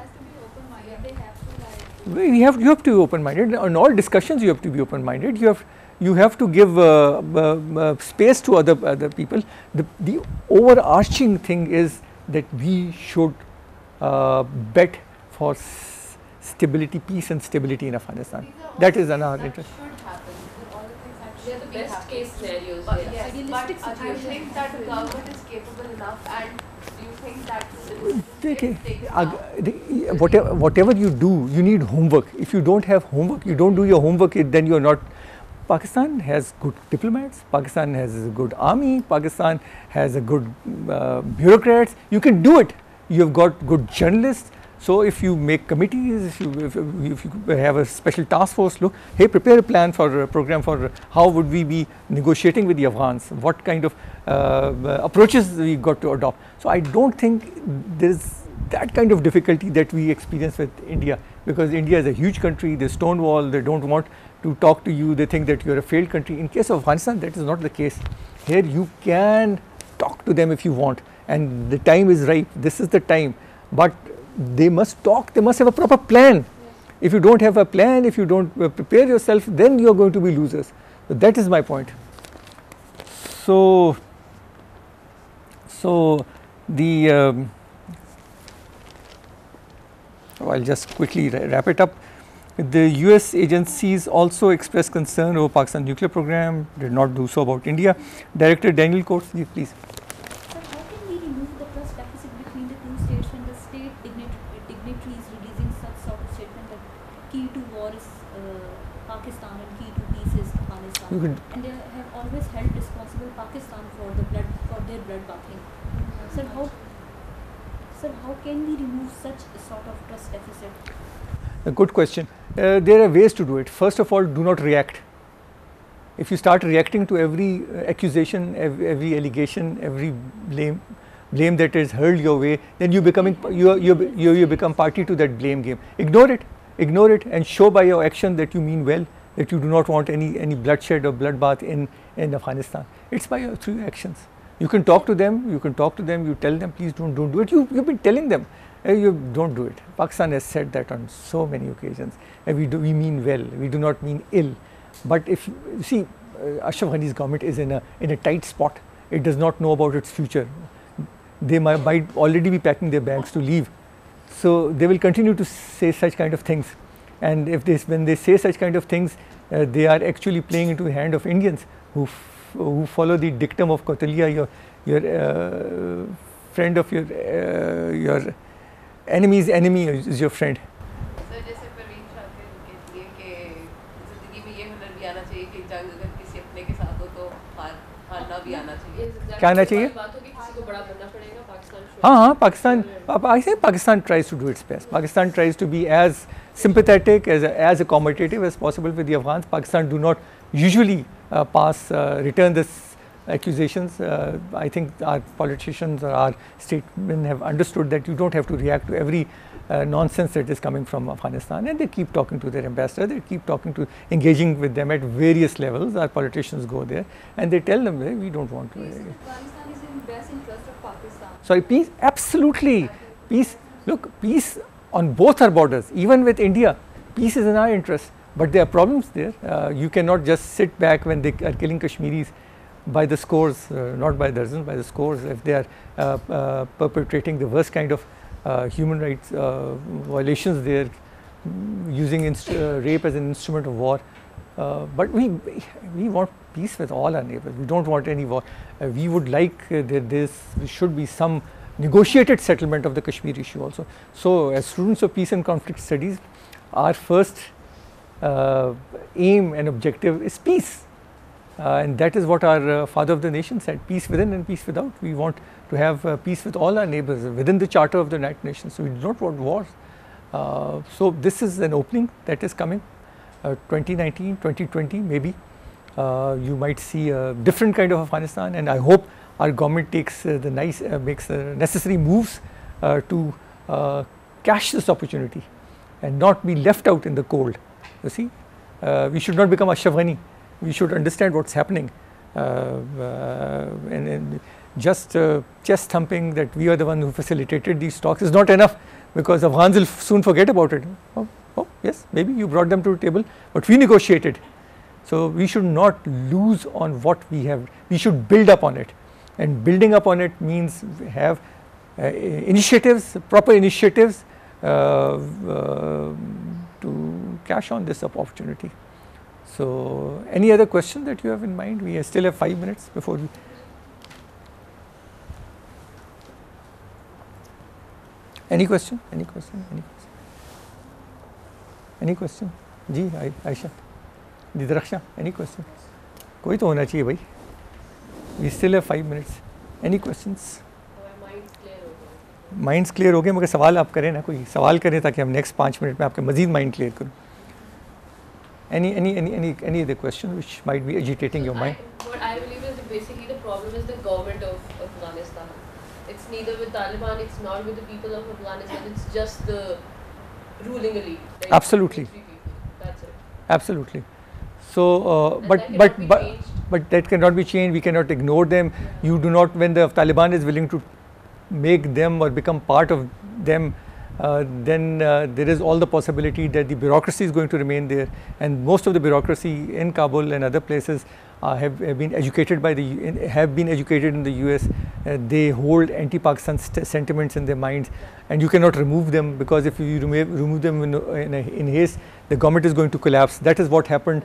You have to be open-minded. On all discussions, you have to be open-minded. You have to give space to other people. The overarching thing is that we should bet for stability, peace, and stability in Afghanistan. That is in our interest. Should happen. All the things that They're should the be best happening. case scenarios. But Yes. yes, Idealistic but I situation. think that the government is capable enough, and do you think that Okay. taken Whatever you do, you need homework. If you don't have homework, you don't do your homework, then you are not. Pakistan has good diplomats, Pakistan has a good army, Pakistan has a good bureaucrats. You can do it. You have got good journalists. So if you make committees, if you have a special task force, look, hey, prepare a plan for a program for how would we be negotiating with the Afghans, what kind of approaches we got to adopt. So I don't think there is that kind of difficulty that we experience with India, because India is a huge country, they stonewall, they don't want to talk to you, they think that you are a failed country. In case of Afghanistan, that is not the case. Here you can talk to them if you want, and the time is ripe, this is the time, but they must talk, they must have a proper plan. Yes. If you don't have a plan, if you don't prepare yourself, then you are going to be losers. So that is my point. So the I'll just quickly wrap it up. The US agencies also expressed concern over Pakistan's nuclear program, did not do so about India. Director Daniel Coates, please. Sir, how can we remove the trust deficit between the two states when the state dignitaries releasing such sort of statement that key to war is Pakistan and key to peace is Afghanistan, and they have always held responsible Pakistan for their blood bathing. Sir, how can we remove such a sort of trust deficit? A good question. There are ways to do it. First of all, do not react. If you start reacting to every accusation, every allegation, every blame that is hurled your way, then you become party to that blame game. Ignore it, and show by your action that you mean well, that you do not want any bloodshed or bloodbath in Afghanistan. It's by your through actions. You can talk to them. You tell them, please don't do it. You've been telling them. You don't do it. Pakistan has said that on so many occasions. We mean well. We do not mean ill. But if you see, Ashraf Ghani's government is in a tight spot. It does not know about its future. They might already be packing their bags to leave. So they will continue to say such kind of things. And when they say such kind of things, they are actually playing into the hand of Indians who follow the dictum of Kautilya, your friend of your enemy's enemy is your friend. Sir जैसे परवीन शाह कहती है कि ज़िंदगी में ये हुनर भी आना चाहिए कि जंग अगर किसी अपने के साथ हो तो हारना भी आना चाहिए. क्या आना चाहिए? बात होगी किसी को बड़ा बनना पड़ेगा पाकिस्तान. हाँ, Pakistan. I think Pakistan tries to do its best. Pakistan tries to be as sympathetic, as accommodative as possible with the Afghans. Pakistan do not usually return the accusations. I think our politicians or our statesmen have understood that you don't have to react to every nonsense that is coming from Afghanistan, and they keep talking to their ambassador, they keep engaging with them at various levels. Our politicians go there and they tell them, hey, we don't want to. Peace in Afghanistan is in best interest of Pakistan. Sorry, peace, absolutely. Peace, look, peace on both our borders, even with India, peace is in our interest. But there are problems there. You cannot just sit back when they are killing Kashmiris by the scores, not by dozens, by the scores, if they are perpetrating the worst kind of human rights violations there, using rape as an instrument of war. But we want peace with all our neighbors. We don't want any war. We would like that there should be some negotiated settlement of the Kashmir issue also. So as students of peace and conflict studies, our first aim and objective is peace. And that is what our father of the nation said, peace within and peace without. We want to have peace with all our neighbors within the charter of the United Nations. So we do not want wars. So this is an opening that is coming, 2019, 2020 maybe. You might see a different kind of Afghanistan, and I hope our government takes makes the necessary moves to catch this opportunity and not be left out in the cold. You see, we should not become Ashraf Ghani. We should understand what's happening, and just chest thumping that we are the one who facilitated these talks is not enough, because Afghans will soon forget about it. Oh yes, maybe you brought them to the table, but we negotiated. So we should not lose on what we have. We should build up on it, and building up on it means have initiatives, proper initiatives to cash on this opportunity. So any other question that you have in mind? We still have 5 minutes before we. Any question? Any question? Any question? Any question? Ji Ayesha, Didraksha, any question? कोई तो होना चाहिए भाई. We still have 5 minutes. Any questions? Minds clear हो गए, मगर सवाल आप करें ना, कोई सवाल करें ताकि हम next 5 मिनट में आपके मजीद mind clear करूँ. Any other question which might be agitating your mind? What I believe is that basically the problem is the government of Afghanistan. It's neither with Taliban, it's not with the people of Afghanistan, it's just the ruling elite. Right? Absolutely. That's it. Absolutely. So, but that cannot be changed. We cannot ignore them. Yeah. You do not, when the Taliban is willing to make them or become part of them, then there is all the possibility that the bureaucracy is going to remain there, and most of the bureaucracy in Kabul and other places have been educated in the US. They hold anti-Pakistan sentiments in their minds, and you cannot remove them, because if you remove them in haste, the government is going to collapse. That is what happened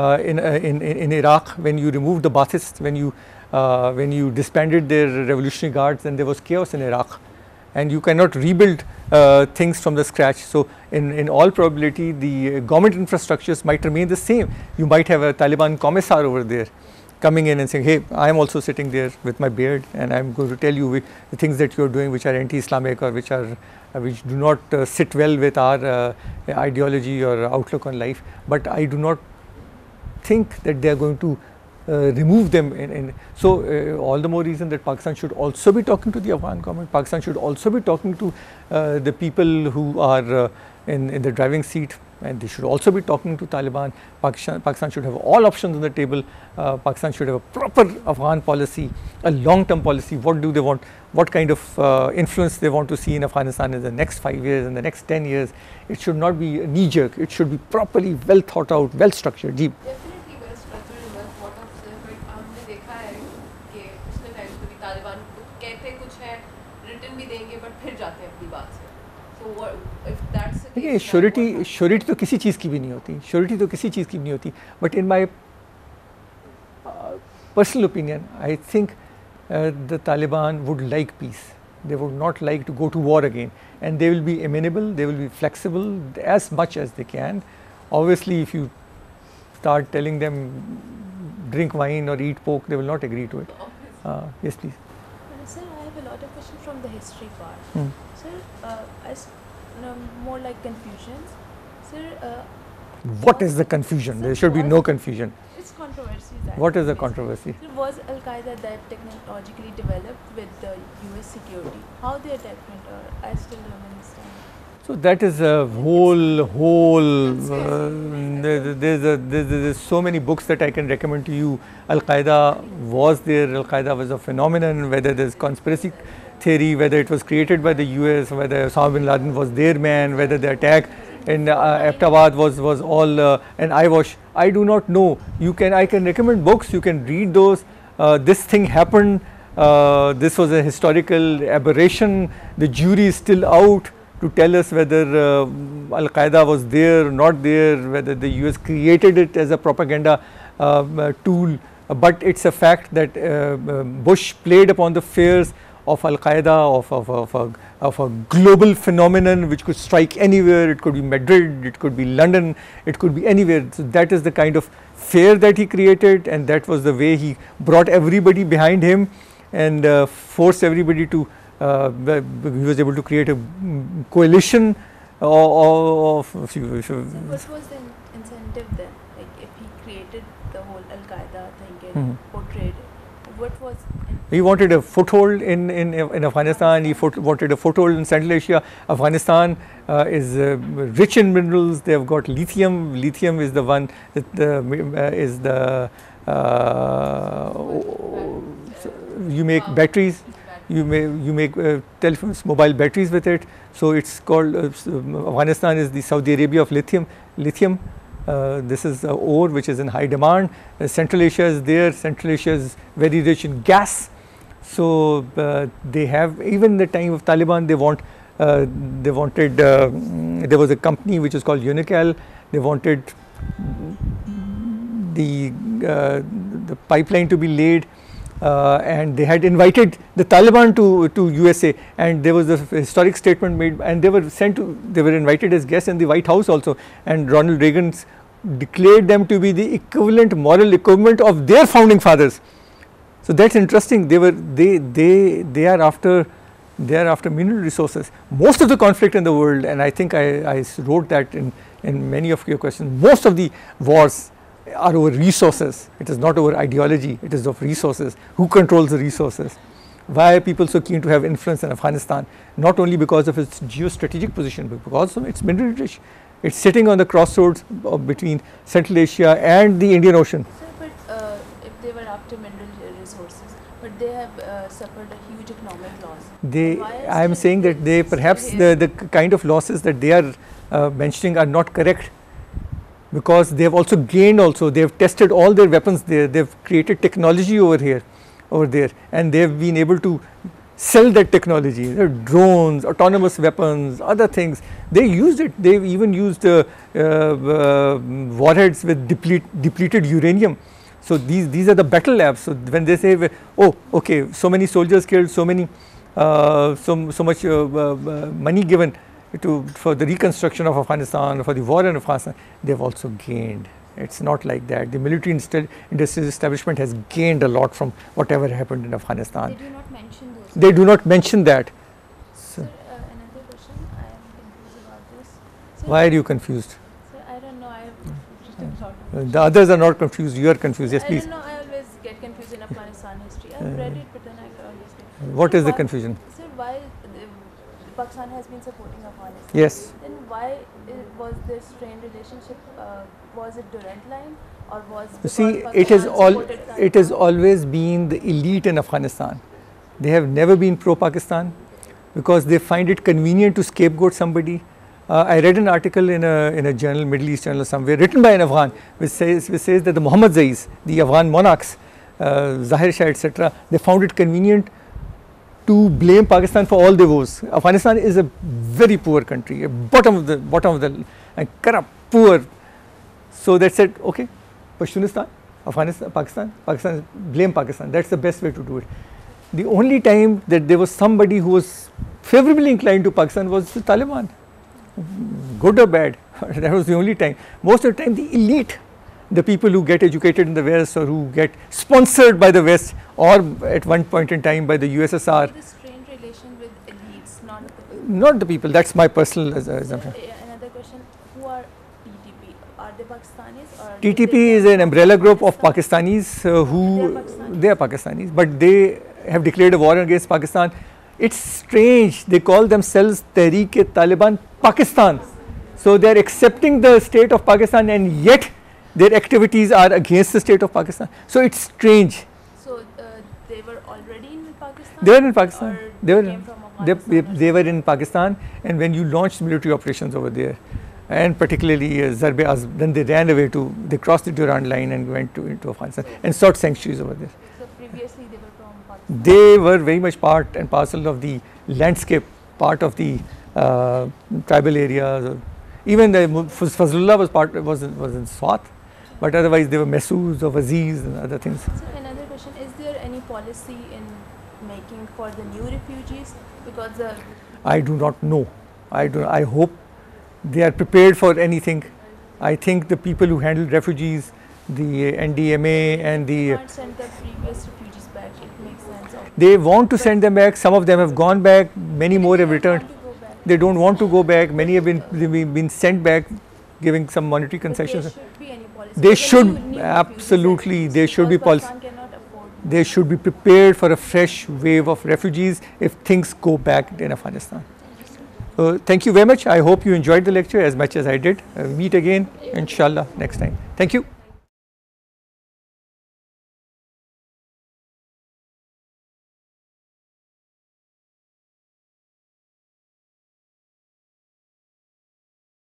in Iraq when you removed the Baathists, when you disbanded their revolutionary guards, and there was chaos in Iraq, and you cannot rebuild things from the scratch. So in all probability, the government infrastructures might remain the same. You might have a Taliban commissar over there coming in and saying, hey, I am also sitting there with my beard, and I am going to tell you the things that you are doing which are anti-Islamic or which do not sit well with our ideology or outlook on life. But I do not think that they are going to remove them. So all the more reason that Pakistan should also be talking to the Afghan government. Pakistan should also be talking to the people who are in the driving seat, and they should also be talking to Taliban. Pakistan should have all options on the table. Pakistan should have a proper Afghan policy, a long-term policy. What do they want? What kind of influence they want to see in Afghanistan in the next 5 years, in the next 10 years? It should not be knee-jerk. It should be properly well thought out, well structured. Deep. Definitely well structured and well thought out, sir. But हमने देखा है कि पिछले time पे भी तालिबान कहते कुछ है, रिटर्न भी देंगे, but फिर जाते हैं अपनी बात से. So what if that's the देखिए, case? श्योरिटी तो किसी चीज़ की भी नहीं होती. श्योरिटी तो किसी चीज़ की भी नहीं होती. But in my personal opinion, I think the Taliban would like peace. They would not like to go to war again, and they will be amenable, they will be flexible as much as they can. Obviously, if you start telling them drink wine or eat pork, they will not agree to it. Yes, please. Sir, I have a lot of questions from the history part. Sir, as more like confusions. Sir, What is the confusion? There should be no confusion. it's controversy is that? What is the controversy? Was Al Qaeda that technologically developed with the US security? How they attachment, or I still don't understand. So that is a whole. There's so many books that I can recommend to you. Al Qaeda was there. Al Qaeda was a phenomenon. Whether there's conspiracy theory, whether it was created by the US, whether Osama bin Laden was their man, whether the attack in Abbottabad was all an eyewash. I do not know. I can recommend books. You can read those. This thing happened. This was a historical aberration. The jury is still out to tell us whether Al Qaeda was there or not there, whether the US created it as a propaganda tool. But it's a fact that Bush played upon the fears of Al Qaeda, of a global phenomenon which could strike anywhere. It could be Madrid, it could be London, it could be anywhere. So that is the kind of fear that he created, and that was the way he brought everybody behind him and forced everybody to. He was able to create a coalition of. So what was the incentive then? Like if he created the whole Al Qaeda thing and portrayed it, what was? He wanted a foothold in Afghanistan. He wanted a foothold in Central Asia. Afghanistan is rich in minerals. They have got lithium. Lithium is the one that is the you make batteries. You make telephones, mobile batteries with it. So it's called Afghanistan is the Saudi Arabia of lithium. This is ore which is in high demand. Central Asia is there. Central Asia is very rich in gas. So they have, even the time of Taliban, they wanted there was a company which is called Unical. They wanted the pipeline to be laid. And they had invited the Taliban to USA, and there was a historic statement made, and they were invited as guests in the White House also, and Ronald Reagan declared them to be the equivalent moral equivalent of their founding fathers. So that's interesting. They are after mineral resources. Most of the conflict in the world, and I think I wrote that in many of your questions, most of the wars are over resources. It is not over ideology, it is of resources. Who controls the resources? Why are people so keen to have influence in Afghanistan? Not only because of its geostrategic position, but because of its mineral rich. It's sitting on the crossroads between Central Asia and the Indian Ocean. Sir, but if they were after mineral resources, but they have suffered a huge economic loss. I am saying that they perhaps the kind of losses that they are mentioning are not correct, because they have also gained they have tested all their weapons there, they have created technology over there, and they have been able to sell that technology. There are drones, autonomous weapons, other things. They used it. They have even used warheads with depleted uranium. So these are the battle labs. So when they say, oh, okay, so many soldiers killed, so much money given for the reconstruction of Afghanistan, for the war in Afghanistan, they have also gained. It's not like that. The military industrial establishment has gained a lot from whatever happened in Afghanistan. They do not mention those. They do not mention that. Sir, another question. I am confused about this. Sir, why are you confused? Sir, I don't know. I have just a lot of The others are not confused. You are confused. Yes, please. I don't know. I always get confused in Afghanistan history. I've read it, but then I always get. What is the confusion? Sir, why Pakistan has been supporting Afghanistan? Yes. Then why was there strained relationship? Was it direct line, or was you see, it has always been the elite in Afghanistan. They have never been pro-Pakistan because they find it convenient to scapegoat somebody. I read an article in a journal, Middle East journal somewhere, written by an Afghan, which says that the Muhammad Zais, the Afghan monarchs, Zahir Shah, etc., they found it convenient to blame Pakistan for all their woes. Afghanistan is a very poor country, a bottom of the and corrupt, poor. So they said, okay, Pashtunistan, Afghanistan, Pakistan, blame Pakistan. That's the best way to do it. The only time that there was somebody who was favorably inclined to Pakistan was the Taliban, good or bad. That was the only time. Most of the time, the elite, the people who get educated in the West or who get sponsored by the West, or at one point in time by the USSR. The strained relation with elites, not the people. Not the people. That's my personal assumption. Another question: who are TTP? Are they Pakistanis or? TTP is an umbrella group of Pakistanis They are who Pakistanis? they are Pakistanis, but they have declared a war against Pakistan. It's strange. They call themselves Tehreek-e-Taliban Pakistan. So they are accepting the state of Pakistan, and yet their activities are against the state of Pakistan. So it's strange. So they were already in Pakistan? They were in Pakistan. Or They were came from they, Afghanistan or they were in Pakistan, and when you launched military operations over there, and particularly then they ran away they crossed the Durand line and went into Afghanistan and sought sanctuaries over there. So previously they were from Pakistan? They were very much part and parcel of the landscape, part of the tribal areas. Or even the Fazlullah was in Swat, but otherwise they were Massoud or Aziz and other things. So another question, is there any policy in making for the new refugees? Because I do not know. I hope they are prepared for anything. I think the people who handle refugees, the NDMA and you the can't send the previous refugees back, it makes sense. they want to send them back. Some of them have gone back. Many more have returned. Want to go back. They don't want to go back. Many have been sent back, giving some monetary But concessions. there should be any policy. They For the should new absolutely. refugees, There should be because policy. Pakistan cannot afford. They should be prepared for a fresh wave of refugees if things go back in Afghanistan. Thank you very much. I hope you enjoyed the lecture as much as I did. Meet again, inshallah, next time. Thank you.